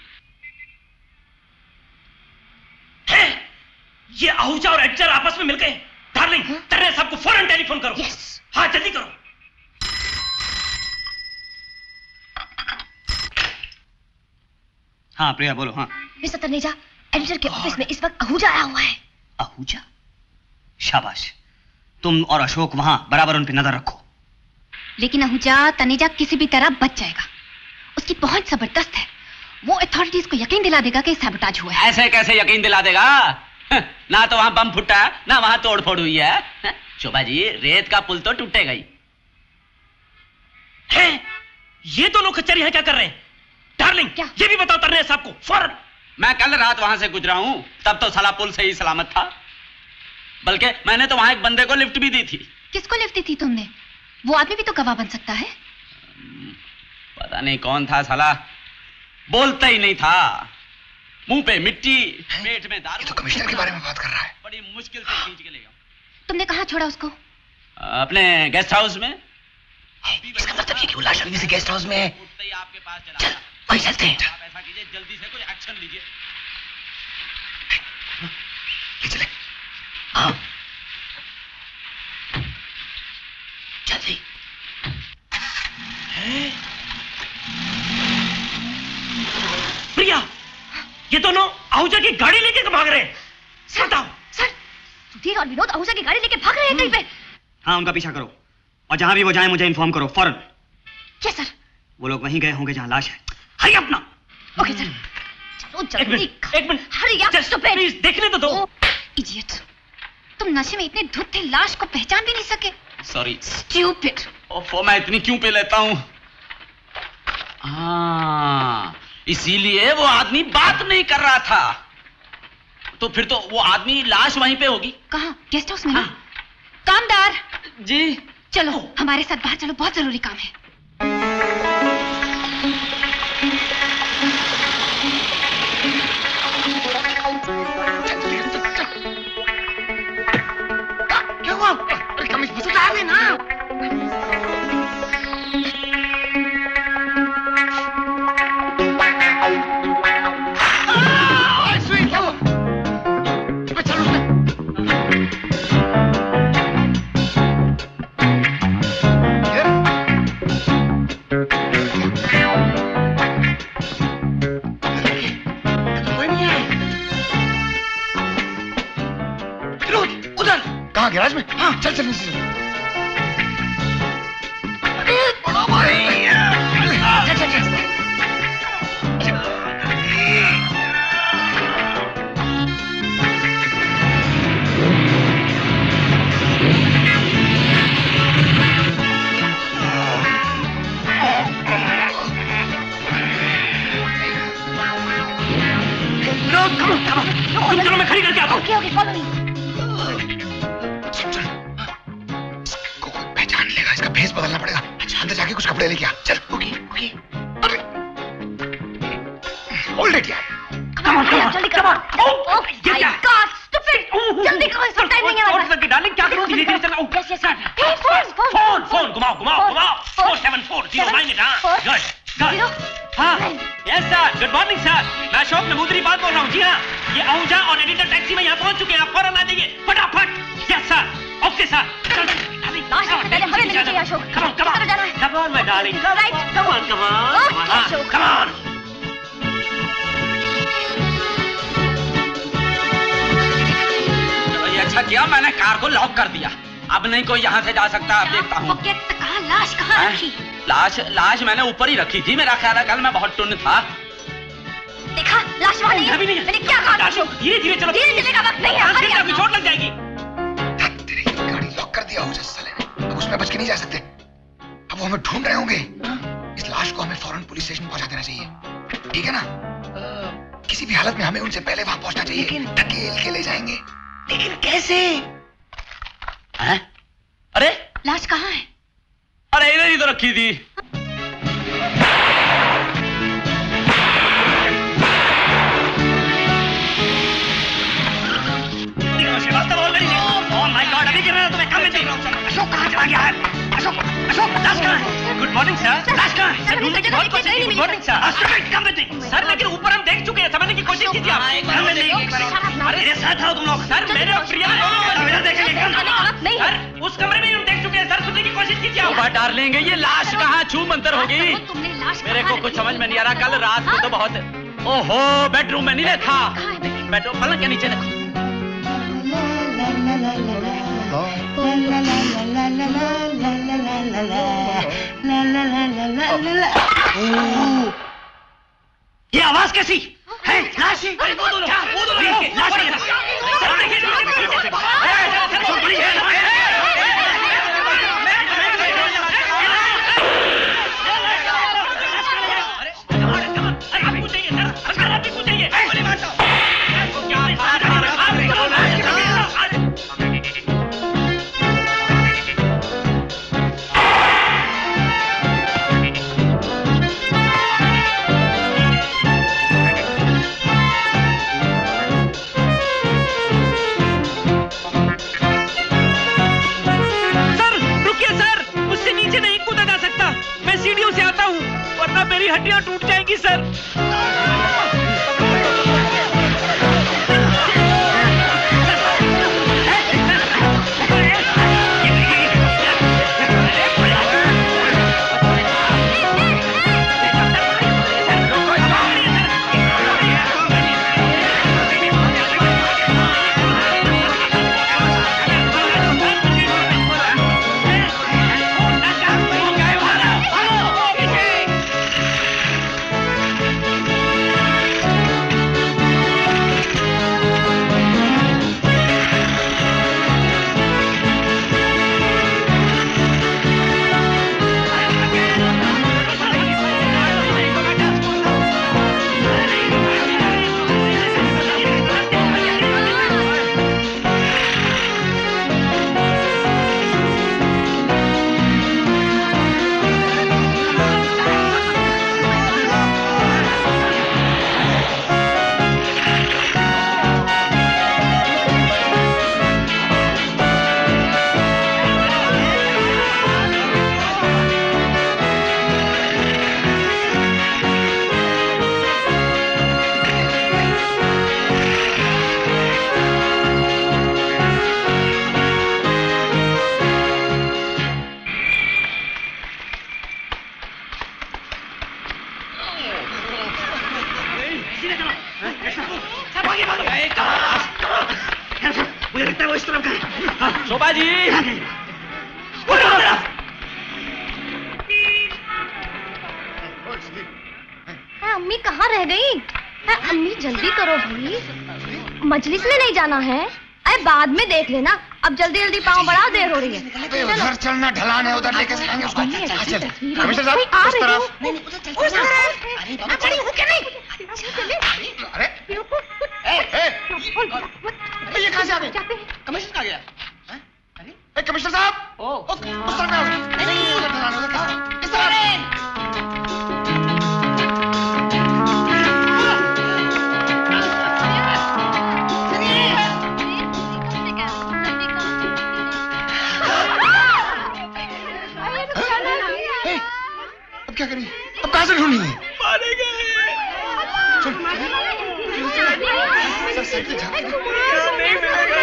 है? ये आहूजा और एडजर आपस में मिल गए। डार्लिंग, तन्ने साहब को फौरन टेलीफोन करो। yes. हाँ जल्दी करो। हाँ प्रिया बोलो। हाँ मिस्टर तन्नेजा, एडिटर के ऑफिस में इस वक्त आहूजा आया हुआ है। आहूजा? शाबाश, तुम और अशोक वहां बराबर उन पे नजर रखो। लेकिन आहूजा तन्नेजा किसी भी तरह बच जाएगा, उसकी पहुंच जबरदस्त है। वो अथॉरिटीज को यकीन दिला देगा कि सैबोटाज हुआ है। ऐसे कैसे यकीन दिला देगा? ना तो वहां बम फुटा है, ना वहां तोड़ फोड़ हुई है। शोभा जी रेत का पुल तो टूटेगा ही। है? ये दोनों खच्चर यहाँ क्या कर रहे हैं? डार्लिंग, क्या? ये भी बताओ तन्ने साहब को फौरन। मैं कल रात वहां से गुजरा हूं, तब तो साला पुल सही सलामत था। बल्कि मैंने तो वहां एक बंदे को लिफ्ट भी दी थी। किसको लिफ्ट दी थी तुमने? वो आदमी भी तो गवाह बन सकता है। पता नहीं कौन था साला, बोलता ही नहीं था, मुंह पे मिट्टी, पेट में दारू। ये तो कमिश्नर के बारे में बात कर रहा है। बड़ी मुश्किल से खींच के ले गया। तुमने कहाँ छोड़ा उसको? अपने गेस्ट हाउस में। इसका मतलब ये कि वो लाश अभी से गेस्ट हाउस में है। आपके पास चला। चल, वहीं चलते हैं। आप ऐसा कीजिए, जल्दी से कुछ एक्शन लीजिए। ले चले। हाँ जल्दी। प्रिया, ये दोनों आहूजा की गाड़ी लेके भाग रहे हैं। सर, बताओ सर, सुधीर और विनोद आहूजा की गाड़ी लेके भाग रहे हैं कहीं पे। हाँ उनका पीछा करो और जहां भी वो जाए मुझे इन्फॉर्म करो फौरन। क्या सर? वो लोग वहीं गए होंगे जहां लाश है। हरी अपना। Okay sir. चलो जल्दी। एक मिनट। Hurry up. प्लीज देखने तो दो। इडियट, तुम नशे में इतने धुत थे लाश को पहचान भी नहीं सके। सॉरी। स्टूपिड। ओफो, मैं इतनी क्यों पे लेता हूं? हाँ, इसीलिए वो आदमी बात नहीं कर रहा था। तो फिर तो वो आदमी लाश वहीं पे होगी। कहाँ? गेस्ट हाउस में? हाँ। कामदार जी, चलो हमारे साथ बाहर चलो, बहुत जरूरी काम है। सुधार देना। गैराज में? हाँ, चल चल नीचे चल। अरे बड़ा भाई, चल चल चल। तुम चलो मैं खड़ी करके आता हूँ। Okay okay follow me. इसका फेस बदलना पड़ेगा। अच्छा अंदर जाके कुछ कपड़े लेके आ। चल। Okay okay. अरे होल्ड इट यार। कम ऑन कम ऑन जल्दी come on. Oh my god stupid. जल्दी करो इसका टाइम नहीं है हमारे पास। डार्लिंग क्या करूं? धीरे धीरे चला। Yes yes phone phone phone phone घुमाओ घुमाओ घुमाओ। Four seven four zero nine eight. हाँ गुड गुड। हाँ yes sir good morning sir. मैं अशोक नमूदरी बात बोल रहा हूँ। जी हाँ ये आहूजा और एडिटर टैक्सी में यहाँ पहुँच चुके हैं। आप फौरन आ जाइए फटाफट। Yes sir okay sir. Last से पहले हमें मिलना चाहिए Ashok. Come on, come on, जाना है। come on, my darling. Right. Come on, come on. Okay, Ashok. Come on. तो ये अच्छा किया मैंने कार को लॉक कर दिया। अब नहीं कोई यहाँ से जा सकता। अब देखता हूँ। कहाँ लाश कहाँ रखी? लाश लाश मैंने ऊपर ही रखी थी। मेरा ख्याल है कल मैं बहुत टुन्न था। देखा लाश वहाँ नहीं है। मैंने क्या कहा अशोक? धीरे धीरे चलो। धीरे चलने का वक्त नहीं है। हरी आप चोट लग जाएगी। गाड़ी लॉक कर दिया हो साले ने। अब उसमें बच के नहीं जा सकते। अब वो हमें ढूंढ रहे होंगे। इस लाश को हमें फौरन पुलिस स्टेशन पहुंचा देना चाहिए। ठीक है ना? किसी भी हालत में हमें उनसे पहले वहां पहुंचना चाहिए। धकेल के ले जाएंगे। लेकिन कैसे? हैं? अरे लाश कहाँ है? अरे इधर ही तो रखी थी। अशोक कहाँ चला गया है? अशोक अशोक लाश कहाँ है? Good morning sir. लाश कहाँ है? सर ढूंढने की बहुत कोशिश की। Good morning sir. Come with me sir. लेकिन ऊपर हम देख चुके हैं। समझने की कोशिश कीजिए आप। अरे मेरे साथ आओ तुम लोग। सर मेरे और प्रिया दोनों देखेंगे। सर उस कमरे में हम देख चुके हैं। सर सुनने की कोशिश कीजिए आप। डार्लिंग ये लाश कहाँ छू मंतर होगी? मेरे को कुछ समझ में नहीं आ रहा। कल रात को तो बहुत ओहो बेडरूम में नहीं देखा। बेडरूम पलंग के नीचे देखो। ये आवाज कैसी है? लाश है। अरे वो दोनों क्या वो दोनों लाश है। मेरी हड्डियां टूट जाएंगी सर। अम्मी कहाँ रह गई? अम्मी जल्दी करो भाई, मजलिस में नहीं जाना है। अरे बाद में देख लेना, अब जल्दी जल्दी पाँव बढ़ा, देर हो रही है। उधर चलना, ढलान है, उधर लेके चलेंगे उसको। चल कमिश्नर साहब उस तरफ। उस तरफ मैं खड़ी हूँ क्या नहीं? अरे ये कहाँ से आ गए? कमिश्नर आ गया। अरे कमिश्नर साहब उस तरफ आओ। नहीं उधर ढलान, उधर कैसे? इस तरफ। अब क्या करें? अब कहाँ से ढूंढेंगे? मारे गए। चल सर साइड पे जाते हैं। नहीं मिलेगा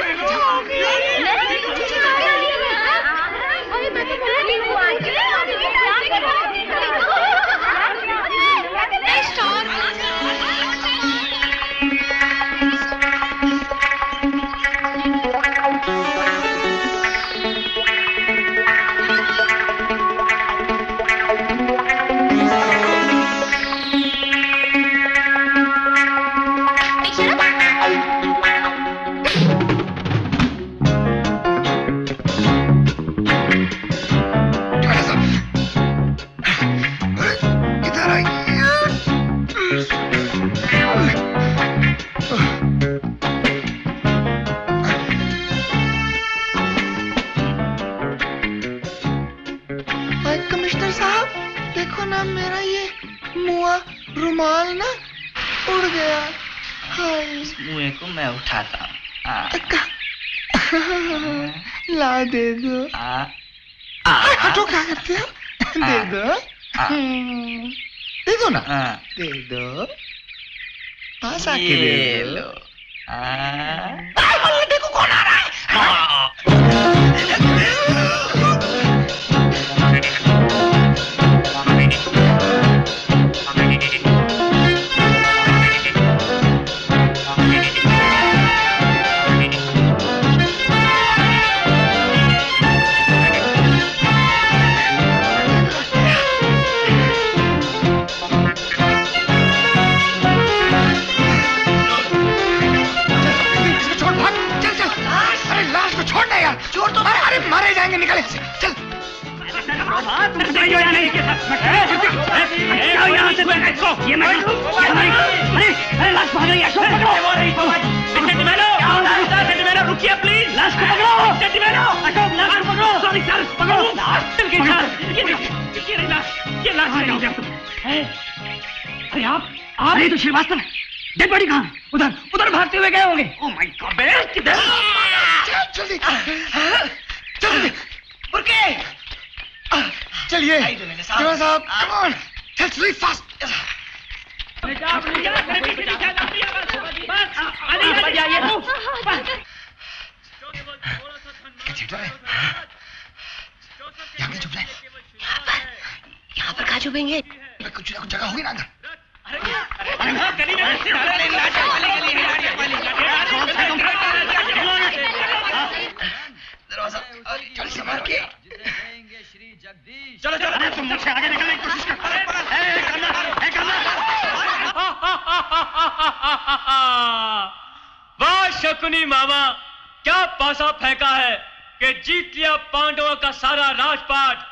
ला दे दो। हटो, क्या करते हो? दे दो, दे दो ना, दे दो, पास आके दे दो। देखो कौन आ रहा है। मारे जाएंगे, निकले चल। यहाँ से ये मैं अरे लाश भाग रही है, रुकिए प्लीज, लाश को पकड़ो। अशोक लाश को पकड़ो। सॉरी सर, पकड़ो ये लाश, ये लाश अरे आप आप नहीं तो श्रीवास्तव, डेड बॉडी कहाँ? उधर उधर भागते हुए गए होंगे। ओह माय गॉड, किधर? जल्दी जल्दी रुके। चलिए जवान साहब, come on, let's leave fast. यहाँ छुप रहे, यहाँ पर यहाँ पर कहाँ छुपेंगे? कुछ ना कुछ जगह होगी ना अंदर। दरवाजा जल्दी से मार के। चलो चलो, अरे तुम मुझसे आगे निकलने की कोशिश कर। है करना, है करना। वाह शकुनी मामा, क्या पासा फेंका है कि जीत लिया पांडवों का सारा राजपाट।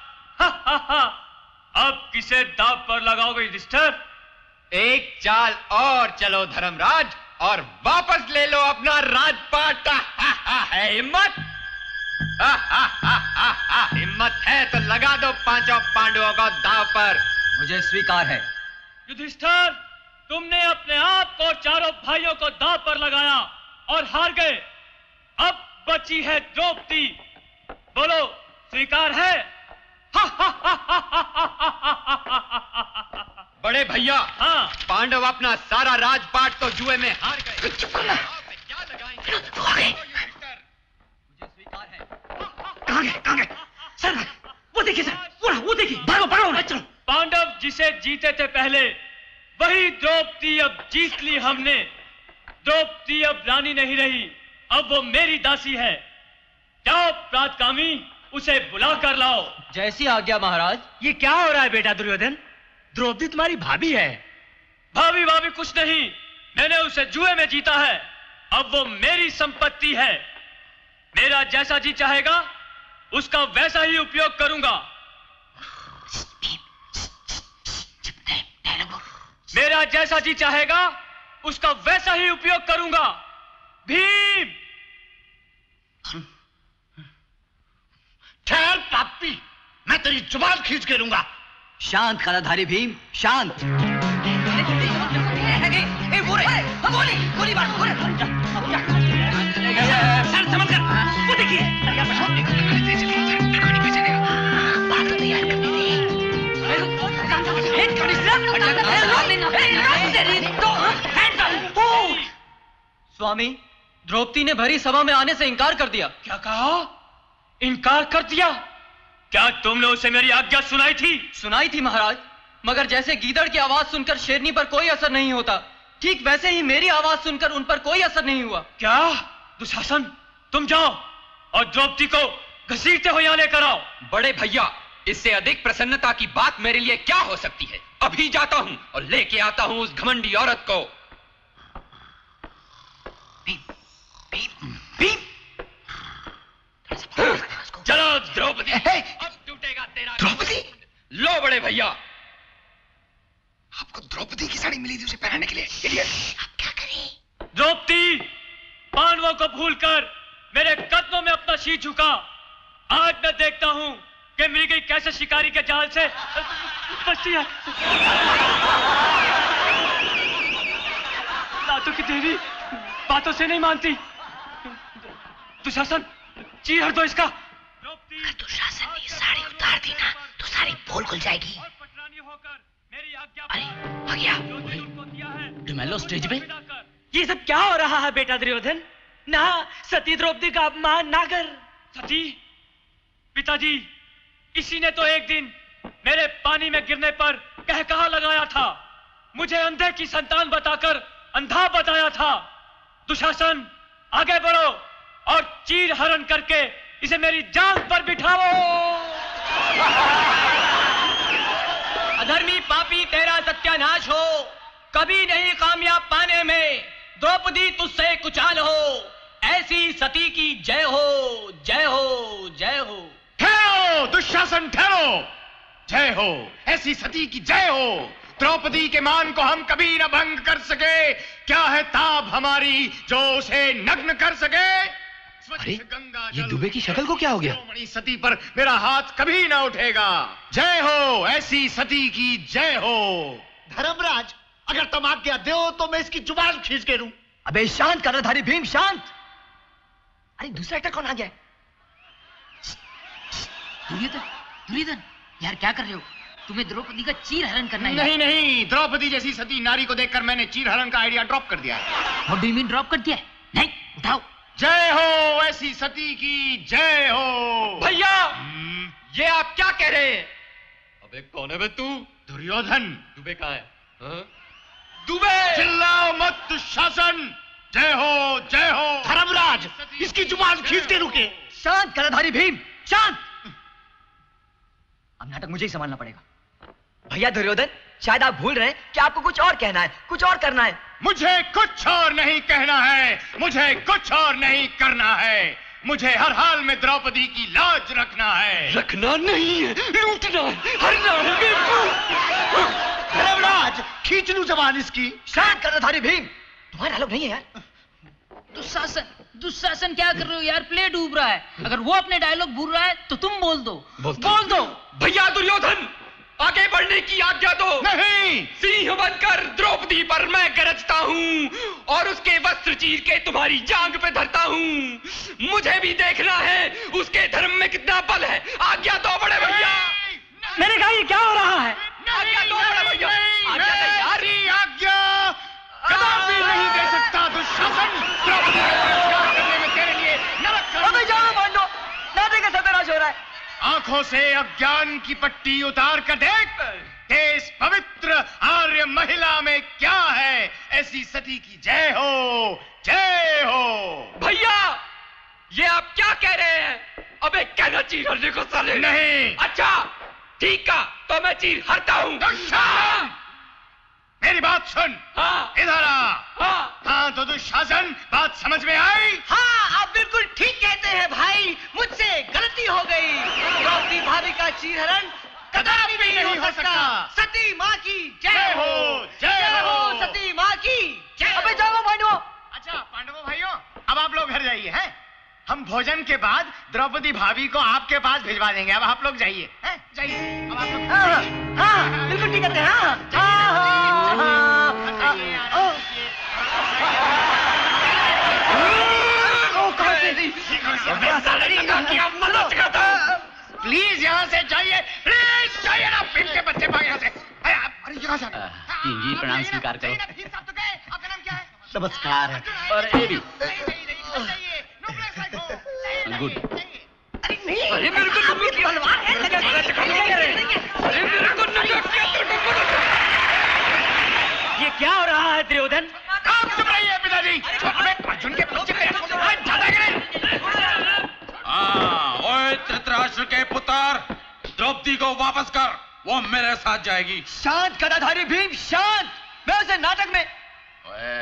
अब किसे दाव पर लगाओगे युधिष्ठिर? एक चाल और चलो धर्मराज, और वापस ले लो अपना राजपाट। है हिम्मत? हिम्मत है तो लगा दो पांचों पांडवों को दाव पर। मुझे स्वीकार है। युधिष्ठिर, तुमने अपने आप को चारों भाइयों को दाव पर लगाया और हार गए। अब बची है द्रौपदी, बोलो स्वीकार है? बड़े भैया, हाँ, पांडव अपना सारा राजपाट तो जुए में हार गए। क्या लगाएंगे? कहाँ गए? कहाँ गए? सर, वो देखिए सर, वो वो देखिए, भागो भागो, चलो। पांडव जिसे जीते थे पहले, वही द्रौपदी अब जीत ली हमने। द्रौपदी अब रानी नहीं रही, अब वो मेरी दासी है। जाओ प्रातकामी, उसे बुला कर लाओ। जैसी आज्ञा महाराज। ये क्या हो रहा है बेटा दुर्योधन? द्रौपदी तुम्हारी भाभी है। भाभी भाभी कुछ नहीं, मैंने उसे जुए में जीता है, अब वो मेरी संपत्ति है। मेरा जैसा जी चाहेगा उसका वैसा ही उपयोग करूंगा। मेरा जैसा जी चाहेगा उसका वैसा ही उपयोग करूंगा। भीम! ठहर पापी, मैं तेरी जुबान खींच के लूंगा। शांत कलाधारी भीम, शांत। ए, वो रहे, हम बोले, गोली मार, गोली सर समझ कर, वो देखिए। बात तो तैयार करने दे। स्वामी, द्रौपदी ने भरी सभा में आने से इनकार कर दिया। क्या कहा? इनकार कर दिया? क्या तुमने उसे मेरी आज्ञा सुनाई थी? सुनाई थी महाराज, मगर जैसे गीदड़ की आवाज सुनकर शेरनी पर कोई असर नहीं होता, ठीक वैसे ही मेरी आवाज सुनकर उन पर कोई असर नहीं हुआ। क्या? दुशासन, तुम जाओ और द्रौपदी को घसीटते हो यहाँ लेकर आओ। बड़े भैया, इससे अधिक प्रसन्नता की बात मेरे लिए क्या हो सकती है? अभी जाता हूं और लेके आता हूं उस घमंडी औरत को। भीम, भीम, भीम। चलो द्रौपदी, अब टूटेगा तेरा। द्रौपदी? लो बड़े भैया। आपको द्रौपदी की साड़ी मिली थी उसे पहनाने के लिए। इडियट। आप क्या करें? द्रौपदी पांडवों को भूलकर मेरे कदमों में अपना शीश झुका। आज मैं देखता हूं कि मृगी कैसे शिकारी के जाल से बचती है। लातों की देवी बातों से नहीं मानती। दुशासन, चीर दो इसका। अगर दुशासन ने साड़ी उतार दी ना तो सारी पोल खुल जाएगी। अरे आ गया। डुमेलो स्टेज में। ये सब क्या हो रहा है बेटा दुर्योधन? ना, सती द्रौपदी का अपमान ना कर। सती? पिताजी, इसी ने तो एक दिन मेरे पानी में गिरने पर कह कहा लगाया था, मुझे अंधे की संतान बताकर अंधा बताया था। दुशासन, आगे बढ़ो और चीर हरण करके इसे मेरी जांघ पर बिठाओ। अधर्मी पापी, तेरा सत्यानाश हो, कभी नहीं कामयाब पाने में। द्रौपदी तुझसे कुचाल हो, ऐसी सती की जय हो, जय हो, जय हो। ठहरो दुशासन, ठहरो। जय हो, ऐसी सती की जय हो। द्रौपदी के मान को हम कभी न भंग कर सके। क्या है ताब हमारी जो उसे नग्न कर सके? अरे, ये दुबे की शक्ल को क्या हो गया? शिरोमणि सती पर मेरा हाथ कभी ना उठेगा। जय हो, ऐसी सती की जय हो। धर्मराज, अगर तुम आज्ञा दो तो मैं इसकी जुबान खींच के लूं। अबे शांत कर्णधारी भीम, शांत। अरे दूसरा एक्टर कौन आ गया? दुर्योधन, दुर्योधन, यार क्या कर रहे हो? तुम्हें द्रौपदी का चीर हरण करना है। नहीं नहीं, द्रौपदी जैसी सती नारी को देखकर मैंने चीर हरण का आइडिया ड्रॉप कर दिया है। What do you mean drop कर दिया? नहीं, उठाओ। जय हो, ऐसी सती की जय हो। भैया, ये आप क्या कह रहे हैं? अबे कौन है बे तू? दुर्योधन। दुबे कहाँ है? हाँ? दुबे! चिल्लाओ मत दुशासन। जय हो, जय हो। धर्मराज, इसकी जुबान खींच के रुके। शांत कर्णधारी भीम, शांत। अब नाटक मुझे ही संभालना पड़ेगा। भैया दुर्योधन, शायद आप भूल रहे हैं कि आपको कुछ और कहना है, कुछ और करना है। मुझे कुछ और नहीं कहना है, मुझे कुछ और नहीं करना है। मुझे हर हाल में द्रौपदी की लाज रखना है। रखना नहीं है, लूटना है, हरना है। धर्मराज, खींच लूं जबान इसकी। शांत कर्णधारी भीम, तुम्हारा डायलॉग नहीं है यार। दुशासन, दुशासन क्या कर रहे हो यार? प्ले डूब रहा है। अगर वो अपने डायलॉग भूल रहा है तो तुम बोल दो। बोल दो। भैया दुर्योधन, आगे बढ़ने की आज्ञा दो। नहीं। सिंह बनकर द्रौपदी पर मैं गरजता हूँ और उसके वस्त्र चीर के तुम्हारी जांग पे धरता हूँ। मुझे भी देखना है उसके धर्म में कितना बल है। आज्ञा दो बड़े भैया। मैंने कहा ये क्या हो रहा है? आज्ञा दो बड़े भैया। आज्ञा तैयारी, आज्ञा कदापि नहीं दे सकता दुशासन। द्रौपदी को बहिष्कार करने में तेरे लिए नरक का। अबे जाओ मांडो, नाटक का सत्यानाश हो रहा है। आंखों से अज्ञान की पट्टी उतार कर देख, देश पवित्र आर्य महिला में क्या है। ऐसी सती की जय हो, जय हो। भैया, ये आप क्या कह रहे हैं? अबे कहना चीर हरने को साले। नहीं। अच्छा ठीक का, तो मैं चीर हरता हूँ। मेरी बात सुन। हाँ। इधर आ। हाँ। हाँ तो दुशासन, बात समझ में आई? हाँ, आप बिल्कुल ठीक कहते हैं भाई, मुझसे गलती हो गई। द्रौपदी भाभी का चीरहरण कदापि नहीं हो सकता। सती माँ की जय हो, जय हो सती माँ की जय। अबे जाओ पांडवों। अच्छा पांडवों भाइयों, अब आप लोग घर जाइए हैं। हम भोजन के बाद द्रौपदी भाभी को आपके पास भिजवा देंगे। अब आप लोग जाइए, हैं? जाइए। अब आप लोग हाँ, हाँ, बिल्कुल ठीक कहते हैं। हाँ, हाँ, हाँ, हाँ, हाँ। प्लीज यहाँ से जाइए, प्लीज जाइए ना, फिर के बच्चे भाग यहाँ से। अरे यहाँ से जी प्रणाम स्वीकार करो। आपका नाम क्या है? नमस्कार। और ये भी गुड। अरे नहीं, अरे मेरे को नमक की हलवान है लगा। अरे मेरे को नमक की। ये क्या हो रहा है दुर्योधन? आप चुप रहिए पिताजी। अबे अर्जुन के बच्चे ज्यादा गिरे। हाँ, ओए धृतराष्ट्र के पुत्र, द्रौपदी को वापस कर, वो मेरे साथ जाएगी। शांत गदाधारी भीम, शांत। मैं उसे नाटक में। ओए,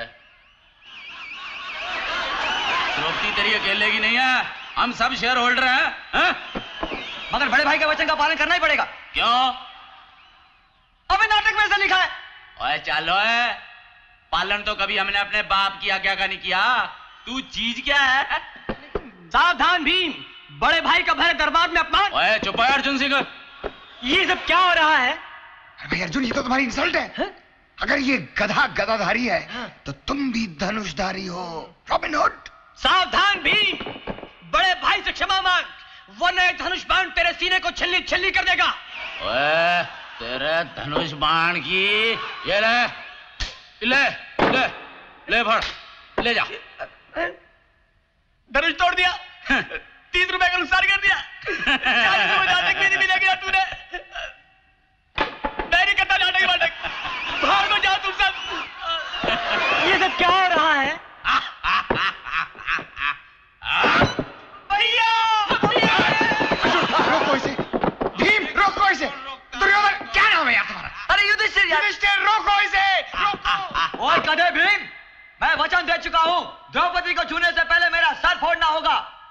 द्रौपदी तेरी अकेले की नहीं है, हम सब शेयर होल्डर हैं, हैं? मगर बड़े भाई के वचन का पालन करना ही पड़ेगा। क्यों? अबे नाटक में ऐसा लिखा है। ओए चलो है, पालन तो कभी हमने अपने बाप की आज्ञा का नहीं किया। तू चीज क्या है? सावधान भीम, बड़े भाई का भरे दरबार में अपमान। ओए चुप है अर्जुन सिंह। ये सब क्या हो रहा है? अरे भाई अर्जुन, ये तो तुम्हारी इंसल्ट है, है? अगर ये गधा गदाधारी है तो तुम भी धनुषधारी हो, रॉबिन हुड। सावधान भीम, बड़े भाई से क्षमा मांग, वरना एक धनुष बाण तेरे सीने को छिल्ली छिल्ली कर देगा। ओए तेरे धनुष बाण की ये ले ले ले ले भर ले जा। धनुष तोड़ दिया, तीस रुपए का नुकसान कर दिया। चालीस रुपए नाटक में नहीं मिलेगा तूने। मैं नहीं करता नाटक वाटक, बाहर को जाओ तुम सब। ये सब क्या हो रहा है? भैया रोको इसे भीम, रोको इसे। दुर्योधन, क्या नाम है यार तुम्हारा? अरे युधिष्ठिर यार। युधिष्ठिर, रोको इसे, रोको। ओए गधे भीम, मैं वचन दे चुका हूँ, द्रौपदी को छूने से पहले मेरा सर फोड़ना होगा।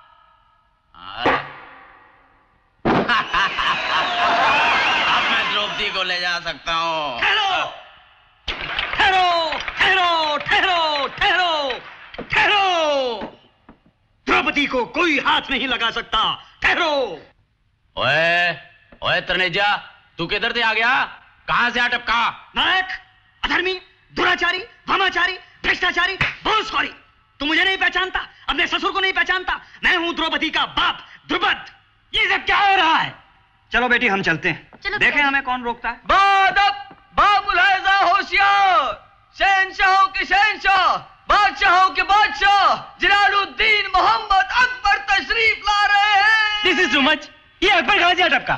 अब मैं द्रौपदी को ले जा सकता हूँ। ठहरो, ठहरो, ठहरो, ठहरो, ठहरो, ठहरो। द्रौपदी को कोई हाथ नहीं लगा सकता, ठहरो। ओए ओए तनेजा, तू किधर से आ गया? कहां से आ टपका? नायक, अधर्मी, दुराचारी, वामाचारी, भ्रष्टाचारी, भोसखोरी। तू मुझे नहीं पहचानता, अपने ससुर को नहीं पहचानता। मैं हूं द्रौपदी का बाप द्रुपद। ये सब क्या हो रहा है? चलो बेटी हम चलते हैं, देखें हमें कौन रोकता है। बादब बाबुलहजा होशियार, शहंशाहों के शहंशाह, बादशाहों के बादशाह जलालुद्दीन मोहम्मद अकबर तशरीफ ला रहे हैं। This is too much. ये अकबर कहां से आ टपका?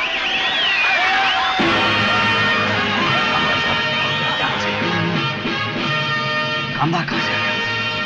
खंबा कहां से आया?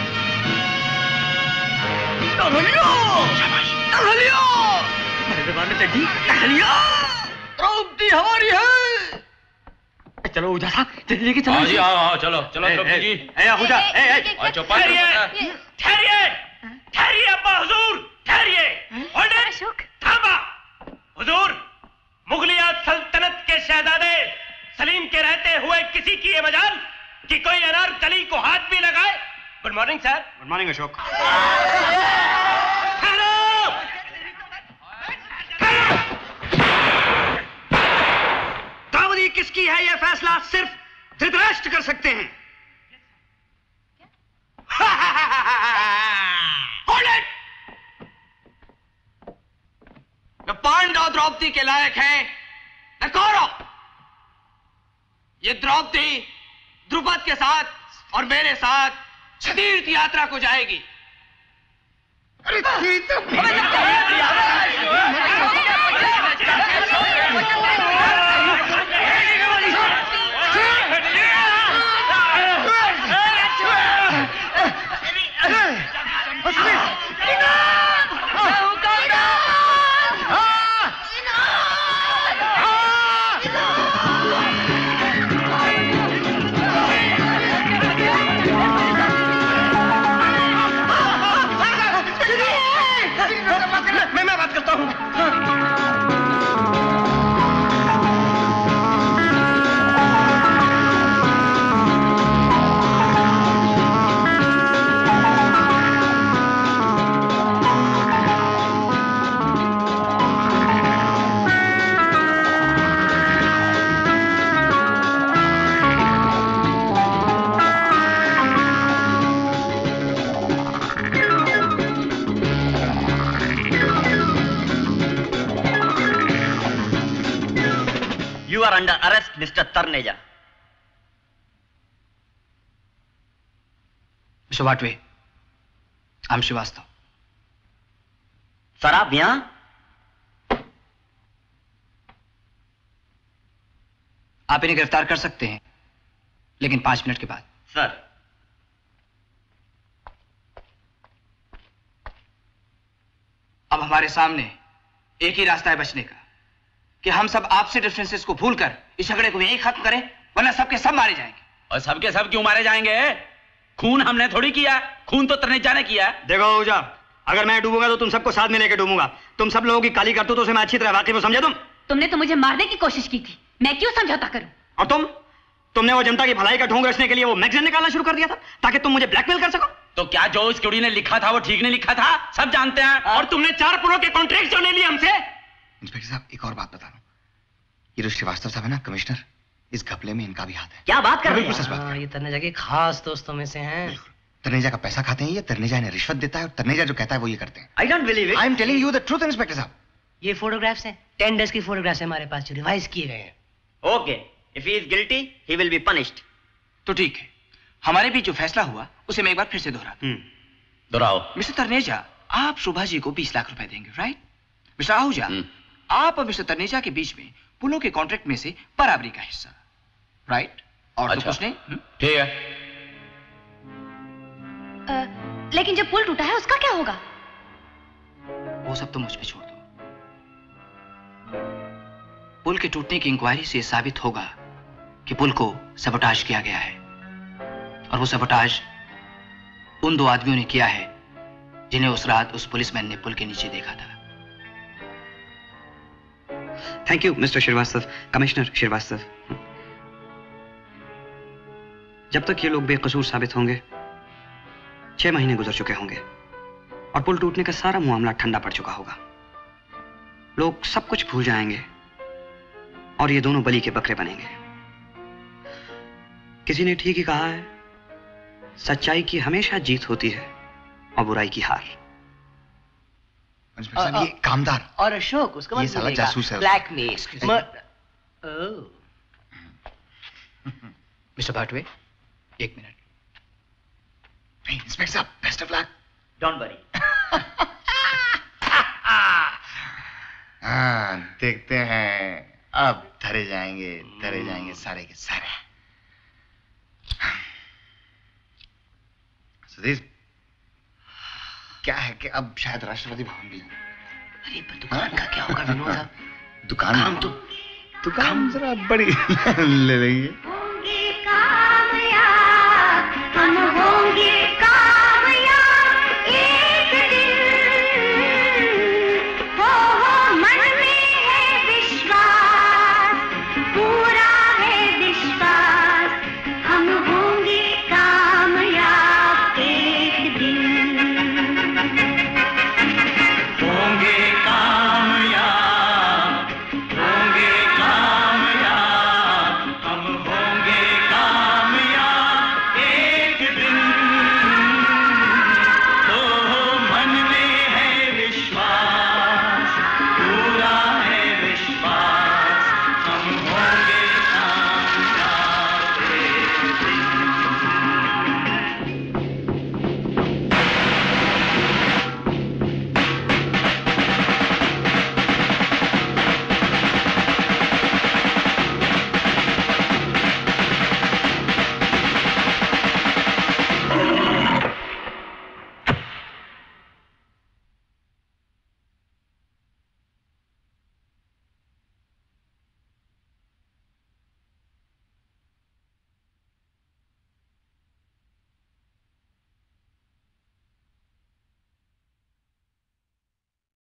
मेरे दरबार में चड्डी द्रौपदी हमारी है। चलो ऊजा साहब, जल्दी लेके चलो। हाँ जी, हाँ हाँ चलो चलो द्रौपदी जी। ए ऊजा, ए ए ठहरिए, ठहरिए, ठहरिए अब्बा हुजूर, ठहरिए। अशोक, थामा। हुजूर, मुगलिया सल्तनत के शहजादे सलीम के रहते हुए किसी की ये मजाल कि कोई अनारकली को हाथ भी लगाए? Good morning sir. Good morning Ashok. Draupadi किसकी है यह फैसला सिर्फ धृतराष्ट्र कर सकते हैं। न पांडव द्रौपदी के लायक है, न कौरव। ये द्रौपदी द्रुपद के साथ और मेरे साथ तीर्थ यात्रा को जाएगी। अरे Tirth you are under arrest mister Tarneja. Mister Watve, I am Srivastava. Sir आप यहां? आप इन्हें गिरफ्तार कर सकते हैं, लेकिन पांच मिनट के बाद। सर अब हमारे सामने एक ही रास्ता है बचने का, कि हम सब आपसी डिफरेंसेस को भूलकर इस झगड़े को यहीं खत्म करें, वरना सबके सब मारे जाएंगे। और सबके सब क्यों मारे जाएंगे? खून हमने थोड़ी किया, खून तो तरनेजा ने किया। देखो आहूजा, अगर मैं डूबूंगा तो तुम सबको साथ में लेकर डूबूंगा। तुम सब लोगों की काली करतूतों से मैं अच्छी तरह वाकिफ हूं, समझे तुम? तुमने तो मुझे मारने की कोशिश की थी, मैं क्यों समझौता करूं? और तुम तुमने वो जनता की भलाई का ढोंग रचने के लिए वो मैगजीन निकालना शुरू कर दिया था, ताकि तुम मुझे ब्लैकमेल कर सको। तो क्या जो उस कुड़ी ने लिखा था वो ठीक नहीं लिखा था? सब जानते हैं। और तुमने चार पुलों के कॉन्ट्रैक्ट जो ले लिए हमसे। इंस्पेक्टर साहब, एक और बात बता रहा हूं, ये जो श्रीवास्तव साहब है ना कमिश्नर, इस घपले में इनका भी हाथ है। क्या बात कर रहे हैं? हैं? हाँ, ये तरनेजा के खास दोस्तों में से हैं। तरनेजा का पैसा खाते हैं ये, तरनेजा इन्हें रिश्वत देता है और तरनेजा जो कहता है वो ये करते हैं। I don't believe it. I am telling you the truth inspector साहब। ये फोटोग्राफ्स हैं, टेन डेज की फोटोग्राफ्स हैं हमारे पास जो रिवाइज किए गए हैं। Okay, if he is guilty he will be punished. तो ठीक है, हमारे बीच जो फैसला हुआ उसे मैं एक बार फिर से दोहरा दूं। दोहराओ। मिस्टर तरनेजा, आप शोभा जी को बीस लाख रुपए देंगे, राइट? मिस्टर आहूजा, आप और मिस्टर तरनेजा के बीच में पुलों के कॉन्ट्रैक्ट में से बराबरी का हिस्सा, राइट? और अच्छा। तो कुछ नहीं? ठीक है। आ, लेकिन जब पुल टूटा है उसका क्या होगा? वो सब तो मुझ पे छोड़ दो। पुल के टूटने की इंक्वायरी से साबित होगा कि पुल को सबोटाज किया गया है, और वो सबोटाज उन दो आदमियों ने किया है जिन्हें उस रात उस पुलिसमैन ने पुल के नीचे देखा था। Thank you mister Srivastava, commissioner Srivastava. जब तक ये लोग बेकसूर साबित होंगे, छह महीने गुजर चुके होंगे और पुल टूटने का सारा मामला ठंडा पड़ चुका होगा। लोग सब कुछ भूल जाएंगे और ये दोनों बलि के बकरे बनेंगे। किसी ने ठीक ही कहा है, सच्चाई की हमेशा जीत होती है और बुराई की हार। इंस्पेक्टर साहब, ये कामदार और अशोक उसका ये साला जासूस है। ब्लैकमेल। मिस्टर भाटवे, एक मिनट। इंस्पेक्टर साहब, best of luck. Don't worry. हाँ, देखते हैं अब धरे जाएंगे, धरे जाएंगे सारे के सारे। सुधीर, क्या है कि अब शायद राष्ट्रपति भवन भी। अरे पर दुकान का क्या होगा विनोद साहब? दुकान काम तो दुकान जरा बड़ी ले लेंगे।